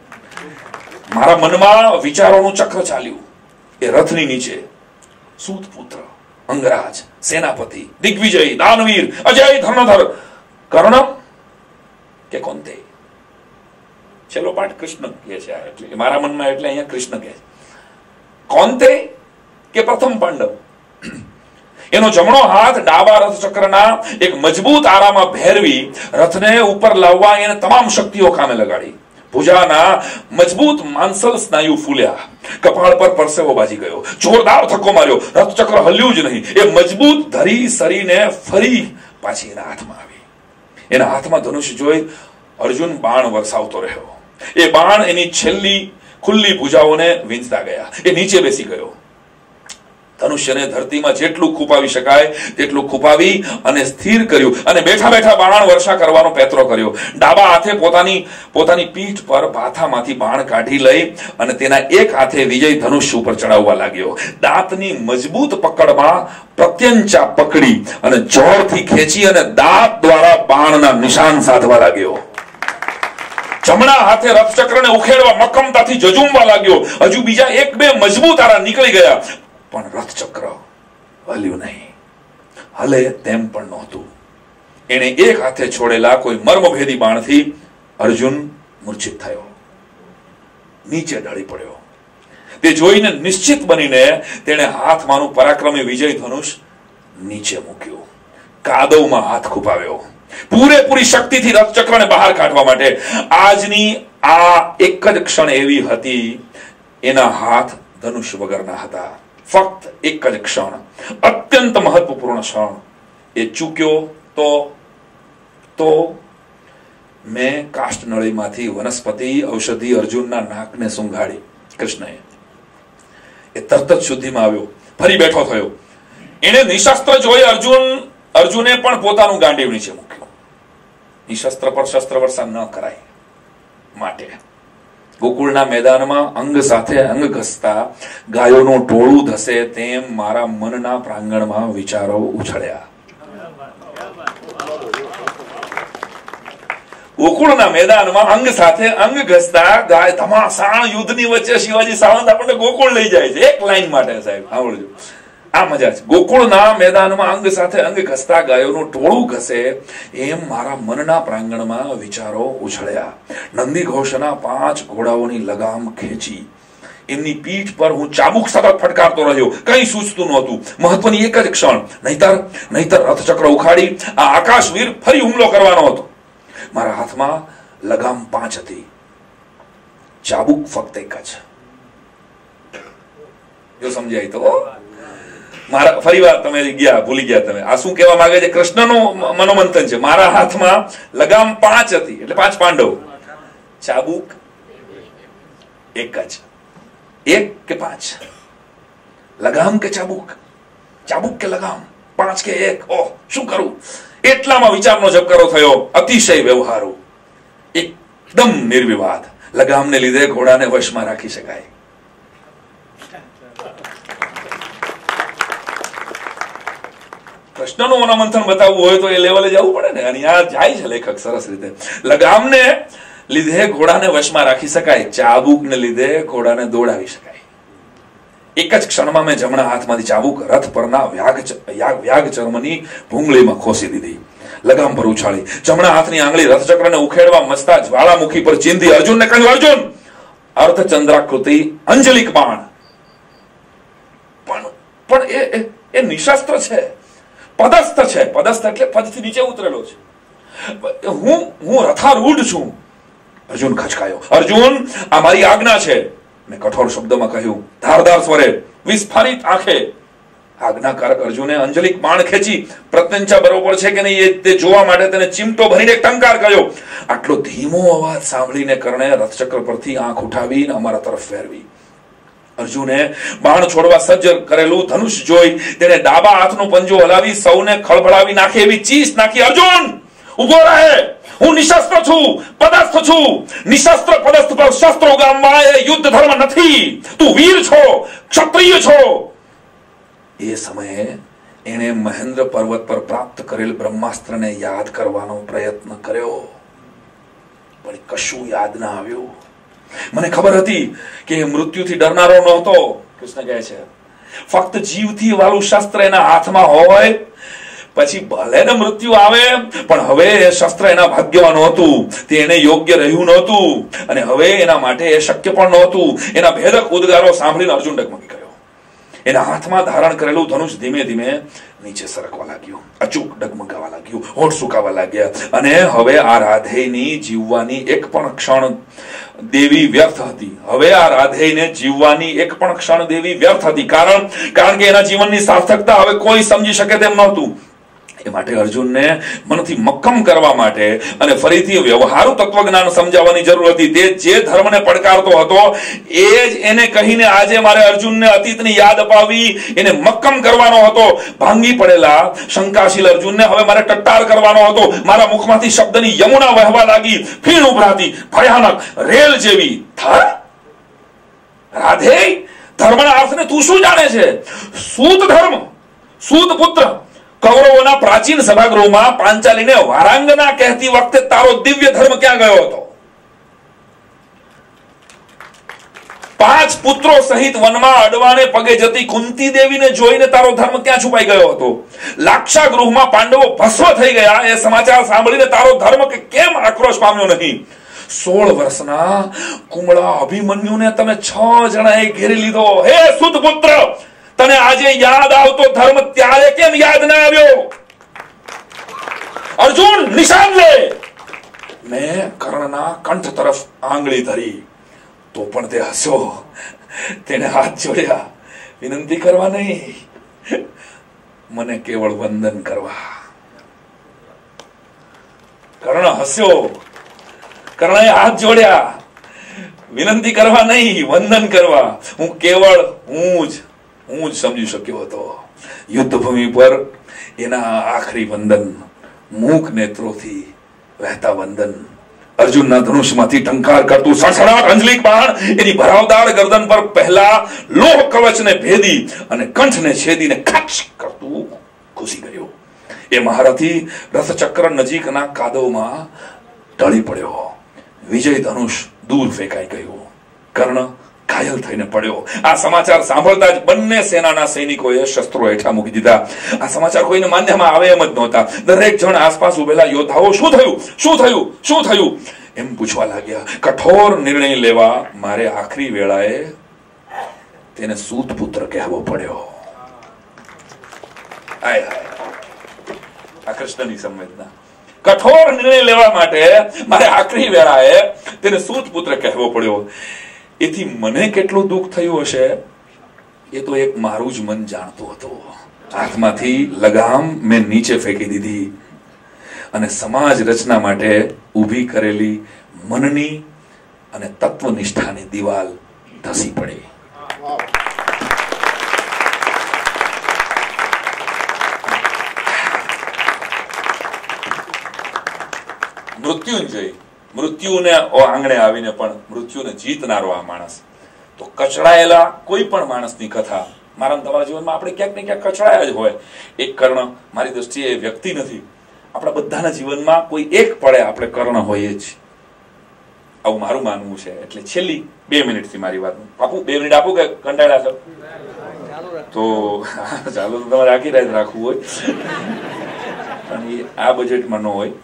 મારા મનમાં વિચારોનું ચક્ર ચાલ્યું. એ રથની નીચે સૂત પુત્ર, અંગરાજ, સેનાપતિ, દિગ્વિજય, દાનવીર, અજય, ધર્મધર, કર્ણ કે કોંતે? છેલ્લો પાઠ કૃષ્ણ કહે છે, એટલે મારા મનમાં એટલે અહીંયા કૃષ્ણ કહે છે. કોંતે કે પ્રથમ પાંડવ? એનો જમણો હાથ ડાબા રથ ચક્રના એક મજબૂત આરામાં ભેરવી રથને ઉપર લાવવા એને તમામ શક્તિઓ કામે લગાડી. ભુજાના મજબૂત માંસલ સ્નાયુ ફૂલ્યા, કપાળ પર પરસેવો બાજી ગયો, જોરદાર ધક્કો માર્યો, રથચક્ર હલ્યું જ નહીં. એ મજબૂત ધરી સરીને ફરી પાછી એના હાથમાં આવી. એના હાથમાં ધનુષ જોઈ અર્જુન બાણ વરસાવતો રહ્યો. એ બાણ એની છેલ્લી ખુલ્લી ભુજાઓને વીંધતા ગયા. એ નીચે બેસી ગયો. ધનુષ્યને ધરતીમાં જેટલું ખૂપાવી શકાય તેટલું ખૂપાવી અને સ્થિર કર્યું અને બેઠા બેઠા બાણ વર્ષા કરવાનો પેતરો કર્યો. ડાબા હાથે પોતાની પોતાની પીઠ પર ભાથામાંથી બાણ કાઢી લઈ અને તેના એક હાથે વિજય ધનુષ્ય ઉપર ચડાવવા લાગ્યો. દાંતની મજબૂત પકડમાં પ્રત્યંચા પકડી અને જોરથી ખેંચી અને દાંત દ્વારા બાણના નિશાન સાધવા લાગ્યો. જમણા હાથે રથચક્રને ઉખેડવા મક્કમતાથી જજુમવા લાગ્યો. હજુ બીજા એક બે મજબૂત આરા નીકળી ગયા, પણ રથચક્ર હલ્યું નહીં. હલે તેમ પણ નહોતું. એને એક હાથે છોડેલા કોઈ મર્મભેદી બાણથી અર્જુન મૂર્છિત થયો, નીચે ઢળી પડ્યો. તે જોઈને નિશ્ચિત બનીને તેણે હાથમાંનું પરાક્રમી વિજય ધનુષ નીચે મૂક્યું. કાદવમાં હાથ ખૂપાવ્યો પૂરેપૂરી શક્તિથી રથચક્રને બહાર કાઢવા માટે. આજની આ એક જ ક્ષણ એવી હતી, એના હાથ ધનુષ વગરના હતા. ફક્ત એક જ ક્ષણ, અત્યંત મહત્વપૂર્ણ ક્ષણ. એ ચૂક્યો તો તો મેં કાષ્ટનળીમાંથી વનસ્પતિ ઔષધિ અર્જુનના નાકને સૂંઘાડી. કૃષ્ણએ એ તરત જ શુદ્ધિમાં આવ્યો, ફરી બેઠો થયો. એને નિશસ્ત્ર જોઈ અર્જુન અર્જુને પણ પોતાનું ગાંડીવ નીચે મૂક્યું. નિશસ્ત્ર પર શસ્ત્ર વર્ષા ન કરાય માટે ગોકુળના મેદાનમાં અંગ સાથે અંગ ઘસતા ગાયોનું ટોળું ધસે તેમ મારા મનના પ્રાંગણમાં વિચારો ઉછળ્યા. ગોકુળના મેદાનમાં અંગ સાથે અંગ ઘસતા ગાય ધમાસાણ યુદ્ધની વચ્ચે શિવાજી સાવંત આપણને ગોકુળ લઈ જાય છે એક લાઈન માટે. સાહેબ સાંભળજો, આ મજા છે. ગોકુળના મેદાનમાં અંગ સાથે અંગ ઘસતા ગાયોનું ટોળું ઘસે એમ મારા મનના પ્રાંગણમાં વિચારો ઉછળ્યા. નંદી ઘોષના પાંચ ઘોડાઓની લગામ ખેંચી એમની પીઠ પર હું ચાબુક સતત ફટકારતો રહ્યો. કંઈ સૂચતું નહોતું. મહત્વની એક જ ક્ષણ, નહીતર નહીતર રથચક્ર ઉખાડી આ આકાશવીર ફરી હુમલો કરવાનો હતો. મારા હાથમાં લગામ પાંચ હતી, ચાબુક ફક્ત એક જ. જો સમજાય તો મારા ફરી વાર તમે ગયા ભૂલી ગયા. તમે આ શું કહેવા માંગે છે? કૃષ્ણનું મનોમંથન છે. મારા હાથમાં લગામ પાંચ હતી, એટલે પાંચ પાંડવ. ચાબુક એક જ. એક કે પાંચ? લગામ કે ચાબુક? ચાબુક કે લગામ? પાંચ કે એક? ઓહ, શું કરું? એટલામાં વિચારનો ઝબકારો થયો, અતિશય વ્યવહારુ, એકદમ નિર્વિવાદ. લગામને લીધે ઘોડાને વશમાં રાખી શકાય. કૃષ્ણનું મનોમંથન બતાવવું હોય તો એ લેવલે જવું પડે ને, અને આ જાય છે લેખક સરસ રીતે. લગામને લીધે ઘોડાને વશમાં રાખી શકાય, ચાબુકને લીધે ઘોડાને દોડાવી શકાય. એક જ ક્ષણમાં મેં જમણા હાથમાંથી ચાબુક રથ પરના વ્યાગ વ્યાગ ચર્મની ભૂંગળીમાં ખોસી દીધી, લગામ પર ઉછાળી. જમણા હાથની આંગળી રથચક્રને ઉખેડવા મસ્તા જ્વાળામુખી પર ચીંધી અર્જુનને કહ્યું, અર્જુન, અર્ધચંદ્રાકૃતિ અંજલિક બાણ. પણ પણ એ એ નિશસ્ત્ર છે, પદસ્થ છે. પદસ્થ એટલે પદથી નીચે ઉતરેલો છે. હું હું રથારૂઢ છું. અર્જુન ખચકાયો. અર્જુન, આ મારી આજ્ઞા છે. મેં કઠોર શબ્દમાં કહ્યું, ધારદાર સ્વરે, વિસ્ફારિત આંખે. આજ્ઞાકારક અર્જુને અંજલિક બાણ ખેંચી પ્રત્યંચા બરોબર છે કે નહીં તે જોવા માટે તેને ચીમટો ભરીને ટંકાર કર્યો. આટલો ધીમો અવાજ સાંભળીને કર્ણે રથચક્ર પરથી આંખ ઉઠાવીને અમારા તરફ ફેરવી. અર્જુને બાણ છોડવા સજ્જ કરેલું ધનુષ જોઈ તેને ડાબા હાથનો પંજો હલાવી સૌને ખળભળાવી નાખે એવી ચીસ નાખી. અર્જુન, ઉભો રહે. હું નિશસ્ત્ર છું, પદસ્થ છું. નિશસ્ત્ર પદસ્થ પર શસ્ત્રો ગામવા એ યુદ્ધ ધર્મ નથી. તું વીર છો, ક્ષત્રિય છો. એ સમયે એણે મહેન્દ્ર પર્વત પર પ્રાપ્ત કરેલ બ્રહ્માસ્ત્રને યાદ કરવાનો પ્રયત્ન કર્યો, પણ કશું યાદ ના આવ્યું. મને ખબર હતી કે મૃત્યુથી ડરનારો નહોતો. કૃષ્ણ કહે છે, ફક્ત જીવથી વાળું શસ્ત્ર એના હાથમાં હોય પછી ભલે ને મૃત્યુ આવે, પણ હવે એ શસ્ત્ર એના ભાગ્યમાં નહોતું. તે એને યોગ્ય રહ્યું નહોતું અને હવે એના માટે એ શક્ય પણ નહોતું. એના ભેદક ઉદ્ગારો સાંભળીને અર્જુન ડગમગી ગયો. એના હાથમાં ધારણ કરેલું ધનુષ ધીમે ધીમે નીચે સરકવા લાગ્યું, અચૂક ડગમગાવા લાગ્યું, હોઠ સુકાવા લાગ્યા. અને હવે આ રાધેયની જીવવાની એક પણ ક્ષણ દેવી વ્યર્થ હતી. હવે આ રાધેયને જીવવાની એક પણ ક્ષણ દેવી વ્યર્થ હતી. કારણ કારણ કે એના જીવનની સાર્થકતા હવે કોઈ સમજી શકે તેમ નહોતું. એ માટે અર્જુનને મનથી મક્કમ કરવા માટે અને ફરીથી વ્યવહારુ તત્વજ્ઞાન સમજાવવાની જરૂર હતી. તે જે ધર્મને પડકારતો હતો એ જ એને કહીને આજે મારે અર્જુનને અતીતની યાદ અપાવી, એને મક્કમ કરવાનો હતો. ભાંગી પડેલા શંકાશીલ અર્જુનને હવે મારે ટટ્ટાર કરવાનો હતો. મારા મુખમાંથી શબ્દની યમુના વહેવા લાગી, ફીણ ઉભરાતી, ભયાનક રેલ જેવી. ધર્મ? રાધેય, ધર્મના અર્થને તું શું જાણે છે? સૂત ધર્મ, સૂત પુત્ર. કૌરવોના પ્રાચીન સભાગૃહમાં પાંચાલીને વારાંગના કહેતી વખતે તારો દિવ્ય ધર્મ ક્યાં ગયો હતો? પાંચ પુત્રો સહિત વનમાં અડવાને પગે જતી કુંતી દેવીને જોઈને તારો ધર્મ ક્યાં છુપાઈ ગયો હતો? લાક્ષા ગૃહમાં પાંડવો ભસ્મ થઈ ગયા એ સમાચાર સાંભળીને તારો ધર્મ કે કેમ આક્રોશ પામ્યો નહીં? સોળ વર્ષના કુમળા અભિમન્યુને તમે છ જણાએ ઘેરી લીધો. હે સુત પુત્ર, તને આજે યાદ આવતો ધર્મ ત્યારે કેમ યાદ ના આવ્યો? અર્જુન, નિશાન લે. મેં કર્ણના કંઠ તરફ આંગળી ધરી તો પણ તે હસ્યો. તેને હાથ જોડ્યા, વિનંતી કરવા નહીં, મને કેવળ વંદન કરવા. કર્ણ હસ્યો. કર્ણએ હાથ જોડ્યા, વિનંતી કરવા નહીં, વંદન કરવા. હું કેવળ હું જ હું જ સમજી શક્યો હતો. યુદ્ધભૂમિ પર એના આખરી વંદન, મૂક નેત્રોથી વહેતા વંદન. અર્જુનના ધનુષમાંથી ટંકાર કરતું સડસડાટ અંજલિક બાણ એની ભરાવદાર ગરદન પર પહેલા લોહ કવચને ભેદી અને કંઠને છેદીને ખચ કરતું ઘૂસી ગયું. એ મહારથી રથચક્ર નજીકના કાદવમાં ઢળી પડ્યો. વિજય ધનુષ દૂર ફેંકાઈ ગયું. કર્ણ ઘાયલ થઈને પડ્યો. આ સમાચાર સાંભળતા જ બંને સેનાના સૈનિકોએ શસ્ત્રો હેઠા મૂકી દીધા. આ સમાચાર કોઈને માન્યમાં આવે એમ જ નહોતા. દરેક જણ આસપાસ ઉભેલા યોદ્ધાઓ શું થયું, શું થયું, શું થયું એમ પૂછવા લાગ્યા. કઠોર નિર્ણય લેવા મારે આખરી વેળાએ તેને સૂત પુત્ર કહેવો પડ્યો. હાય હાય, આ કૃષ્ણની સંવેદના. કઠોર નિર્ણય લેવા માટે મારે આખરી વેળાએ તેને સૂત પુત્ર કહેવો પડ્યો. એથી મને કેટલું દુઃખ થયું હશે એ તો એક મારું જ મન જાણતું હતું. હાથમાંથી લગામ મેં નીચે ફેંકી દીધી અને સમાજ રચના માટે ઊભી કરેલી મનની અને તત્વનિષ્ઠાની દિવાલ ધસી પડી. મૃત્યુંજય, મૃત્યુને આંગણે આવીને પણ મૃત્યુને જીતનારો આ માણસ. તો કચડાયેલા કોઈ પણ માણસની કથા મારા તમારા જીવનમાં આપણે ક્યાંક ને ક્યાંક કચડાયા જ હોય. એક કર્ણ મારી દ્રષ્ટિએ એ વ્યક્તિ નથી, આપણા બધાના જીવનમાં કોઈ એક પડે આપણે કર્ણ હોઈએ જ. આવું મારું માનવું છે. એટલે છેલ્લી બે મિનિટથી મારી વાત આપું. બે મિનિટ આપું કે કંટાળ્યા છો? તો ચાલો, તો તમારે આખી રાત રાખવું હોય પણ એ આ બજેટમાં ન હોય.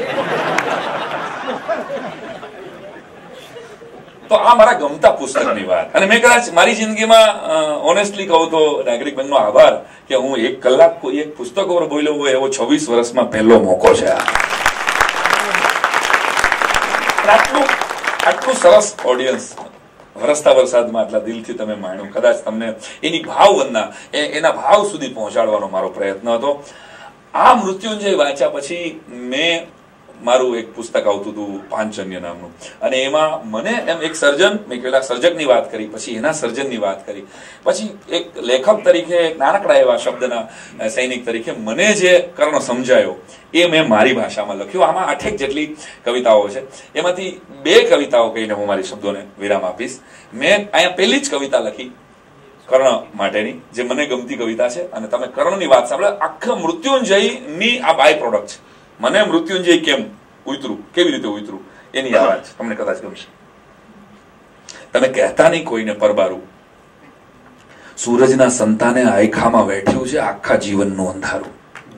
તો આ મારા ગમતા પુસ્તકની વાત. અને મેં કદાચ મારી જિંદગીમાં ઓનેસ્ટલી કહું તો નાગરિક બેંકનો આભાર કે હું એક કલાક કોઈ એક પુસ્તક ઉપર બોલ્યો હોય એવો છવ્વીસ વર્ષમાં પહેલો મોકો છે. આટલું આટલું સરસ ઓડિયન્સ વરસતા વરસાદમાં આટલા દિલથી તમે માણ્યું. કદાચ તમને એની ભાવવંદના એના ભાવ સુધી પહોંચાડવાનો મારો પ્રયત્ન હતો. આ મૃત્યુંજય વાંચ્યા પછી મેં મારું એક પુસ્તક આવતું હતું પાંચજન્ય નામનું, અને એમાં મને એમ એક સર્જન, મેં પેલા સર્જકની વાત કરી, પછી એના સર્જનની વાત કરી, પછી એક લેખક તરીકે એક નાનકડા એવા શબ્દના સૈનિક તરીકે મને જે કર્ણ સમજાયો એ મેં મારી ભાષામાં લખ્યું. આમાં આઠેક જેટલી કવિતાઓ છે, એમાંથી બે કવિતાઓ કહીને હું મારી શબ્દોને વિરામ આપીશ. મેં અહીંયા પહેલી જ કવિતા લખી કર્ણ માટેની, જે મને ગમતી કવિતા છે, અને તમે કર્ણની વાત સાંભળો. આખા મૃત્યુંજયની આ બાય પ્રોડક્ટ છે. મને મૃત્યુંજય કેમ ઉતરું, કેવી રીતે ઉતરું, એની આ વાત તમને કદાચ ગમશે. તમે કહેતા નહીં કોઈને પરબારું, સૂરજના સંતાને આયખામાં બેઠ્યું છે આખા જીવનનું અંધારું.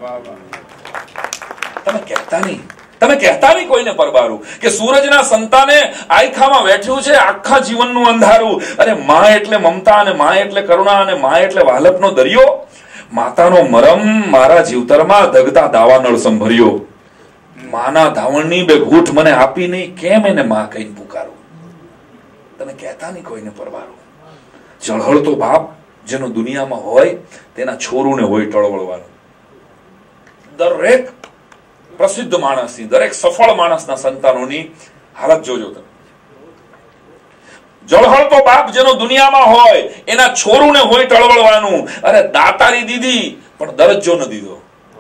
તમે કહેતા નહીં તમે કહેતા નહીં કોઈને પરબારું કે સૂરજના સંતાને આયખામાં બેઠ્યું છે આખા જીવનનું અંધારું. અરે માં એટલે મમતા, અને માં એટલે કરુણા, અને માં એટલે વાલપનો દરિયો. માતાનો મરમ મારા જીવતરમાં દગતા દાવાનળ સંભર્યો. માના ધાવણની બે ઘૂંટ મને આપી નહીં, કેમ એને માં કહીને પુકારું. તમે કહેતા નહીં કોઈને પરબારું. ઝળહળતો બાપ જેનો દુનિયામાં હોય તેના છોરુને હોય ટળવળવાનું. દરેક પ્રસિદ્ધ માણસની, દરેક સફળ માણસના સંતાનોની હાલત જોજો તમે. જળહળતો બાપ જેનો દુનિયામાં હોય એના છોરુને હોય ટળવળવાનું. અરે દાતારી દીધી પણ દરજ્જો ન દીધો.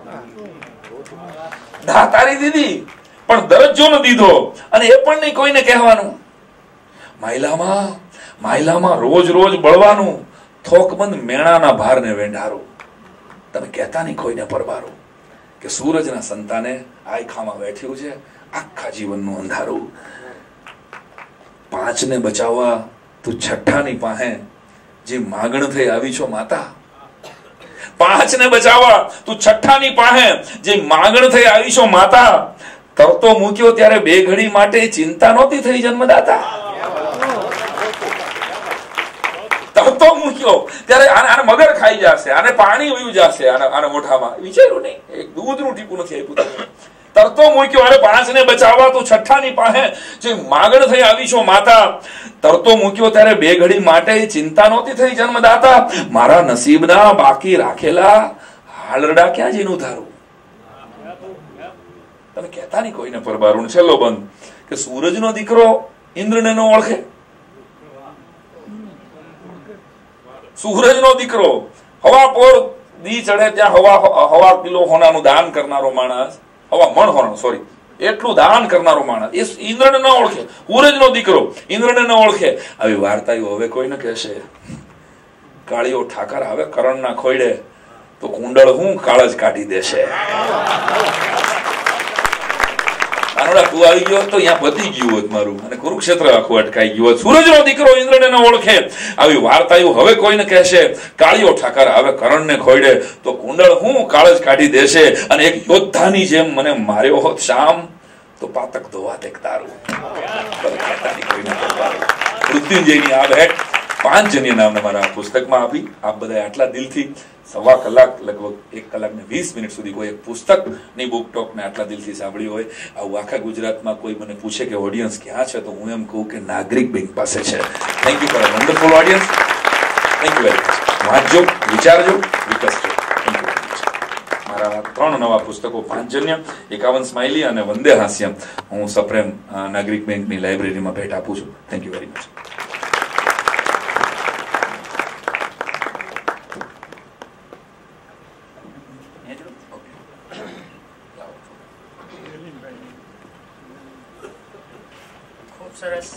દાતારી દીધી પણ દરજ્જો ન દીધો, અને એ પણ નહીં કોઈને કહેવાનું. માયલામાં માયલામાં રોજ રોજ બળવાનું, થોકબંધ મેણાના ભારને વેંઢારું. તમે કહેતા નહીં કોઈને પરબારું કે સૂરજના સંતાને આયખામાં બેઠ્યું છે આખા જીવનનું અંધારું. પાંચને બચાવવા તું છઠ્ઠાની પાસે જે માગણ થઈ આવી છો માતા. પાંચને બચાવવા તું છઠ્ઠાની પાસે જે માગણ થઈ આવી છો માતા. તરતો મૂક્યો ત્યારે બે ઘડી માટે ચિંતા નહોતી થઈ જન્મદાતા. તરતો મૂક્યો ત્યારે આને મગર ખાઈ જશે, આને પાણી વયું જશે, આને મોઢામાં વિચાર્યું નહીં, એક દૂધનું ટીપું નથી આપ્યું. તરતો મૂક્યો અરે પાંચને બચાવવા તું છઠ્ઠાની પાસે જે માગણ થઈ આવી છો માતા. તરતો મૂક્યો ત્યારે બે ઘડી માટે ચિંતા નહોતી થઈ જન્મદાતા. મારા નસીબના બાકી રાખેલા હાલરડા ક્યાં જઈને ધારું. તમે કહેતા નહીં કોઈને પરબારું. છેલ્લો બંધ કે સૂરજનો દીકરો ઇન્દ્રને ન ઓળખે. સૂરજનો દીકરો હવા પોર દી ચડે ત્યાં હવા હવા કિલો હોનાનું દાન કરનારો માણસ, હવા મણ હોનાનું સોરી એટલું દાન કરનારો માણસ એ ઇન્દ્રને ન ઓળખે. સૂરજનો દીકરો ઇન્દ્રને ન ઓળખે. આવી વાર્તાઓ હવે કોઈ ન કહેશે. કાળીઓ ઠાકર આવે કરણના ખોયડે તો કુંડળ હું કાળજ કાઢી દેશે. આનોડા તું આવી ગયો તો અહીંયા પતી ગયું હોત મારું, અને કુરુક્ષેત્ર આખું અટકાઈ ગયું હોત. સૂરજનો દીકરો ઇન્દ્રને ન ઓળખે. આવી વાર્તાઓ હવે કોઈને કહેશે. કાળીઓ ઠાકર આવે કરણને ખોયડે તો કુંડળ હું કાળજ કાઢી દેશે. અને એક યોદ્ધાની જેમ મને માર્યો હોત શામ તો પાતક ધોવા તેક તારું. મૃત્યુંજયની આ ભેટ પાંચજન્ય નામના મારા પુસ્તકમાં આપી. આપ બધા આટલા દિલથી સવા કલાક લગભગ એક કલાક ને વીસ મિનિટ સુધી કોઈ એક પુસ્તકની બુક ટોક ને આટલા દિલથી સાંભળ્યું હોય. આવું આખા ગુજરાતમાં કોઈ મને પૂછે કે ઓડિયન્સ ક્યાં છે તો હું એમ કહું કે નાગરિક બેંક પાસે છે. Thank you for a wonderful audience. Thank you very much. વાંચજો, વિચારજો, વિકસજો. Thank you. મારા ત્રણ નવા પુસ્તકો પાંચજન્ય, એકાવન સ્માઇલી અને વંદે હાસ્યમ હું સપ્રેમ નાગરિક બેંકની લાઇબ્રેરીમાં ભેટ આપું છું. Thank you very much. સરસ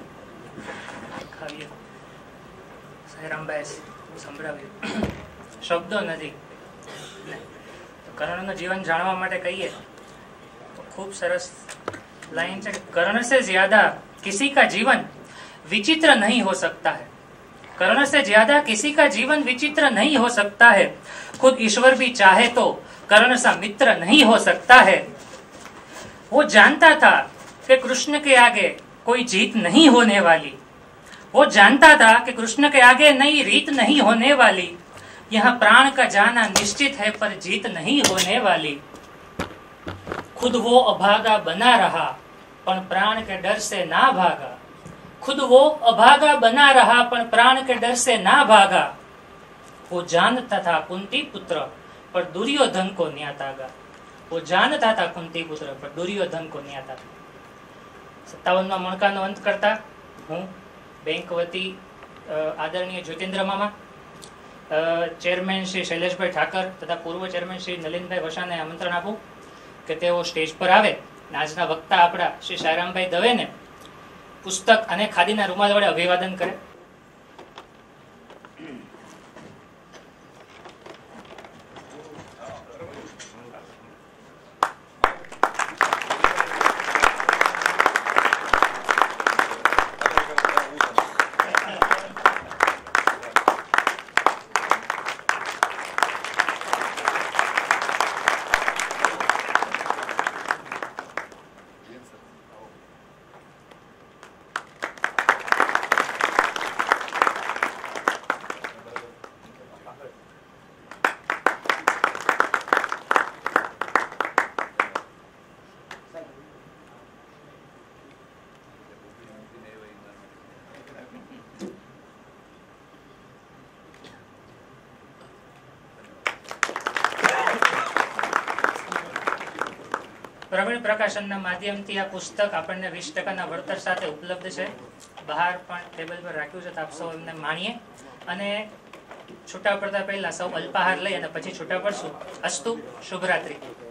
સાયરામભાઈ સંભળાવ્યું. શબ્દો નથી. કર્ણનું જીવન જાણવા માટે કહીએ તો ખૂબ સરસ લાइन છે. कर्ण से ज्यादा किसी का जीवन विचित्र नहीं हो सकता है. कर्ण से ज्यादा किसी का जीवन विचित्र नहीं हो सकता है. खुद ईश्वर भी चाहे तो कर्ण सा मित्र नहीं हो सकता है. वो जानता था कि कृष्ण के आगे कोई जीत नहीं होने वाली. वो जानता था कि कृष्ण के आगे नई रीत नहीं होने वाली. यहाँ प्राण का जाना निश्चित है पर जीत नहीं होने वाली. खुद वो अभागा बना रहा पण प्राण के डर से ना भागा. खुद वो अभागा बना रहा पण प्राण के डर से ना भागा। वो जानता था कुंती पुत्र पर दुर्योधन को न्यातागा। वो जानता था कुंती पुत्र पर दुर्योधन को न्याता था। सत्तावनवा मणकाનો અંત કરતા હું બેંક વતી આદરણીય જ્યોતિન્દ્ર મામા, ચેરમેન શ્રી શૈલેષભાઈ ઠાકર તથા પૂર્વ ચેરમેન શ્રી નલિનભાઈ વસાને આમંત્રણ આપું કે તેઓ સ્ટેજ પર આવે અને આજના વક્તા આપણા શ્રી સાયરામભાઈ દવેને પુસ્તક અને ખાદીના રૂમાલ વડે અભિવાદન કરે. પ્રવીણ પ્રકાશનના માધ્યમથી આ પુસ્તક આપણને વીસ ટકાના વળતર સાથે ઉપલબ્ધ છે. બહાર પણ ટેબલ પર રાખ્યું છે તો આપ સૌ એમને માણીએ. અને છૂટા પડતા પહેલા સૌ અલ્પાહાર લઈ અને પછી છૂટા પડશું. અસ્તુ, શુભરાત્રી.